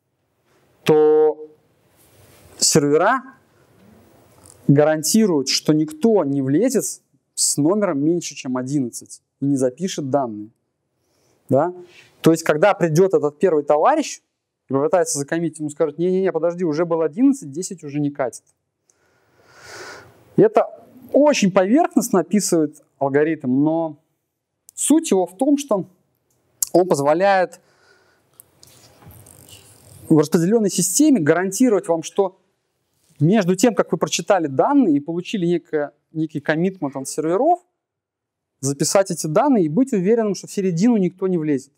то сервера гарантируют, что никто не влезет с номером меньше, чем одиннадцать и не запишет данные. Да? То есть, когда придет этот первый товарищ, и попытается закоммитить, ему скажут, не-не-не, подожди, уже было одиннадцать, десять уже не катит. И это очень поверхностно описывает алгоритм, но суть его в том, что он позволяет в распределенной системе гарантировать вам, что между тем, как вы прочитали данные и получили некое, некий коммитмент от серверов, записать эти данные и быть уверенным, что в середину никто не влезет.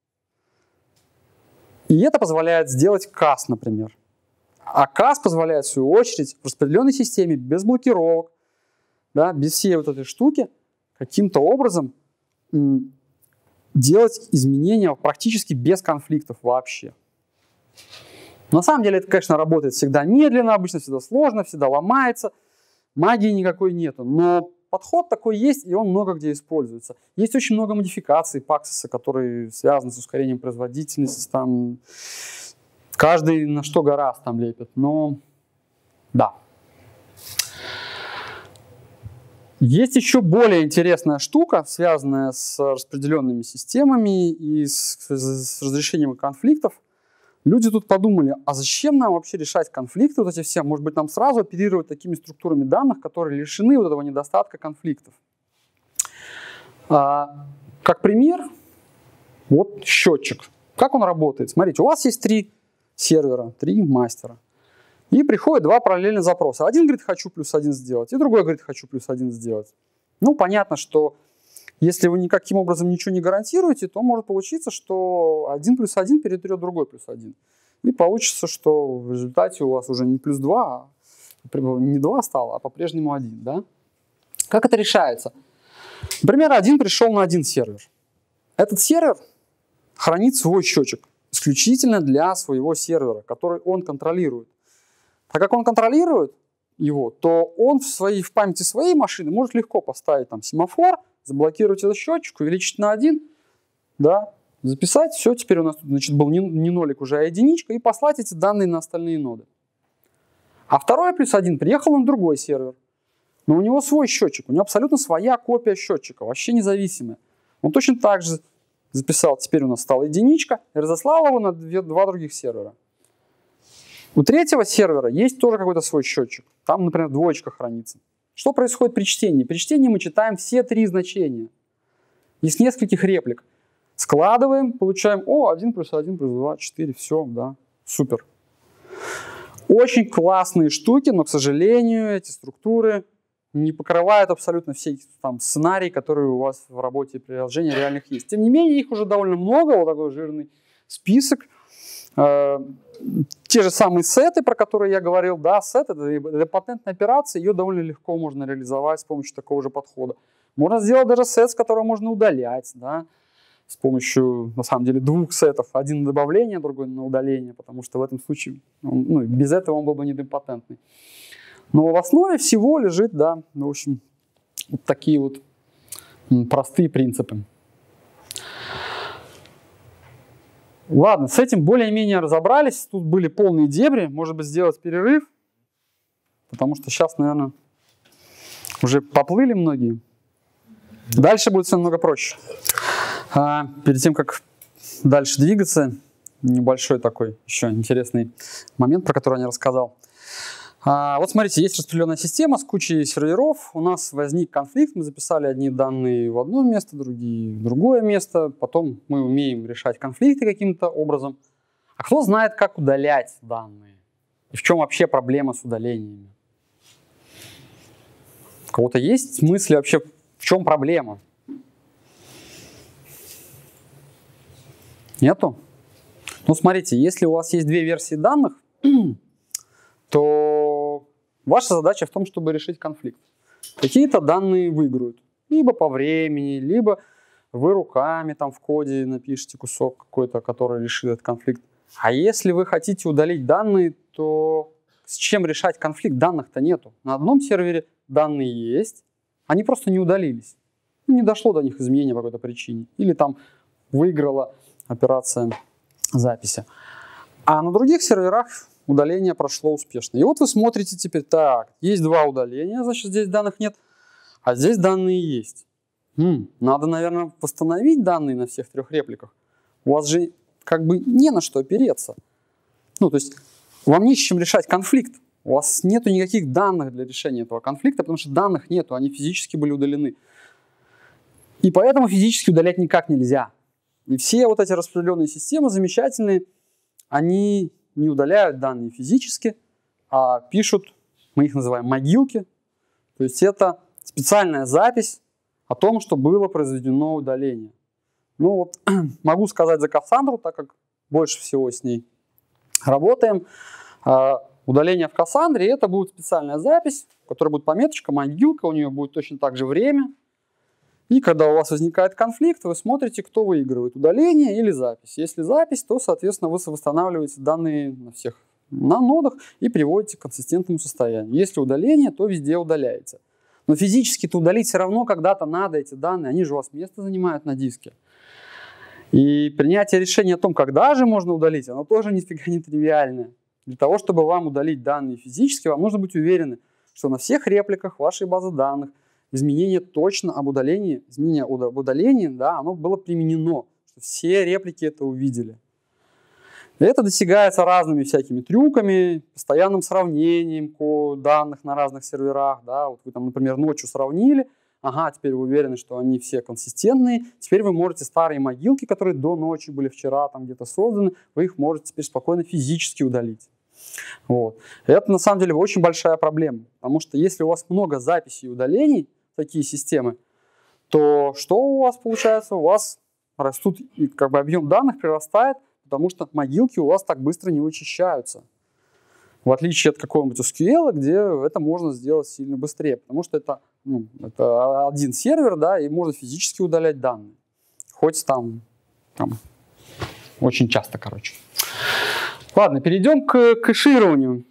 И это позволяет сделать кас, например. А кас позволяет, в свою очередь, в распределенной системе, без блокировок, да, без всей вот этой штуки, каким-то образом м, делать изменения практически без конфликтов вообще. На самом деле это, конечно, работает всегда медленно, обычно всегда сложно, всегда ломается, магии никакой нету, но подход такой есть, и он много где используется. Есть очень много модификаций Paxos, которые связаны с ускорением производительности, там каждый на что гораздо там лепит, но да. Есть еще более интересная штука, связанная с распределенными системами и с, с разрешением конфликтов. Люди тут подумали, а зачем нам вообще решать конфликты вот эти все? Может быть, нам сразу оперировать такими структурами данных, которые лишены вот этого недостатка конфликтов. А, как пример, вот счетчик. Как он работает? Смотрите, у вас есть три сервера, три мастера. И приходят два параллельных запроса. Один говорит, хочу плюс один сделать, и другой говорит, хочу плюс один сделать. Ну, понятно, что если вы никаким образом ничего не гарантируете, то может получиться, что один плюс один перетрет другой плюс один. И получится, что в результате у вас уже не плюс два, а не два стало, а по-прежнему один. Да? Как это решается? Например, один пришел на один сервер. Этот сервер хранит свой счетчик исключительно для своего сервера, который он контролирует. Так как он контролирует его, то он в, своей, в памяти своей машины может легко поставить там семафор, заблокировать этот счетчик, увеличить на один, да, записать, все, теперь у нас тут, значит, был не, не нолик уже, а единичка, и послать эти данные на остальные ноды. А второй плюс один приехал на другой сервер. Но у него свой счетчик, у него абсолютно своя копия счетчика, вообще независимая. Он точно так же записал, теперь у нас стала единичка, и разослал его на две, два других сервера. У третьего сервера есть тоже какой-то свой счетчик. Там, например, двоечка хранится. Что происходит при чтении? При чтении мы читаем все три значения из нескольких реплик. Складываем, получаем, о, один плюс один плюс два, четыре, все, да, супер. Очень классные штуки, но, к сожалению, эти структуры не покрывают абсолютно все там сценарии, которые у вас в работе приложения реальных есть. Тем не менее, их уже довольно много, вот такой жирный список. Э, те же самые сеты, про которые я говорил, да, сет — это идемпотентная операция, ее довольно легко можно реализовать с помощью такого же подхода. Можно сделать даже сет, с которого можно удалять, да, с помощью, на самом деле, двух сетов. Один на добавление, другой на удаление, потому что в этом случае, он, ну, без этого он был бы недемпотентный. Но в основе всего лежит, да, в общем, вот такие вот простые принципы. Ладно, с этим более-менее разобрались. Тут были полные дебри. Может быть, сделать перерыв, потому что сейчас, наверное, уже поплыли многие. Дальше будет все намного проще. А перед тем, как дальше двигаться, небольшой такой еще интересный момент, про который я не рассказал. А, вот смотрите, есть распределенная система с кучей серверов. У нас возник конфликт, мы записали одни данные в одно место, другие в другое место. Потом мы умеем решать конфликты каким-то образом. А кто знает, как удалять данные? И в чем вообще проблема с удалениями? У кого-то есть мысли вообще, в чем проблема? Нету? Ну, смотрите, если у вас есть две версии данных, то ваша задача в том, чтобы решить конфликт. Какие-то данные выиграют. Либо по времени, либо вы руками там в коде напишите кусок какой-то, который решит этот конфликт. А если вы хотите удалить данные, то с чем решать конфликт? Данных-то нету. На одном сервере данные есть, они просто не удалились. Ну, не дошло до них изменения по какой-то причине. Или там выиграла операция записи. А на других серверах удаление прошло успешно. И вот вы смотрите теперь, так, есть два удаления, значит, здесь данных нет, а здесь данные есть. Хм, надо, наверное, восстановить данные на всех трех репликах. У вас же как бы не на что опереться. Ну, то есть вам не с чем решать конфликт. У вас нету никаких данных для решения этого конфликта, потому что данных нету, они физически были удалены. И поэтому физически удалять никак нельзя. И все вот эти распределенные системы замечательные, они не удаляют данные физически, а пишут, мы их называем могилки. То есть это специальная запись о том, что было произведено удаление. Ну вот, могу сказать за Кассандру, так как больше всего с ней работаем. Удаление в Кассандре — это будет специальная запись, в которой будет пометочка, могилка, у нее будет точно так же время. И когда у вас возникает конфликт, вы смотрите, кто выигрывает, удаление или запись. Если запись, то, соответственно, вы восстанавливаете данные на всех на нодах и приводите к консистентному состоянию. Если удаление, то везде удаляете. Но физически-то удалить все равно когда-то надо эти данные, они же у вас место занимают на диске. И принятие решения о том, когда же можно удалить, оно тоже нифига не тривиальное. Для того, чтобы вам удалить данные физически, вам нужно быть уверены, что на всех репликах вашей базы данных изменение точно об удалении, изменение об удалении, да, оно было применено, что все реплики это увидели. И это достигается разными всякими трюками, постоянным сравнением данных на разных серверах. Да. Вот вы там, например, ночью сравнили, ага, теперь вы уверены, что они все консистентные, теперь вы можете старые могилки, которые до ночи были вчера там где-то созданы, вы их можете теперь спокойно физически удалить. Вот. И это на самом деле очень большая проблема, потому что если у вас много записей и удалений, такие системы, то что у вас получается? У вас растут, как бы объем данных прирастает, потому что могилки у вас так быстро не вычищаются. В отличие от какого-нибудь эс кью эль, где это можно сделать сильно быстрее, потому что это, ну, это один сервер, да, и можно физически удалять данные. Хоть там, там очень часто, короче. Ладно, перейдем к кэшированию.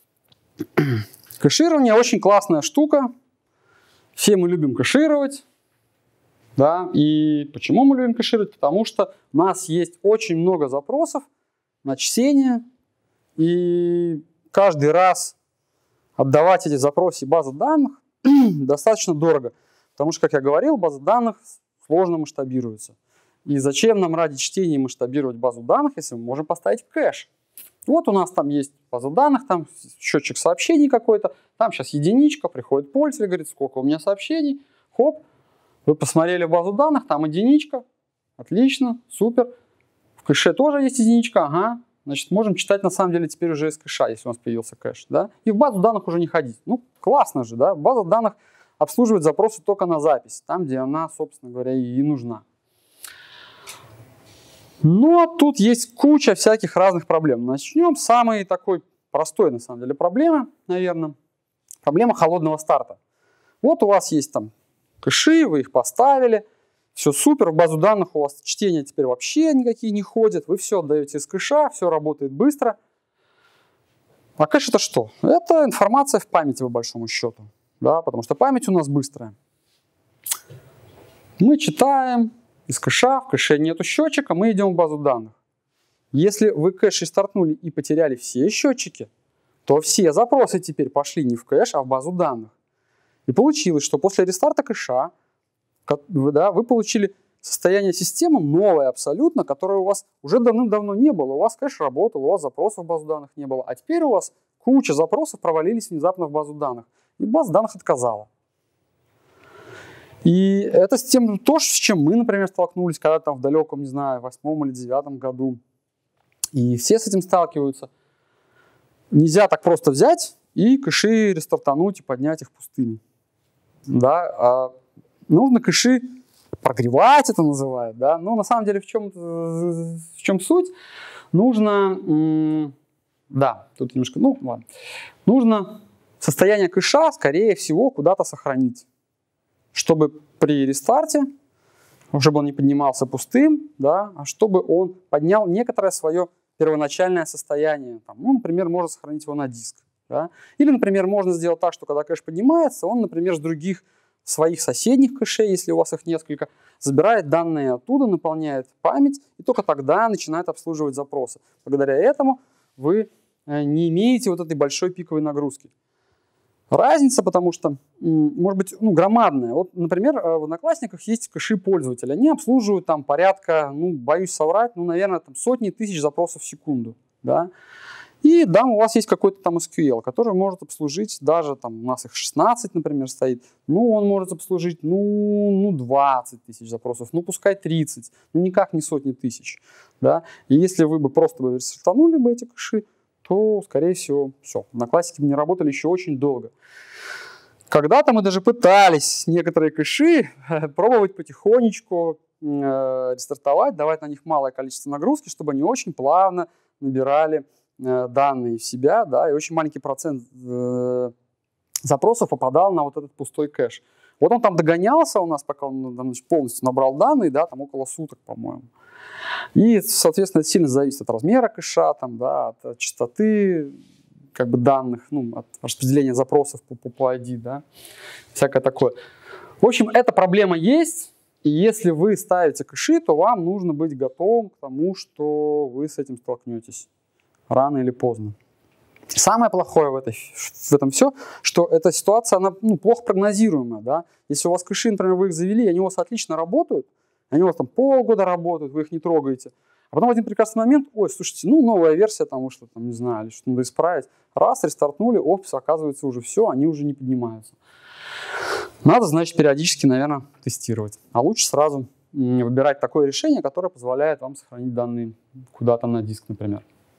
Кэширование очень классная штука. Все мы любим кэшировать. Да? И почему мы любим кэшировать? Потому что у нас есть очень много запросов на чтение. И каждый раз отдавать эти запросы и базы данных достаточно дорого. Потому что, как я говорил, база данных сложно масштабируется. И зачем нам ради чтения масштабировать базу данных, если мы можем поставить кэш? Вот у нас там есть база данных, там счетчик сообщений какой-то, там сейчас единичка, приходит пользователь, говорит, сколько у меня сообщений, хоп, вы посмотрели базу данных, там единичка, отлично, супер. В кэше тоже есть единичка, ага, значит, можем читать на самом деле теперь уже из кэша, если у нас появился кэш, да, и в базу данных уже не ходить. Ну, классно же, да, база данных обслуживает запросы только на запись, там, где она, собственно говоря, и нужна. Но тут есть куча всяких разных проблем. Начнем с самой такой простой, на самом деле, проблемы, наверное. Проблема холодного старта. Вот у вас есть там кэши, вы их поставили, все супер, в базу данных у вас чтения теперь вообще никакие не ходят, вы все отдаете из кэша, все работает быстро. А кэш это что? Это информация в памяти, по большому счету, да, потому что память у нас быстрая. Мы читаем из кэша, в кэше нету счетчика, мы идем в базу данных. Если вы кэш рестартнули и потеряли все счетчики, то все запросы теперь пошли не в кэш, а в базу данных. И получилось, что после рестарта кэша да, вы получили состояние системы новое абсолютно, которое у вас уже давным-давно не было. У вас кэш работал, у вас запросов в базу данных не было, а теперь у вас куча запросов провалились внезапно в базу данных, и база данных отказала. И это с тем, то, с чем мы, например, столкнулись когда-то в далеком, не знаю, восьмом или девятом году. И все с этим сталкиваются. Нельзя так просто взять и кэши рестартануть и поднять их пустыми. Да? А нужно кэши прогревать, это называют. Да? Но на самом деле в чем, в чем суть? Нужно, да, тут немножко, ну ладно. Нужно состояние кэша, скорее всего, куда-то сохранить, чтобы при рестарте, чтобы он не поднимался пустым, да, а чтобы он поднял некоторое свое первоначальное состояние. Там, ну, например, можно сохранить его на диск. Да. Или, например, можно сделать так, что когда кэш поднимается, он, например, с других своих соседних кэшей, если у вас их несколько, забирает данные оттуда, наполняет память, и только тогда начинает обслуживать запросы. Благодаря этому вы не имеете вот этой большой пиковой нагрузки. Разница, потому что, может быть, ну, громадная. Вот, например, в Одноклассниках есть кэши пользователя. Они обслуживают там порядка, ну, боюсь соврать, ну, наверное, там сотни тысяч запросов в секунду. Да? И да, у вас есть какой-то там эс кью эль, который может обслужить даже, там, у нас их шестнадцать, например, стоит. Ну, он может обслужить, ну, ну двадцать тысяч запросов, ну, пускай тридцать, ну, никак не сотни тысяч. Да? И если вы бы просто бы рестартанули бы эти кэши, то, скорее всего, все. Одноклассники не работали еще очень долго. Когда-то мы даже пытались некоторые кэши пробовать потихонечку э, рестартовать, давать на них малое количество нагрузки, чтобы они очень плавно набирали э, данные в себя, да, и очень маленький процент э, запросов попадал на вот этот пустой кэш. Вот он там догонялся у нас, пока он там, значит, полностью набрал данные, да, там около суток, по-моему. И, соответственно, это сильно зависит от размера кэша, там, да, от частоты как бы, данных, ну, от распределения запросов по, по, по ай ди, да, всякое такое. В общем, эта проблема есть, и если вы ставите кэши, то вам нужно быть готовым к тому, что вы с этим столкнетесь рано или поздно. Самое плохое в, этой, в этом все, что эта ситуация, она ну, плохо прогнозируемая. Да? Если у вас кэши, например, вы их завели, они у вас отлично работают, они у вас там полгода работают, вы их не трогаете. А потом в один прекрасный момент, ой, слушайте, ну новая версия, там, что там, не знаю, что надо исправить. Раз, рестартнули, оп, оказывается уже все, они уже не поднимаются. Надо, значит, периодически, наверное, тестировать. А лучше сразу выбирать такое решение, которое позволяет вам сохранить данные куда-то на диск, например.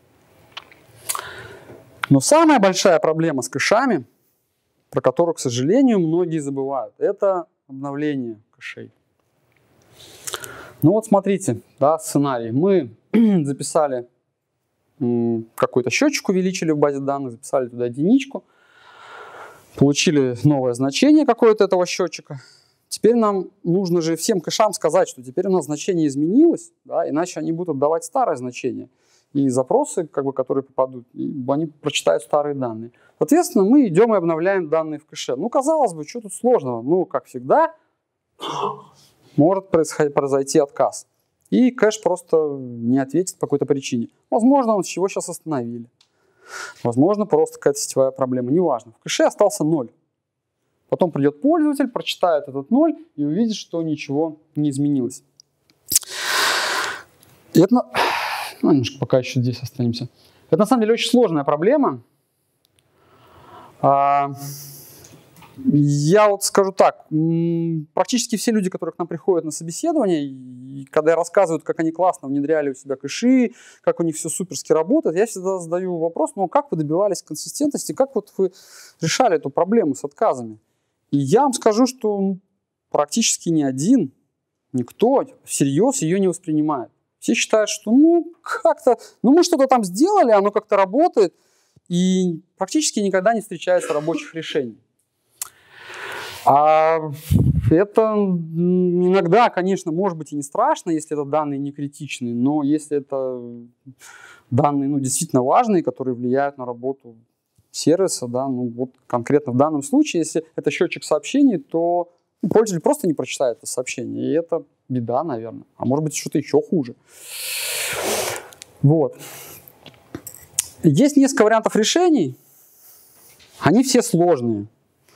Но самая большая проблема с кэшами, про которую, к сожалению, многие забывают, это обновление кэшей. Ну вот смотрите, да, сценарий. Мы записали какой-то счетчик, увеличили в базе данных, записали туда единичку, получили новое значение какое-то этого счетчика. Теперь нам нужно же всем кэшам сказать, что теперь у нас значение изменилось, да, иначе они будут отдавать старое значение. И запросы, как бы, которые попадут, и они прочитают старые данные. Соответственно, мы идем и обновляем данные в кэше. Ну, казалось бы, что тут сложного? Ну, как всегда, может произойти отказ. И кэш просто не ответит по какой-то причине. Возможно, он с чего сейчас остановили. Возможно, просто какая-то сетевая проблема, неважно. В кэше остался ноль. Потом придет пользователь, прочитает этот ноль и увидит, что ничего не изменилось. И это, ну, немножко пока еще здесь останемся. Это на самом деле очень сложная проблема. Я вот скажу так, практически все люди, которые к нам приходят на собеседование, и когда рассказывают, как они классно внедряли у себя кэши, как у них все суперски работает, я всегда задаю вопрос, ну как вы добивались консистентности, как вот вы решали эту проблему с отказами? И я вам скажу, что ну, практически ни один, никто всерьез ее не воспринимает. Все считают, что ну как-то, ну мы что-то там сделали, оно как-то работает, и практически никогда не встречается рабочих решений. А это иногда, конечно, может быть и не страшно, если это данные не критичные, но если это данные ну, действительно важные, которые влияют на работу сервиса, да, ну вот конкретно в данном случае, если это счетчик сообщений, то пользователь просто не прочитает это сообщение, и это беда, наверное. А может быть что-то еще хуже. Вот. Есть несколько вариантов решений, они все сложные.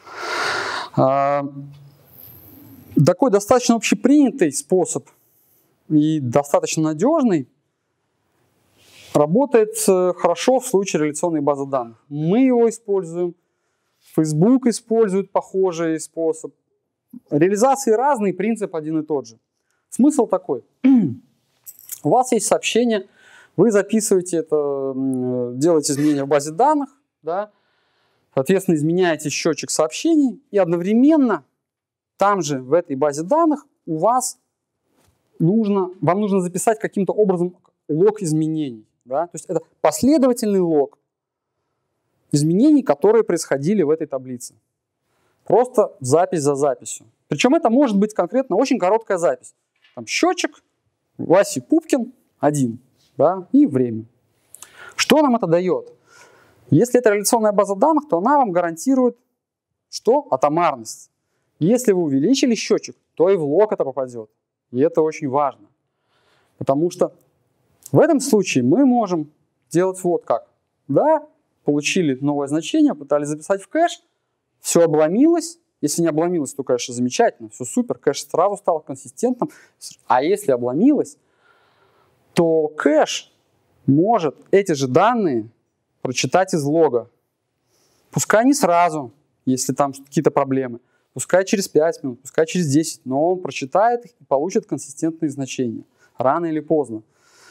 Такой достаточно общепринятый способ и достаточно надежный работает хорошо в случае реляционной базы данных. Мы его используем, Facebook использует похожий способ. Реализации разные, принцип один и тот же. Смысл такой. У вас есть сообщение, вы записываете это, делаете изменения в базе данных, да, соответственно, изменяете счетчик сообщений, и одновременно там же, в этой базе данных, у вас нужно, вам нужно записать каким-то образом лог изменений. Да? То есть это последовательный лог изменений, которые происходили в этой таблице. Просто запись за записью. Причем это может быть конкретно очень короткая запись. Там счетчик, Вася Пупкин, один, да, и время. Что нам это дает? Если это реляционная база данных, то она вам гарантирует, что? Атомарность. Если вы увеличили счетчик, то и в лог это попадет. И это очень важно. Потому что в этом случае мы можем делать вот как. Да, получили новое значение, пытались записать в кэш, все обломилось. Если не обломилось, то, конечно, замечательно, все супер, кэш сразу стал консистентным. А если обломилось, то кэш может эти же данные прочитать из лога. Пускай не сразу, если там какие-то проблемы. Пускай через пять минут, пускай через десять, но он прочитает их и получит консистентные значения. Рано или поздно.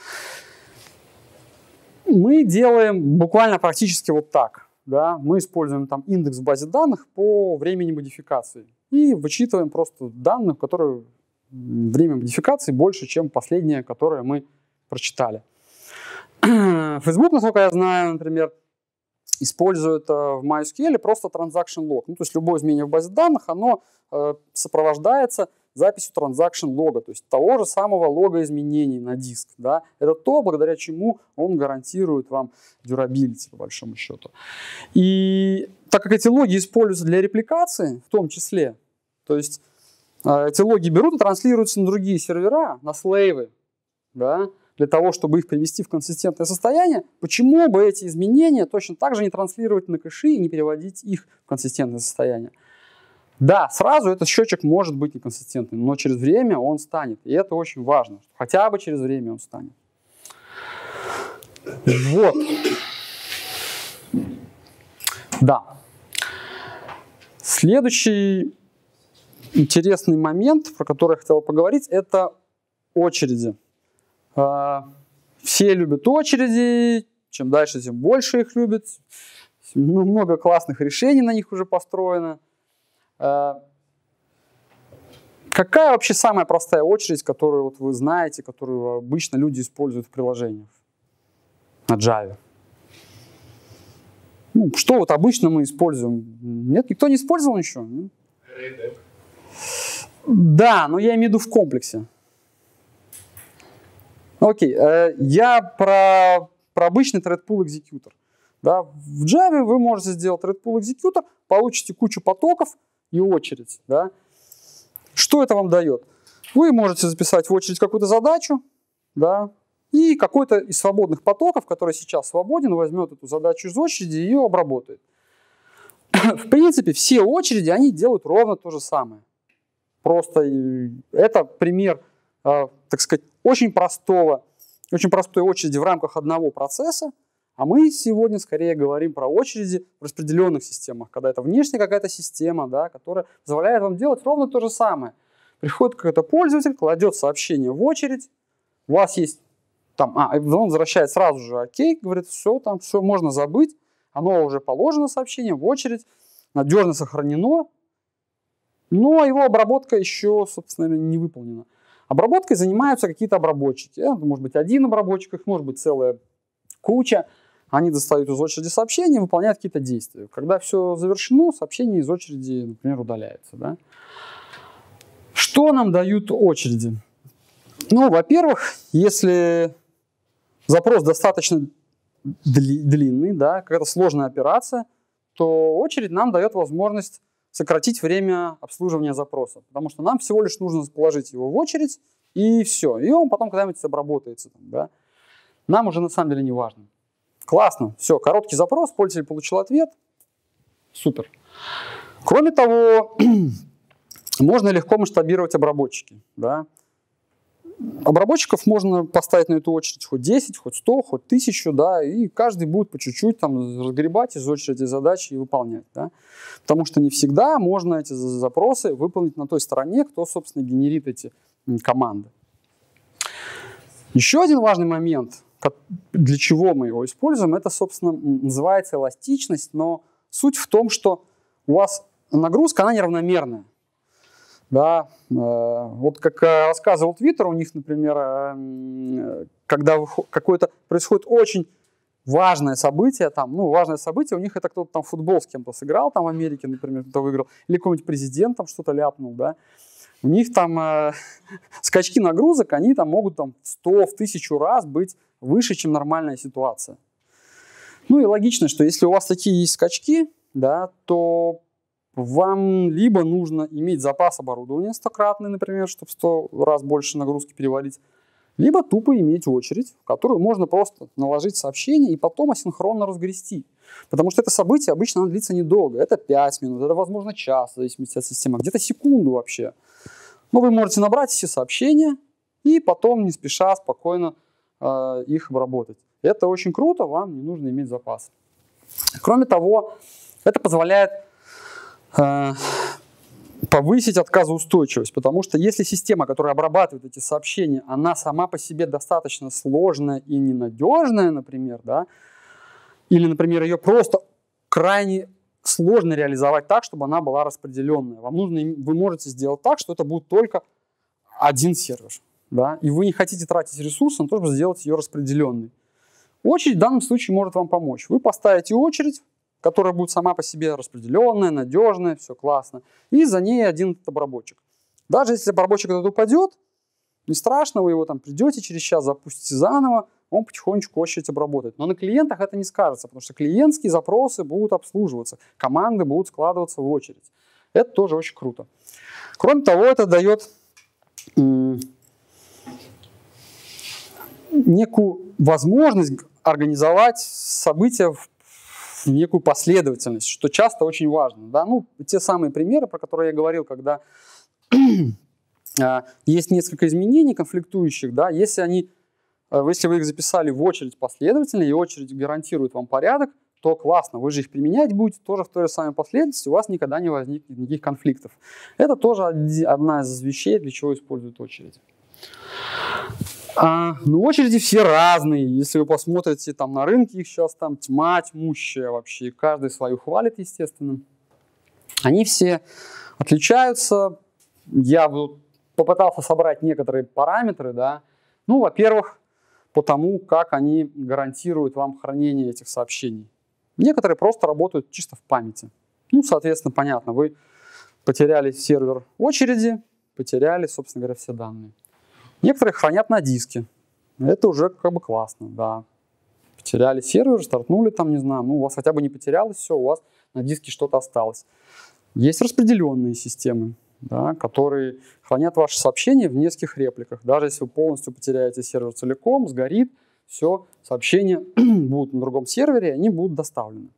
Мы делаем буквально практически вот так. Да? Мы используем там индекс в базе данных по времени модификации. И вычитываем просто данные, которые время модификации больше, чем последнее, которое мы прочитали. Facebook, насколько я знаю, например, использует в MySQL просто transaction log. Ну, то есть любое изменение в базе данных, оно э, сопровождается записью transaction лога, то есть того же самого лога изменений на диск. Да? Это то, благодаря чему он гарантирует вам durability, по большому счету. И так как эти логи используются для репликации, в том числе, то есть э, эти логи берут и транслируются на другие сервера, на слейвы, да? Для того, чтобы их привести в консистентное состояние, почему бы эти изменения точно так же не транслировать на кэши и не переводить их в консистентное состояние? Да, сразу этот счетчик может быть неконсистентным, но через время он станет. И это очень важно. Хотя бы через время он станет. Вот. Да. Следующий интересный момент, про который я хотел поговорить, это очереди. Все любят очереди, чем дальше, тем больше их любят. Много классных решений на них уже построено. Какая вообще самая простая очередь, которую вот вы знаете, которую обычно люди используют в приложениях на Java? Ну, что вот обычно мы используем? Нет, никто не использовал еще? Да, но я имею в виду в комплексе. Окей, э, я про, про обычный thread-pool экзекьютор. Да, в Java вы можете сделать thread-pool экзекьютор, получите кучу потоков и очередь. Да. Что это вам дает? Вы можете записать в очередь какую-то задачу, да, и какой-то из свободных потоков, который сейчас свободен, возьмет эту задачу из очереди и ее обработает. В принципе, все очереди, они делают ровно то же самое. Просто это пример, так сказать, очень простого, очень простой очереди в рамках одного процесса, а мы сегодня скорее говорим про очереди в распределенных системах, когда это внешняя какая-то система, да, которая позволяет вам делать ровно то же самое. Приходит какой-то пользователь, кладет сообщение в очередь, у вас есть там, а, он возвращает сразу же окей, говорит, все, там все можно забыть, оно уже положено сообщение в очередь, надежно сохранено, но его обработка еще, собственно, не выполнена. Обработкой занимаются какие-то обработчики. Это может быть один обработчик, их может быть целая куча. Они достают из очереди сообщения, выполняют какие-то действия. Когда все завершено, сообщение из очереди, например, удаляется. Да? Что нам дают очереди? Ну, во-первых, если запрос достаточно длинный, да, какая-то сложная операция, то очередь нам дает возможность сократить время обслуживания запроса. Потому что нам всего лишь нужно положить его в очередь, и все. И он потом когда-нибудь обработается. Да? Нам уже на самом деле не важно. Классно, все, короткий запрос, пользователь получил ответ, супер. Кроме того, можно легко масштабировать обработчики. Да? Обработчиков можно поставить на эту очередь хоть десять, хоть сто, хоть тысячу, да, и каждый будет по чуть-чуть там разгребать из очереди задачи и выполнять. Да? Потому что не всегда можно эти запросы выполнить на той стороне, кто, собственно, генерит эти команды. Еще один важный момент, для чего мы его используем, это, собственно, называется эластичность, но суть в том, что у вас нагрузка, она неравномерная. Да, э, вот как рассказывал Twitter, у них, например, э, когда какое-то происходит очень важное событие, там, ну, важное событие, у них это кто-то там футбол с кем-то сыграл, там в Америке, например, кто-то выиграл, или какой-нибудь президент там что-то ляпнул, да, у них там э, скачки нагрузок, они там могут там в сто, в тысячу раз быть выше, чем нормальная ситуация. Ну и логично, что если у вас такие есть скачки, да, то вам либо нужно иметь запас оборудования стократный, например, чтобы сто раз больше нагрузки перевалить, либо тупо иметь очередь, в которую можно просто наложить сообщение и потом асинхронно разгрести. Потому что это событие обычно оно длится недолго. Это пять минут, это, возможно, час, в зависимости от системы, где-то секунду вообще. Но вы можете набрать все сообщения и потом не спеша, спокойно э, их обработать. Это очень круто, вам не нужно иметь запас. Кроме того, это позволяет э, повысить отказоустойчивость, потому что если система, которая обрабатывает эти сообщения, она сама по себе достаточно сложная и ненадежная, например, да, или, например, ее просто крайне сложно реализовать так, чтобы она была распределенная. Вам нужно, вы можете сделать так, что это будет только один сервер, да, и вы не хотите тратить ресурсы на то, чтобы сделать ее распределенной. Очередь в данном случае может вам помочь. Вы поставите очередь, которая будет сама по себе распределенная, надежная, все классно, и за ней один этот обработчик. Даже если обработчик этот упадет, не страшно, вы его там придете через час, запустите заново, он потихонечку очередь обработает. Но на клиентах это не скажется, потому что клиентские запросы будут обслуживаться, команды будут складываться в очередь. Это тоже очень круто. Кроме того, это дает м- некую возможность организовать события в, в некую последовательность, что часто очень важно. Да? Ну, те самые примеры, про которые я говорил, когда есть несколько изменений конфликтующих, да, если они Если вы их записали в очередь последовательно, и очередь гарантирует вам порядок, то классно, вы же их применять будете тоже в той же самой последовательности, у вас никогда не возникнет никаких конфликтов. Это тоже одна из вещей, для чего используют очереди. А, ну, очереди все разные. Если вы посмотрите там на рынке, их сейчас там тьма тьмущая вообще, каждый свою хвалит, естественно. Они все отличаются. Я попытался собрать некоторые параметры, да. Ну, во-первых, по тому, как они гарантируют вам хранение этих сообщений. Некоторые просто работают чисто в памяти. Ну, соответственно, понятно, вы потеряли сервер очереди, потеряли, собственно говоря, все данные. Некоторые хранят на диске. Это уже как бы классно, да. Потеряли сервер, стартнули там, не знаю, ну, у вас хотя бы не потерялось все, у вас на диске что-то осталось. Есть распределенные системы. да, которые хранят ваши сообщения в нескольких репликах. Даже если вы полностью потеряете сервер целиком, сгорит, все, сообщения будут на другом сервере, они будут доставлены.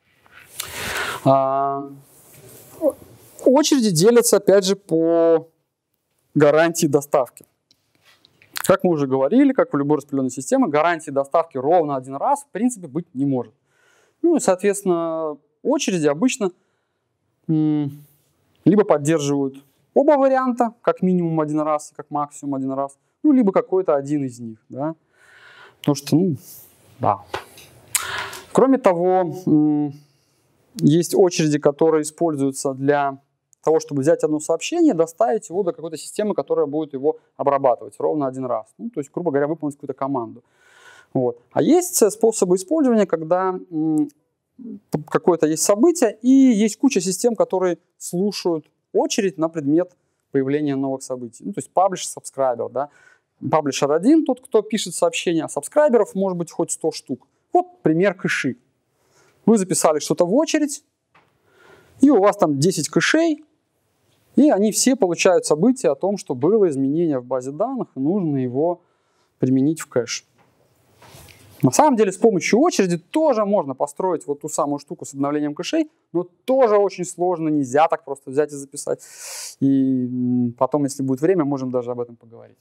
А, очереди делятся, опять же, по гарантии доставки. Как мы уже говорили, как в любой распределенной системе, гарантии доставки ровно один раз в принципе быть не может. Ну и, соответственно, очереди обычно м, либо поддерживают оба варианта, как минимум один раз, как максимум один раз, ну, либо какой-то один из них, да. Потому что, ну, да. Кроме того, м, есть очереди, которые используются для того, чтобы взять одно сообщение, доставить его до какой-то системы, которая будет его обрабатывать ровно один раз. Ну, то есть, грубо говоря, выполнить какую-то команду. Вот. А есть способы использования, когда м, какое-то есть событие, и есть куча систем, которые слушают очередь на предмет появления новых событий. Ну, то есть паблишер, сабскрайбер. Да? Паблишер один, тот, кто пишет сообщения, а сабскрайберов может быть хоть сто штук. Вот пример кэши. Вы записали что-то в очередь, и у вас там десять кэшей, и они все получают события о том, что было изменение в базе данных, и нужно его применить в кэш. На самом деле с помощью очереди тоже можно построить вот ту самую штуку с обновлением кэшей, но тоже очень сложно, нельзя так просто взять и записать. И потом, если будет время, можем даже об этом поговорить.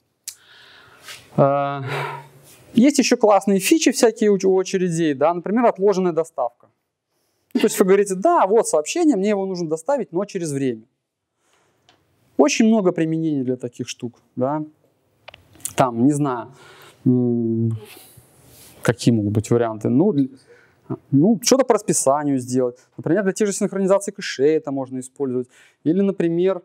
Есть еще классные фичи всякие у очередей, да, например, отложенная доставка. То есть вы говорите, да, вот сообщение, мне его нужно доставить, но через время. Очень много применений для таких штук, да. Там, не знаю, какие могут быть варианты. Ну, ну что-то по расписанию сделать. Например, для тех же синхронизации кэшей это можно использовать. Или, например,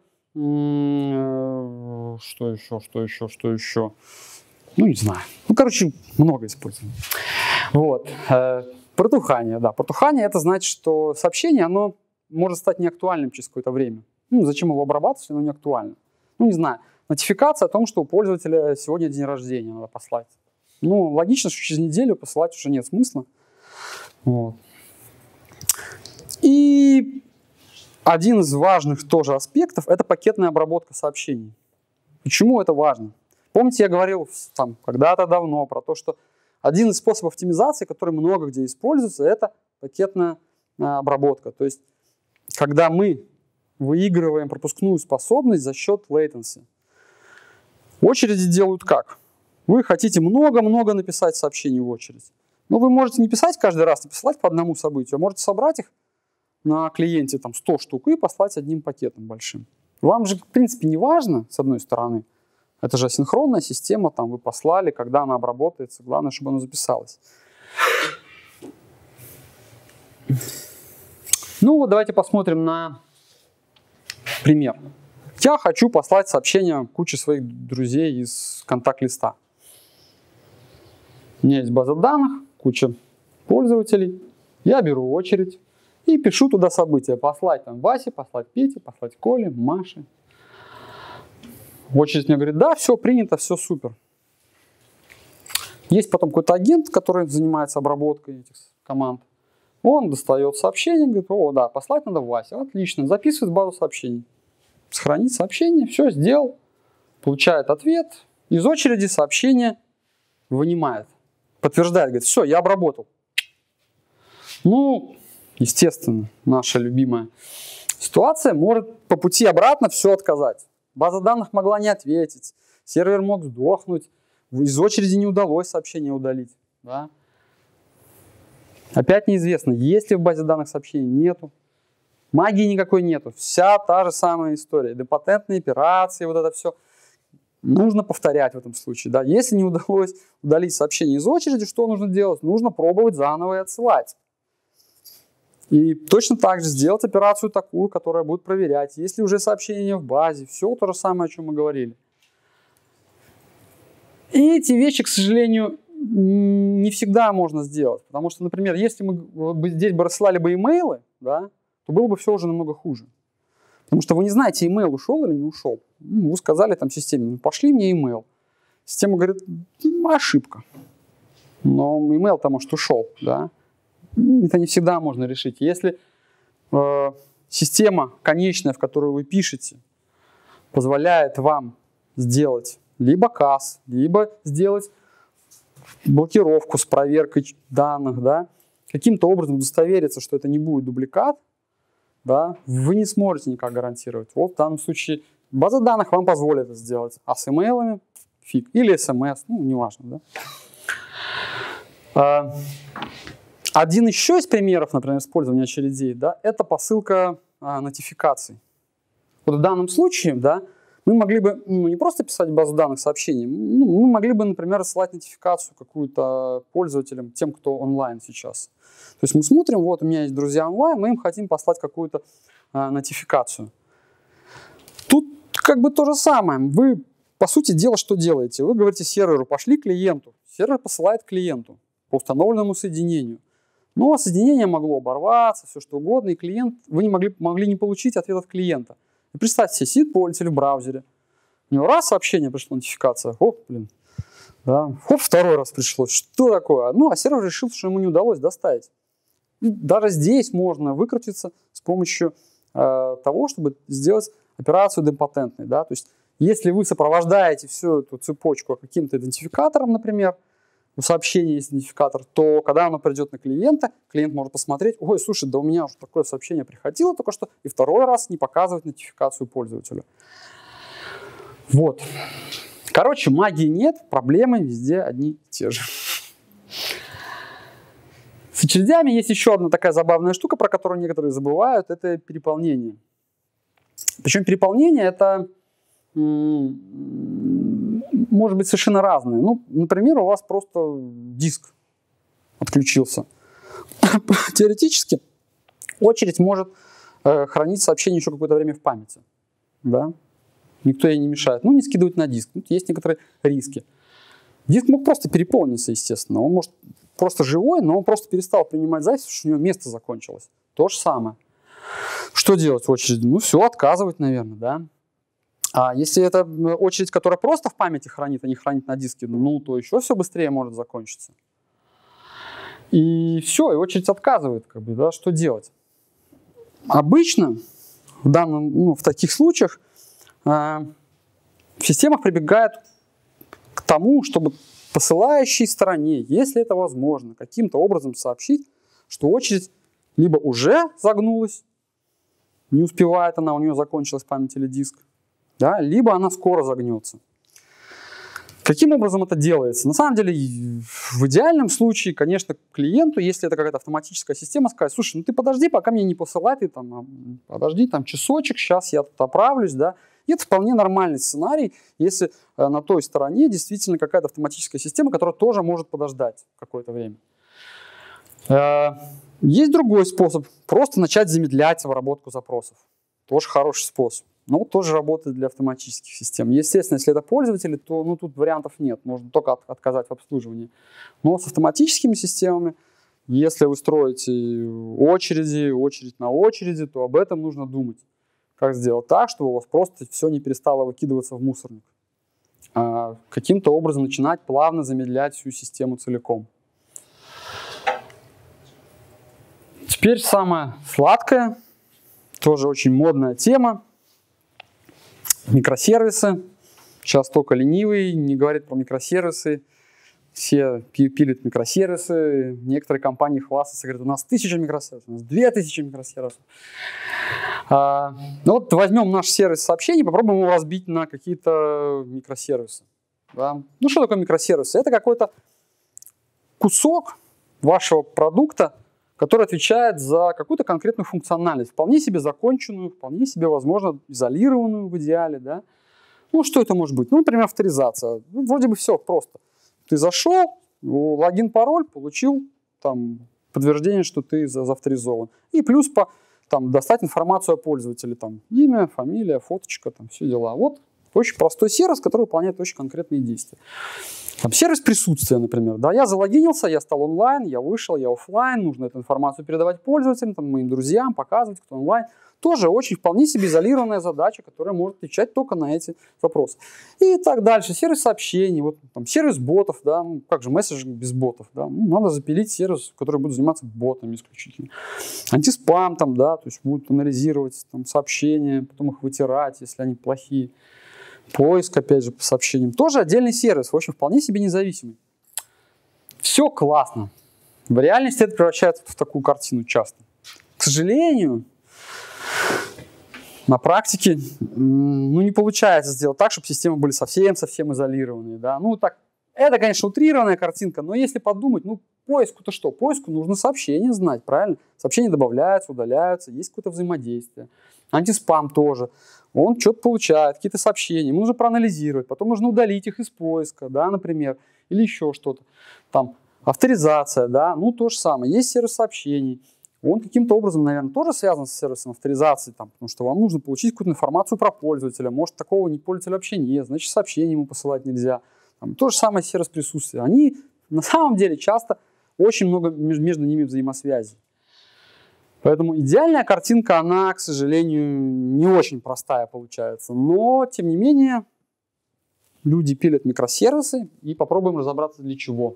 что еще, что еще, что еще. Ну, не знаю. Ну, короче, много используем. Вот. Протухание, да. Протухание — это значит, что сообщение, оно может стать неактуальным через какое-то время. Ну, зачем его обрабатывать, если оно не актуально? Ну, не знаю. Нотификация о том, что у пользователя сегодня день рождения, надо послать. Ну, логично, что через неделю посылать уже нет смысла. Вот. И один из важных тоже аспектов — это пакетная обработка сообщений. Почему это важно? Помните, я говорил там когда-то давно про то, что один из способов оптимизации, который много где используется, это пакетная обработка. То есть, когда мы выигрываем пропускную способность за счет latency. Очереди делают как? Вы хотите много-много написать сообщений в очередь. Но вы можете не писать каждый раз, не посылать по одному событию, а можете собрать их на клиенте там, сто штук и послать одним пакетом большим. Вам же, в принципе, не важно, с одной стороны. Это же асинхронная система, там вы послали, когда она обработается. Главное, чтобы она записалась. Ну вот давайте посмотрим на пример. Я хочу послать сообщение куче своих друзей из контакт-листа. У меня есть база данных, куча пользователей. Я беру очередь и пишу туда события. Послать там Васе, послать Пете, послать Коле, Маше. Очередь мне говорит, да, все принято, все супер. Есть потом какой-то агент, который занимается обработкой этих команд. Он достает сообщение, говорит, о, да, послать надо Васе. Отлично, записывает в базу сообщений. Сохранить сообщение, все, сделал. Получает ответ. Из очереди сообщение вынимает. Подтверждает, говорит, все, я обработал. Ну, естественно, наша любимая ситуация может по пути обратно все отказать. База данных могла не ответить, сервер мог сдохнуть, из очереди не удалось сообщение удалить. Да? Опять неизвестно, есть ли в базе данных сообщений, нету. Магии никакой нету, вся та же самая история. Депатентные операции, вот это все. Нужно повторять в этом случае. Да? Если не удалось удалить сообщение из очереди, что нужно делать? Нужно пробовать заново и отсылать. И точно так же сделать операцию такую, которая будет проверять, есть ли уже сообщение в базе. Все то же самое, о чем мы говорили. И эти вещи, к сожалению, не всегда можно сделать. Потому что, например, если мы здесь бы рассылали бы имейлы, да, то было бы все уже намного хуже. Потому что вы не знаете, имейл ушел или не ушел. Вы сказали там системе, пошли мне имейл. Система говорит, ошибка. Но имейл-то, может, ушел, да. Это не всегда можно решить. Если э, система конечная, в которую вы пишете, позволяет вам сделать либо кас, либо сделать блокировку с проверкой данных, да, каким-то образом удостовериться, что это не будет дубликат, да, вы не сможете никак гарантировать. Вот в данном случае база данных вам позволит это сделать, а с имейлами фиг, или эс эм эс, ну, неважно, да. Один еще из примеров, например, использования очередей, да, это посылка а, нотификаций. Вот в данном случае, да, мы могли бы ну, не просто писать в базу данных сообщений, ну, мы могли бы, например, рассылать нотификацию какую-то пользователям, тем, кто онлайн сейчас. То есть мы смотрим, вот у меня есть друзья онлайн, мы им хотим послать какую-то а, нотификацию. Тут как бы то же самое. Вы, по сути дела, что делаете? Вы говорите серверу, пошли клиенту. Сервер посылает клиенту по установленному соединению. Но соединение могло оборваться, все что угодно, и клиент, вы не могли, могли не получить ответ от клиента. И представьте себе, сидит пользователь в браузере, у него раз сообщение пришло, нотификация, оп, блин, да, хоп, второй раз пришло, что такое? Ну, а сервер решил, что ему не удалось доставить. И даже здесь можно выкрутиться с помощью э, того, чтобы сделать операцию демпотентной, да, то есть если вы сопровождаете всю эту цепочку каким-то идентификатором, например, у сообщения есть идентификатор, то когда оно придет на клиента, клиент может посмотреть, ой, слушай, да у меня уже такое сообщение приходило только что, и второй раз не показывать нотификацию пользователю. Вот. Короче, магии нет, проблемы везде одни и те же. С очередями есть еще одна такая забавная штука, про которую некоторые забывают, это переполнение. Причем переполнение это может быть совершенно разные. Ну, например, у вас просто диск отключился. Теоретически очередь может э, хранить сообщение еще какое-то время в памяти. Да? Никто ей не мешает. Ну, не скидывать на диск. Тут есть некоторые риски. Диск мог просто переполниться, естественно. Он может просто живой, но он просто перестал принимать запись, потому что у него место закончилось. То же самое. Что делать в очереди? Ну, все, отказывать, наверное, да. А если это очередь, которая просто в памяти хранит, а не хранит на диске, ну, то еще все быстрее может закончиться. И все, и очередь отказывает, как бы, да, что делать? Обычно в, данном, ну, в таких случаях э, в системах прибегают к тому, чтобы посылающей стороне, если это возможно, каким-то образом сообщить, что очередь либо уже загнулась, не успевает она, у нее закончилась память или диск, да, либо она скоро загнется. Каким образом это делается? На самом деле, в идеальном случае, конечно, клиенту, если это какая-то автоматическая система, сказать, слушай, ну ты подожди, пока мне не посылай, ты там, подожди там часочек, сейчас я тут оправлюсь, да. И это вполне нормальный сценарий, если на той стороне действительно какая-то автоматическая система, которая тоже может подождать какое-то время. Есть другой способ, просто начать замедлять обработку запросов. Тоже хороший способ. Но тоже работает для автоматических систем. Естественно, если это пользователи, то ну, тут вариантов нет. Можно только от, отказать в обслуживании. Но с автоматическими системами, если вы строите очереди, очередь на очереди, то об этом нужно думать. Как сделать так, чтобы у вас просто все не перестало выкидываться в мусорник. А каким-то образом начинать плавно замедлять всю систему целиком. Теперь самое сладкое, тоже очень модная тема. Микросервисы. Сейчас только ленивый не говорит про микросервисы. Все пилят микросервисы. Некоторые компании хвастаются, говорят, у нас тысяча микросервисов, у нас две тысячи микросервисов. А, ну вот возьмем наш сервис сообщений, попробуем его разбить на какие-то микросервисы. Да? Ну что такое микросервисы? Это какой-то кусок вашего продукта, который отвечает за какую-то конкретную функциональность, вполне себе законченную, вполне себе, возможно, изолированную в идеале. Да? Ну, что это может быть? Ну, например, авторизация. Ну, вроде бы все просто. Ты зашел, логин, пароль, получил там, подтверждение, что ты заавторизован. И плюс по, там, достать информацию о пользователе. Там, имя, фамилия, фоточка, там, все дела. Вот Очень простой сервис, который выполняет очень конкретные действия. Там сервис присутствия, например. Да, я залогинился, я стал онлайн, я вышел, я офлайн, нужно эту информацию передавать пользователям, там, моим друзьям, показывать, кто онлайн. Тоже очень вполне себе изолированная задача, которая может отвечать только на эти вопросы. И так дальше. Сервис сообщений, вот, там, сервис ботов, да, ну, как же месседж без ботов, да, ну, надо запилить сервис, который будет заниматься ботами исключительно. Антиспам там, да, то есть будут анализировать там, сообщения, потом их вытирать, если они плохие. Поиск, опять же, по сообщениям. Тоже отдельный сервис, в общем, вполне себе независимый. Все классно. В реальности это превращается в такую картину часто. К сожалению, на практике ну, не получается сделать так, чтобы системы были совсем-совсем изолированные. Да? Ну, так, это, конечно, утрированная картинка, но если подумать, ну, поиску-то что? Поиску нужно сообщения знать, правильно? Сообщения добавляются, удаляются, есть какое-то взаимодействие. Антиспам тоже. Он что-то получает, какие-то сообщения, ему нужно проанализировать, потом нужно удалить их из поиска, да, например, или еще что-то. Там авторизация, да, ну, то же самое. Есть сервис сообщений. Он каким-то образом, наверное, тоже связан с сервисом авторизации, там, потому что вам нужно получить какую-то информацию про пользователя. Может, такого не пользователя вообще нет, значит, сообщения ему посылать нельзя. Там, то же самое сервис присутствия. Они на самом деле часто очень много между ними взаимосвязей. Поэтому идеальная картинка, она, к сожалению, не очень простая получается. Но, тем не менее, люди пилят микросервисы, и попробуем разобраться для чего.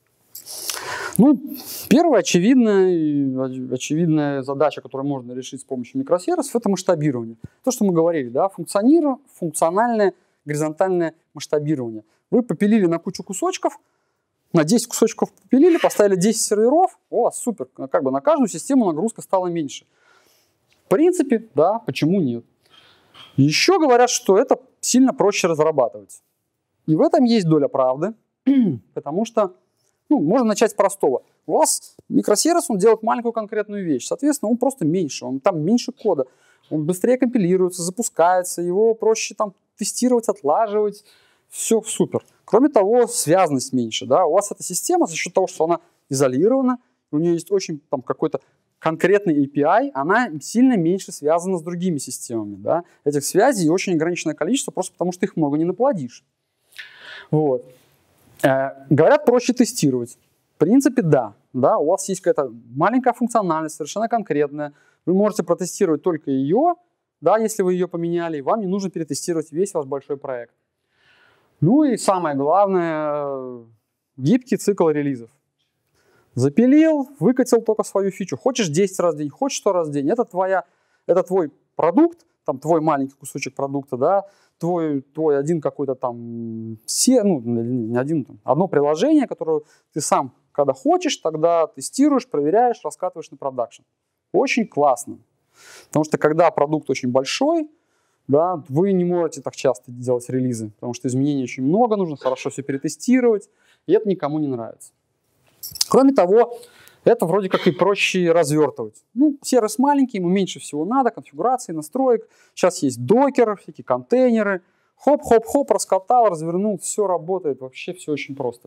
Ну, первая очевидная, очевидная задача, которую можно решить с помощью микросервисов, это масштабирование. То, что мы говорили, да, функциональное горизонтальное масштабирование. Вы попилили на кучу кусочков, на десять кусочков попилили, поставили десять серверов, о, супер, как бы на каждую систему нагрузка стала меньше. В принципе, да, почему нет? Еще говорят, что это сильно проще разрабатывать. И в этом есть доля правды, потому что ну, можно начать с простого. У вас микросервис, он делает маленькую конкретную вещь. Соответственно, он просто меньше, он, там меньше кода. Он быстрее компилируется, запускается, его проще там тестировать, отлаживать. Все супер. Кроме того, связанность меньше. Да? У вас эта система за счет того, что она изолирована, у нее есть очень там, какой-то конкретный эй пи ай, она сильно меньше связана с другими системами. Да? Этих связей очень ограниченное количество, просто потому что их много не наплодишь. Вот. Говорят, проще тестировать. В принципе, да. да. У вас есть какая-то маленькая функциональность, совершенно конкретная. Вы можете протестировать только ее, да, если вы ее поменяли, и вам не нужно перетестировать весь ваш большой проект. Ну и самое главное, гибкий цикл релизов. Запилил, выкатил только свою фичу. Хочешь десять раз в день, хочешь сто раз в день. Это, твоя, это твой продукт, там, твой маленький кусочек продукта, да, твой, твой один какой-то там, все, ну, не один, там, одно приложение, которое ты сам, когда хочешь, тогда тестируешь, проверяешь, раскатываешь на продакшн. Очень классно. Потому что когда продукт очень большой, да, вы не можете так часто делать релизы, потому что изменений очень много, нужно хорошо все перетестировать, и это никому не нравится. Кроме того, это вроде как и проще развертывать. Ну, сервис маленький, ему меньше всего надо, конфигурации, настроек. Сейчас есть докер, всякие контейнеры. Хоп-хоп-хоп, раскатал, развернул, все работает, вообще все очень просто.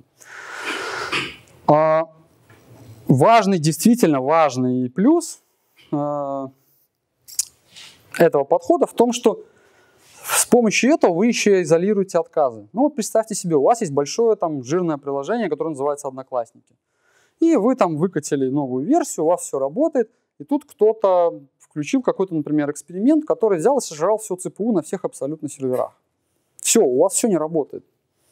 А, важный, действительно важный плюс а, этого подхода в том, что с помощью этого вы еще изолируете отказы. Ну вот представьте себе, у вас есть большое там жирное приложение, которое называется «Одноклассники». И вы там выкатили новую версию, у вас все работает, и тут кто-то включил какой-то, например, эксперимент, который взял и сожрал все цэ пэ у на всех абсолютно серверах. Все, у вас все не работает.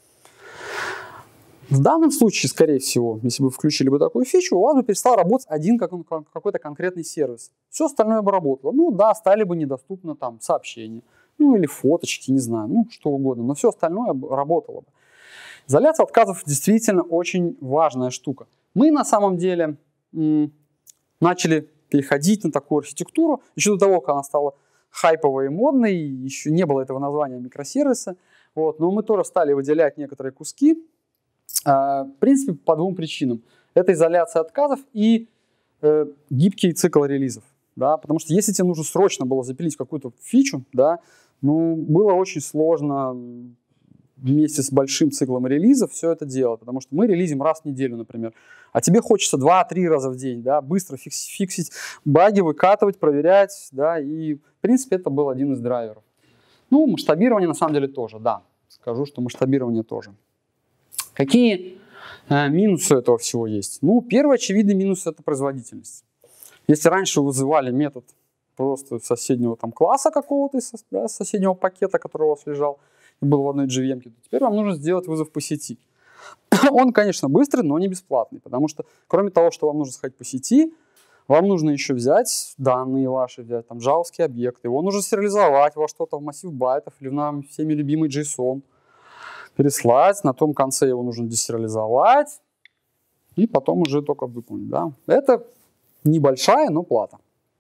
В данном случае, скорее всего, если бы вы включили бы такую фичу, у вас бы перестал работать один какой-то конкретный сервис. Все остальное бы работало. Ну да, стали бы недоступны там сообщения, ну или фоточки, не знаю, ну что угодно, но все остальное работало бы. Изоляция отказов действительно очень важная штука. Мы на самом деле м, начали переходить на такую архитектуру еще до того, как она стала хайповой и модной, еще не было этого названия микросервиса, вот, но мы тоже стали выделять некоторые куски, э, в принципе, по двум причинам. Это изоляция отказов и э, гибкий цикл релизов. Да, потому что если тебе нужно срочно было запилить какую-то фичу, да, ну, было очень сложно вместе с большим циклом релизов все это делать, потому что мы релизим раз в неделю, например, а тебе хочется два-три раза в день, да, быстро фикс, фиксить баги, выкатывать, проверять, да, и в принципе это был один из драйверов. Ну, масштабирование на самом деле тоже, да. Скажу, что масштабирование тоже. Какие э, минусы этого всего есть? Ну, первый очевидный минус – это производительность. Если раньше вы вызывали метод просто из соседнего там класса какого-то, из да, соседнего пакета, который у вас лежал, и был в одной джей ви эм, то теперь вам нужно сделать вызов по сети. Он, конечно, быстрый, но не бесплатный, потому что кроме того, что вам нужно сходить по сети, вам нужно еще взять данные ваши, взять там джавовский объект, его нужно сериализовать во что-то в массив байтов или в нам всеми любимый JSON, переслать, на том конце его нужно десериализовать и потом уже только выполнить. Да? Это небольшая, но плата.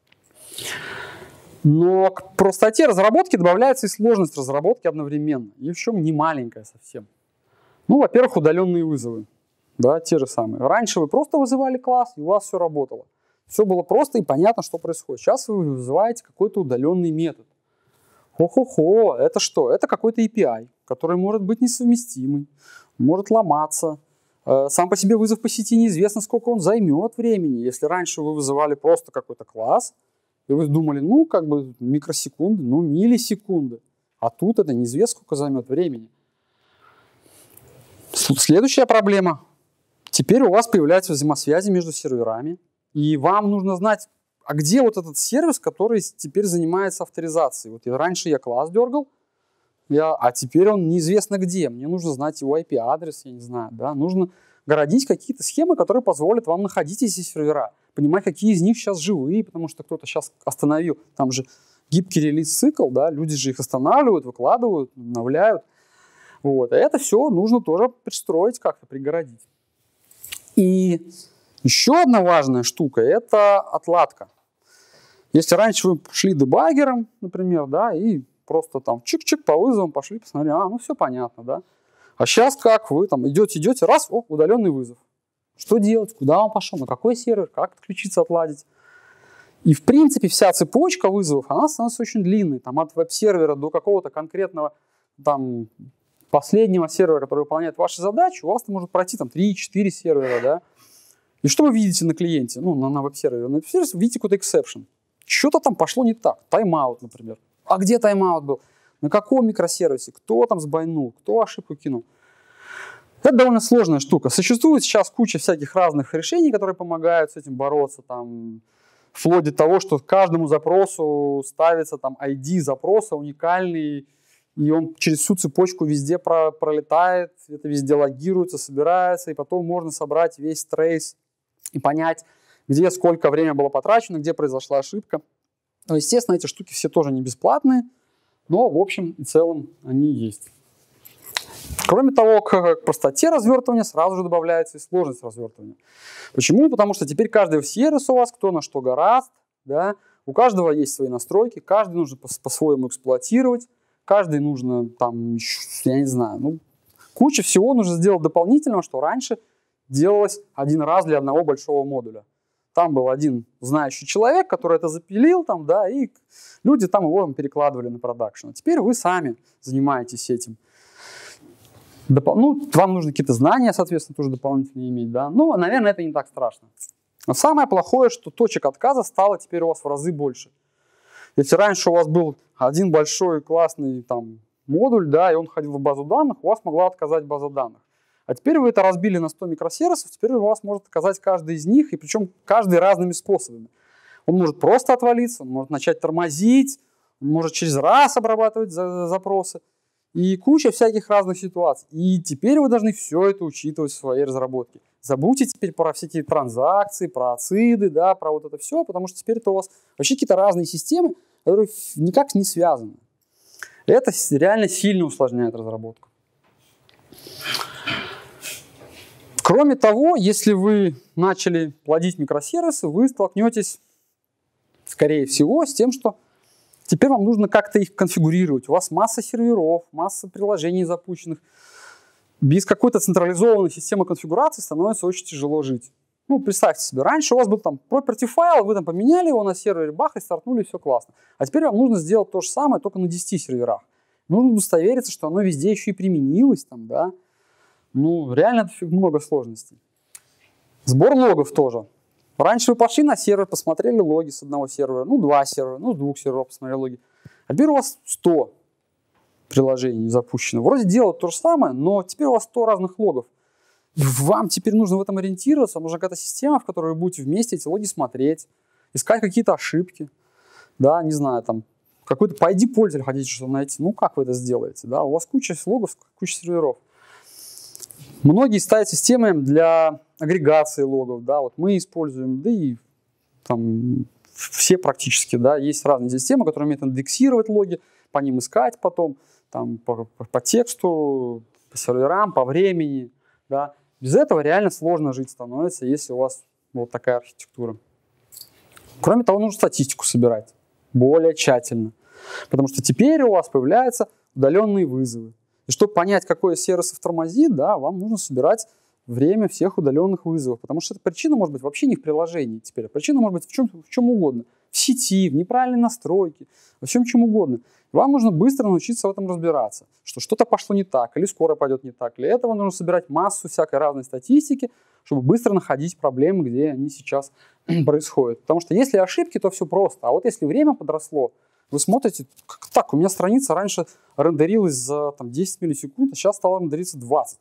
Но к простоте разработки добавляется и сложность разработки одновременно, и в чем не маленькая совсем. Ну, во-первых, удаленные вызовы, да, те же самые. Раньше вы просто вызывали класс, и у вас все работало. Все было просто и понятно, что происходит. Сейчас вы вызываете какой-то удаленный метод. Хо-хо-хо, это что? Это какой-то эй пи ай, который может быть несовместимый, может ломаться. Сам по себе вызов по сети неизвестно, сколько он займет времени. Если раньше вы вызывали просто какой-то класс, и вы думали, ну, как бы микросекунды, ну, миллисекунды. А тут это неизвестно, сколько займет времени. Следующая проблема. Теперь у вас появляются взаимосвязи между серверами, и вам нужно знать, а где вот этот сервис, который теперь занимается авторизацией. Вот раньше я класс дергал, я, а теперь он неизвестно где. Мне нужно знать его ай пи-адрес, я не знаю. Да? Нужно городить какие-то схемы, которые позволят вам находить эти сервера, понимать, какие из них сейчас живые, потому что кто-то сейчас остановил. Там же гибкий релиз-цикл, да? Люди же их останавливают, выкладывают, обновляют. Вот. А это все нужно тоже пристроить как-то, пригородить. И еще одна важная штука – это отладка. Если раньше вы шли дебаггером, например, да, и просто там чик-чик по вызовам пошли, посмотрели, а, ну все понятно, да. А сейчас как? Вы там идете-идете, раз, о, удаленный вызов. Что делать? Куда он пошел? На какой сервер? Как отключиться, отладить? И, в принципе, вся цепочка вызовов, она становится очень длинной. Там от веб-сервера до какого-то конкретного там последнего сервера, который выполняет ваши задачи, у вас там может пройти там три-четыре сервера, да. И что вы видите на клиенте, ну, на, на веб-сервере? На веб-сервере вы видите какой-то эксепшн. Что-то там пошло не так. Тайм-аут, например. А где тайм-аут был? На каком микросервисе? Кто там сбайнул? Кто ошибку кинул? Это довольно сложная штука. Существует сейчас куча всяких разных решений, которые помогают с этим бороться. Там, вплоть до того, что каждому запросу ставится там ай ди запроса уникальный, и он через всю цепочку везде про пролетает, это везде логируется, собирается, и потом можно собрать весь трейс и понять, где сколько времени было потрачено, где произошла ошибка. Но, естественно, эти штуки все тоже не бесплатные, но в общем и целом они есть. Кроме того, к простоте развертывания сразу же добавляется и сложность развертывания. Почему? Потому что теперь каждый сервис у вас, кто на что горазд, да, у каждого есть свои настройки, каждый нужно по-своему эксплуатировать, каждый нужно там, я не знаю, ну, куча всего нужно сделать дополнительного, что раньше делалось один раз для одного большого модуля. Там был один знающий человек, который это запилил, там, да, и люди там его перекладывали на продакшн. А теперь вы сами занимаетесь этим. Допол- ну, вам нужны какие-то знания, соответственно, тоже дополнительно иметь, да. Ну, наверное, это не так страшно. Но самое плохое, что точек отказа стало теперь у вас в разы больше. Если раньше у вас был один большой классный там модуль, да, и он ходил в базу данных, у вас могла отказать база данных. А теперь вы это разбили на сто микросервисов, теперь у вас может отказать каждый из них, и причем каждый разными способами. Он может просто отвалиться, он может начать тормозить, он может через раз обрабатывать за- запросы. И куча всяких разных ситуаций. И теперь вы должны все это учитывать в своей разработке. Забудьте теперь про всякие транзакции, про ациды, да, про вот это все, потому что теперь это у вас вообще какие-то разные системы, которые никак не связаны. Это реально сильно усложняет разработку. Кроме того, если вы начали плодить микросервисы, вы столкнетесь, скорее всего, с тем, что теперь вам нужно как-то их конфигурировать. У вас масса серверов, масса приложений запущенных. Без какой-то централизованной системы конфигурации становится очень тяжело жить. Ну, представьте себе, раньше у вас был там property файл, вы там поменяли его на сервере, бах, и стартнули, и все классно. А теперь вам нужно сделать то же самое, только на десяти серверах. Нужно удостовериться, что оно везде еще и применилось там, да. Ну, реально много сложностей. Сбор логов тоже. Раньше вы пошли на сервер, посмотрели логи с одного сервера, ну, два сервера, ну, с двух серверов посмотрели логи. А теперь у вас сто. приложений запущено. Вроде делают то же самое, но теперь у вас сто разных логов. Вам теперь нужно в этом ориентироваться, нужна какая-то система, в которой вы будете вместе эти логи смотреть, искать какие-то ошибки, да, не знаю, там, какой-то по ай ди пользователя хотите что-то найти. Ну, как вы это сделаете, да? У вас куча логов, куча серверов. Многие ставят системы для агрегации логов, да, вот мы используем, да и там все практически, да, есть разные системы, которые умеют индексировать логи, по ним искать потом, там, по, по, по тексту, по серверам, по времени, да. Без этого реально сложно жить становится, если у вас вот такая архитектура. Кроме того, нужно статистику собирать более тщательно, потому что теперь у вас появляются удаленные вызовы. И чтобы понять, какой из сервисов тормозит, да, вам нужно собирать время всех удаленных вызовов, потому что эта причина может быть вообще не в приложении теперь, а причина может быть в чем, в чем угодно. В сети, в неправильной настройке, во всем чем угодно. Вам нужно быстро научиться в этом разбираться, что что-то пошло не так, или скоро пойдет не так. Для этого нужно собирать массу всякой разной статистики, чтобы быстро находить проблемы, где они сейчас происходят. Потому что если ошибки, то все просто. А вот если время подросло, вы смотрите, как так, у меня страница раньше рендерилась за там, десять миллисекунд, а сейчас стала рендериться двадцать.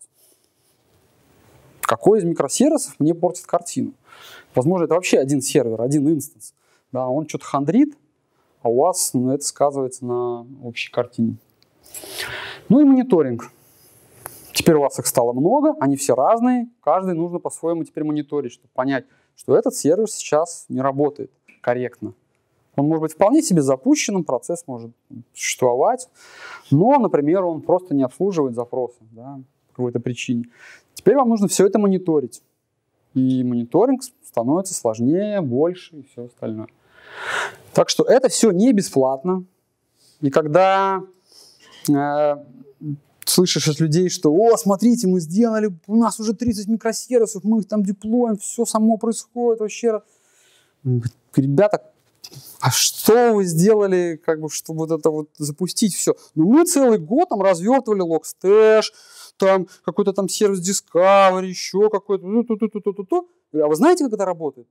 Какой из микросервисов мне портит картину? Возможно, это вообще один сервер, один инстанс. Да, он что-то хандрит, а у вас ну, это сказывается на общей картине. Ну и мониторинг. Теперь у вас их стало много, они все разные, каждый нужно по-своему теперь мониторить, чтобы понять, что этот сервер сейчас не работает корректно. Он может быть вполне себе запущенным, процесс может существовать, но, например, он просто не обслуживает запросы, да, по какой-то причине. Теперь вам нужно все это мониторить. И мониторинг становится сложнее, больше и все остальное. Так что это все не бесплатно. И когда э, слышишь от людей, что «О, смотрите, мы сделали, у нас уже тридцать микросервисов, мы их там деплоим, все само происходит вообще». Ребята, а что вы сделали, как бы, чтобы вот это вот запустить все? Ну, мы целый год там развертывали Logstash, там какой-то там сервис Discovery, еще какой-то. А вы знаете, как это работает?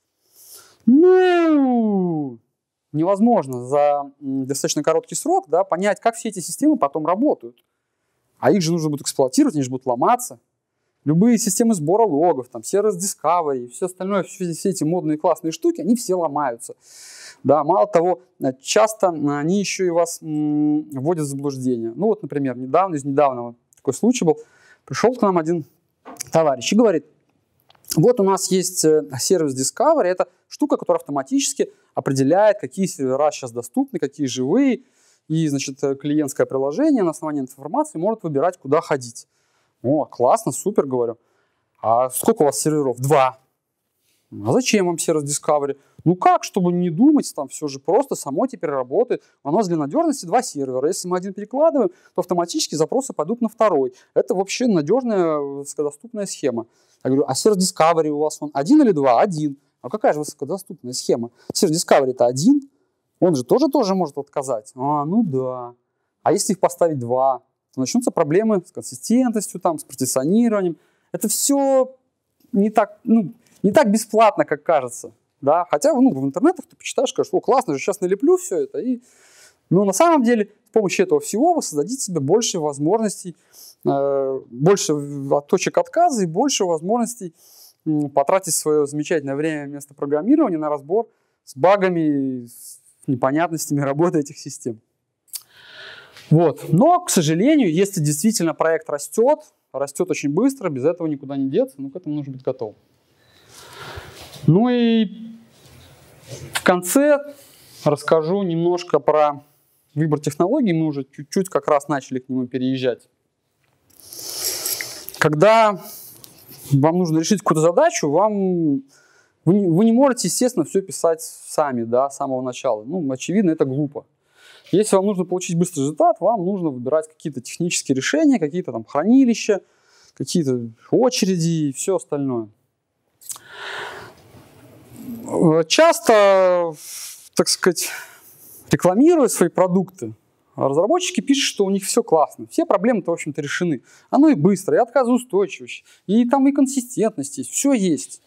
Ну, невозможно за достаточно короткий срок, да, понять, как все эти системы потом работают. А их же нужно будет эксплуатировать, они же будут ломаться. Любые системы сбора логов, там, сервис Discovery и все остальное, все, все эти модные классные штуки, они все ломаются. Да, мало того, часто они еще и вас м, вводят в заблуждение. Ну вот, например, недавно, из недавнего такой случай был. Пришел к нам один товарищ и говорит, вот у нас есть сервис Discovery, это штука, которая автоматически определяет, какие сервера сейчас доступны, какие живые, и, значит, клиентское приложение на основании информации может выбирать, куда ходить. О, классно, супер, говорю. А сколько у вас серверов? Два. А зачем вам сервис Discovery? Ну как, чтобы не думать, там все же просто само теперь работает. У нас для надежности два сервера. Если мы один перекладываем, то автоматически запросы пойдут на второй. Это вообще надежная, высокодоступная схема. Я говорю, а сервис Discovery у вас он один или два? Один. А какая же высокодоступная схема? Сервис Discovery это один. Он же тоже, тоже может отказать. А, ну да. А если их поставить два, то начнутся проблемы с консистентностью, там, с партиционированием. Это все не так, ну, не так бесплатно, как кажется. Да? Хотя ну, в интернетах ты почитаешь, скажешь, о, классно же, сейчас налеплю все это. И... Но на самом деле с помощью этого всего вы создадите себе больше возможностей, э, больше точек отказа и больше возможностей э, потратить свое замечательное время вместо программирования на разбор с багами, с непонятностями работы этих систем. Вот. Но, к сожалению, если действительно проект растет, растет очень быстро, без этого никуда не деться, но к этому нужно быть готовым. Ну и в конце расскажу немножко про выбор технологий. Мы уже чуть-чуть как раз начали к нему переезжать. Когда вам нужно решить какую-то задачу, вам, вы, не, вы не можете, естественно, все писать сами, да, с самого начала. Ну, очевидно, это глупо. Если вам нужно получить быстрый результат, вам нужно выбирать какие-то технические решения, какие-то там хранилища, какие-то очереди и все остальное. Часто, так сказать, рекламируя свои продукты, разработчики пишут, что у них все классно. Все проблемы-то, в общем-то, решены. Оно и быстро, и отказоустойчивость, и там и консистентность есть, все есть.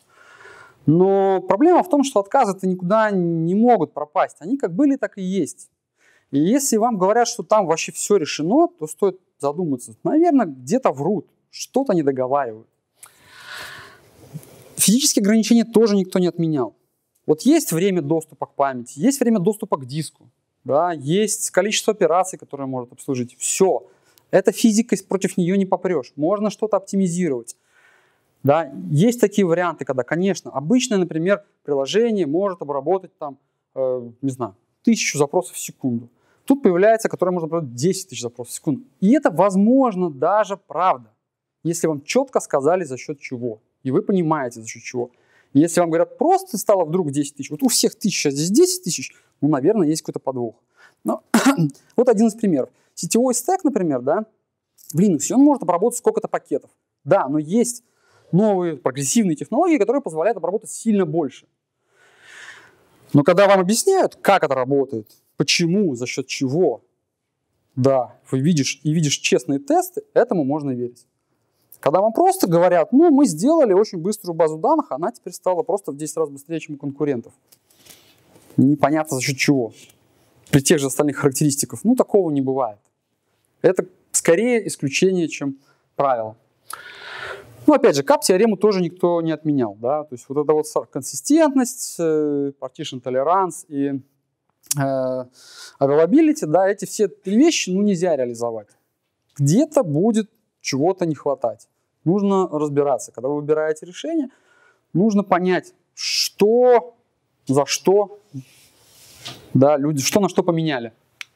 Но проблема в том, что отказы-то никуда не могут пропасть. Они как были, так и есть. И если вам говорят, что там вообще все решено, то стоит задуматься. Наверное, где-то врут, что-то не договаривают. Физические ограничения тоже никто не отменял. Вот есть время доступа к памяти, есть время доступа к диску, да, есть количество операций, которые может обслужить. Все. Это физика, против нее не попрешь. Можно что-то оптимизировать. Да. Есть такие варианты, когда, конечно, обычное, например, приложение может обработать там, э, не знаю, тысячу запросов в секунду. Тут появляется, которое можно обработать десять тысяч запросов в секунду. И это возможно даже правда, если вам четко сказали, за счет чего. И вы понимаете, за счет чего. Если вам говорят, просто стало вдруг десять тысяч, вот у всех тысяча, здесь десять тысяч, ну, наверное, есть какой-то подвох. Но, вот один из примеров. Сетевой стэк, например, да, в Linux, он может обработать сколько-то пакетов. Да, но есть новые прогрессивные технологии, которые позволяют обработать сильно больше. Но когда вам объясняют, как это работает, почему, за счет чего, да, вы видишь и видишь честные тесты, этому можно верить. Когда вам просто говорят, ну, мы сделали очень быструю базу данных, она теперь стала просто в десять раз быстрее, чем у конкурентов. Непонятно за счет чего. При тех же остальных характеристиках. Ну, такого не бывает. Это скорее исключение, чем правило. Ну, опять же, кап-теорему тоже никто не отменял. Да? То есть вот эта вот консистентность, partition tolerance и э, availability, да, эти все три вещи, ну, нельзя реализовать. Где-то будет чего-то не хватать. Нужно разбираться. Когда вы выбираете решение, нужно понять, что, за что, да, люди, что на что поменяли.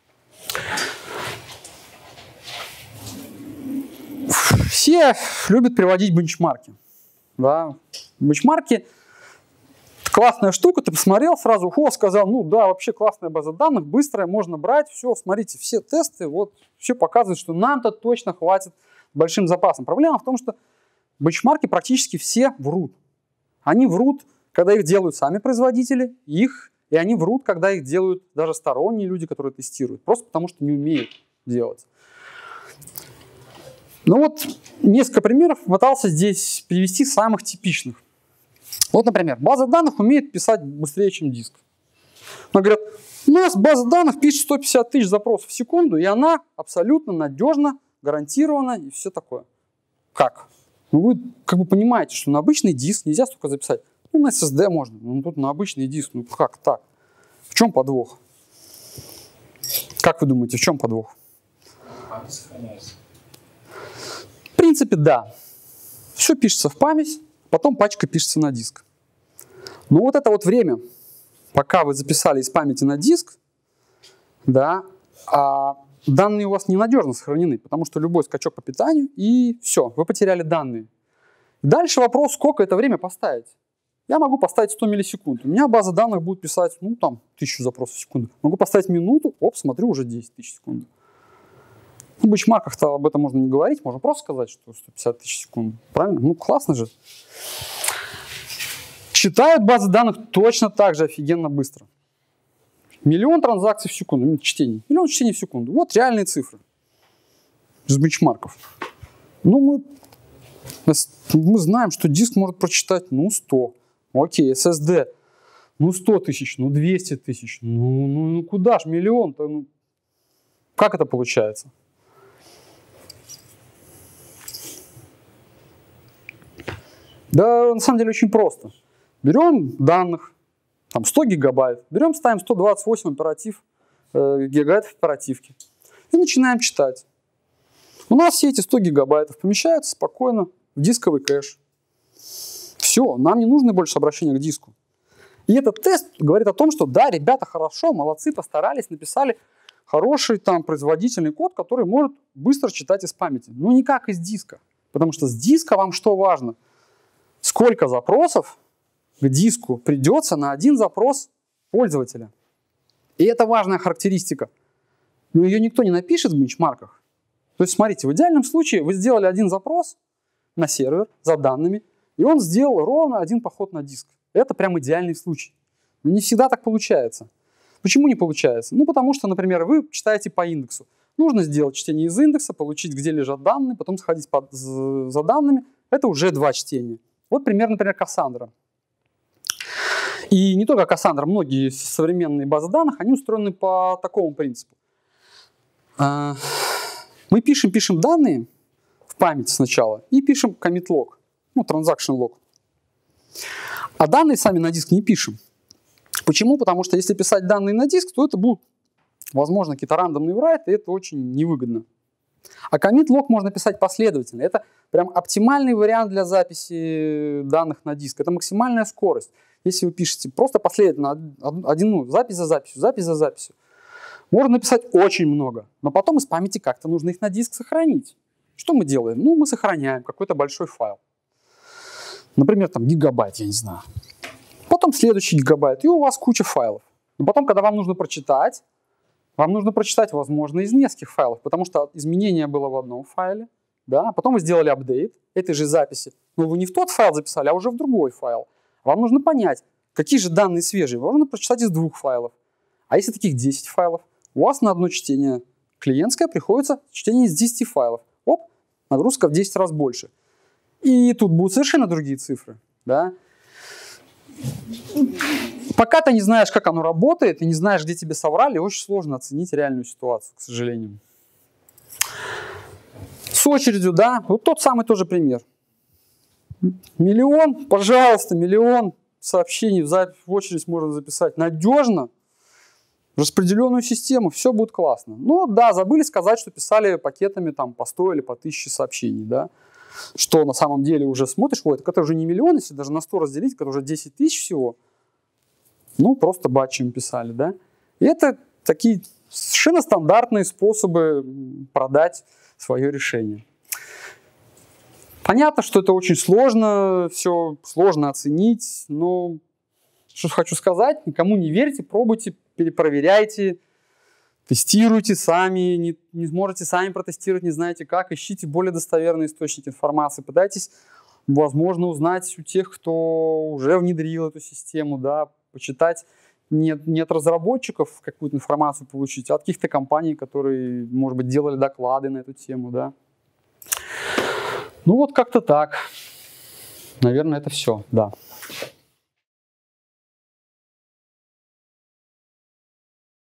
Все любят приводить бенчмарки. Да. Бенчмарки — классная штука, ты посмотрел сразу, о, сказал, ну да, вообще классная база данных, быстрая, можно брать, все, смотрите, все тесты, вот, все показывают, что нам-то точно хватит большим запасом. Проблема в том, что бенчмарки практически все врут. Они врут, когда их делают сами производители, их, и они врут, когда их делают даже сторонние люди, которые тестируют, просто потому что не умеют делать. Ну вот, несколько примеров пытался здесь привести самых типичных. Вот, например, база данных умеет писать быстрее, чем диск. Но говорят, у нас база данных пишет сто пятьдесят тысяч запросов в секунду, и она абсолютно надежна, гарантированно и все такое. Как? Ну, вы как бы понимаете, что на обычный диск нельзя столько записать. Ну, на эс эс ди можно, но тут на обычный диск. Ну, как так? В чем подвох? Как вы думаете, в чем подвох? Память сохраняется. В принципе, да. Все пишется в память, потом пачка пишется на диск. Но вот это вот время, пока вы записали из памяти на диск, да, а данные у вас ненадежно сохранены, потому что любой скачок по питанию, и все, вы потеряли данные. Дальше вопрос, сколько это время поставить. Я могу поставить сто миллисекунд. У меня база данных будет писать, ну, там, тысячу запросов в секунду. Могу поставить минуту, оп, смотрю, уже десять тысяч секунд. В бенчмарках-то об этом можно не говорить, можно просто сказать, что сто пятьдесят тысяч секунд. Правильно? Ну, классно же. Читают базы данных точно так же офигенно быстро. Миллион транзакций в секунду, чтений. Миллион чтений в секунду. Вот реальные цифры из бенчмарков. Ну, мы, мы знаем, что диск может прочитать, ну, сто. Окей, эс эс ди, ну, сто тысяч, ну, двести тысяч. Ну, ну, ну куда ж миллион-то? Ну, как это получается? Да, на самом деле очень просто. Берем данных, там сто гигабайт, берем, ставим сто двадцать восемь оператив, э, гигабайтов оперативки и начинаем читать. У нас все эти сто гигабайтов помещаются спокойно в дисковый кэш. Все, нам не нужно больше обращения к диску. И этот тест говорит о том, что да, ребята хорошо, молодцы, постарались, написали хороший там производительный код, который может быстро читать из памяти. Но не как из диска. Потому что с диска вам что важно? Сколько запросов к диску придется на один запрос пользователя. И это важная характеристика. Но ее никто не напишет в бенчмарках. То есть, смотрите, в идеальном случае вы сделали один запрос на сервер за данными, и он сделал ровно один поход на диск. Это прям идеальный случай. Но не всегда так получается. Почему не получается? Ну, потому что, например, вы читаете по индексу. Нужно сделать чтение из индекса, получить, где лежат данные, потом сходить под, за данными. Это уже два чтения. Вот пример, например, Cassandra. И не только Cassandra, многие современные базы данных, они устроены по такому принципу. Мы пишем, пишем данные в память сначала и пишем commit log, ну, transaction log. А данные сами на диск не пишем. Почему? Потому что если писать данные на диск, то это будут, возможно, какие-то рандомные врайты, и это очень невыгодно. А commit log можно писать последовательно. Это прям оптимальный вариант для записи данных на диск. Это максимальная скорость. Если вы пишете просто последовательно, один, ну, запись за записью, запись за записью, можно написать очень много, но потом из памяти как-то нужно их на диск сохранить. Что мы делаем? Ну, мы сохраняем какой-то большой файл. Например, там гигабайт, я не знаю. Потом следующий гигабайт, и у вас куча файлов. Но потом, когда вам нужно прочитать, вам нужно прочитать, возможно, из нескольких файлов, потому что изменение было в одном файле, да, а потом вы сделали апдейт этой же записи, но вы не в тот файл записали, а уже в другой файл. Вам нужно понять, какие же данные свежие, вам нужно прочитать из двух файлов. А если таких десять файлов, у вас на одно чтение клиентское приходится чтение из десяти файлов. Оп, нагрузка в десять раз больше. И тут будут совершенно другие цифры, да. Пока ты не знаешь, как оно работает, и не знаешь, где тебе соврали, очень сложно оценить реальную ситуацию, к сожалению. С очередью, да, вот тот самый тоже пример. Миллион, пожалуйста, миллион сообщений в, запись, в очередь можно записать надежно, в распределенную систему, все будет классно. Ну да, забыли сказать, что писали пакетами там, по сто или по тысяче сообщений, да. Что на самом деле уже смотришь, ой, это уже не миллион, если даже на сто разделить, это уже десять тысяч всего. Ну, просто батчем писали, да. И это такие совершенно стандартные способы продать свое решение. Понятно, что это очень сложно, все сложно оценить, но что хочу сказать, никому не верьте, пробуйте, перепроверяйте, тестируйте сами, не, не сможете сами протестировать, не знаете как, ищите более достоверные источники информации, пытайтесь, возможно, узнать у тех, кто уже внедрил эту систему, да, почитать не, не от разработчиков какую-то информацию получить, а от каких-то компаний, которые, может быть, делали доклады на эту тему, да. Ну вот как-то так. Наверное, это все, да.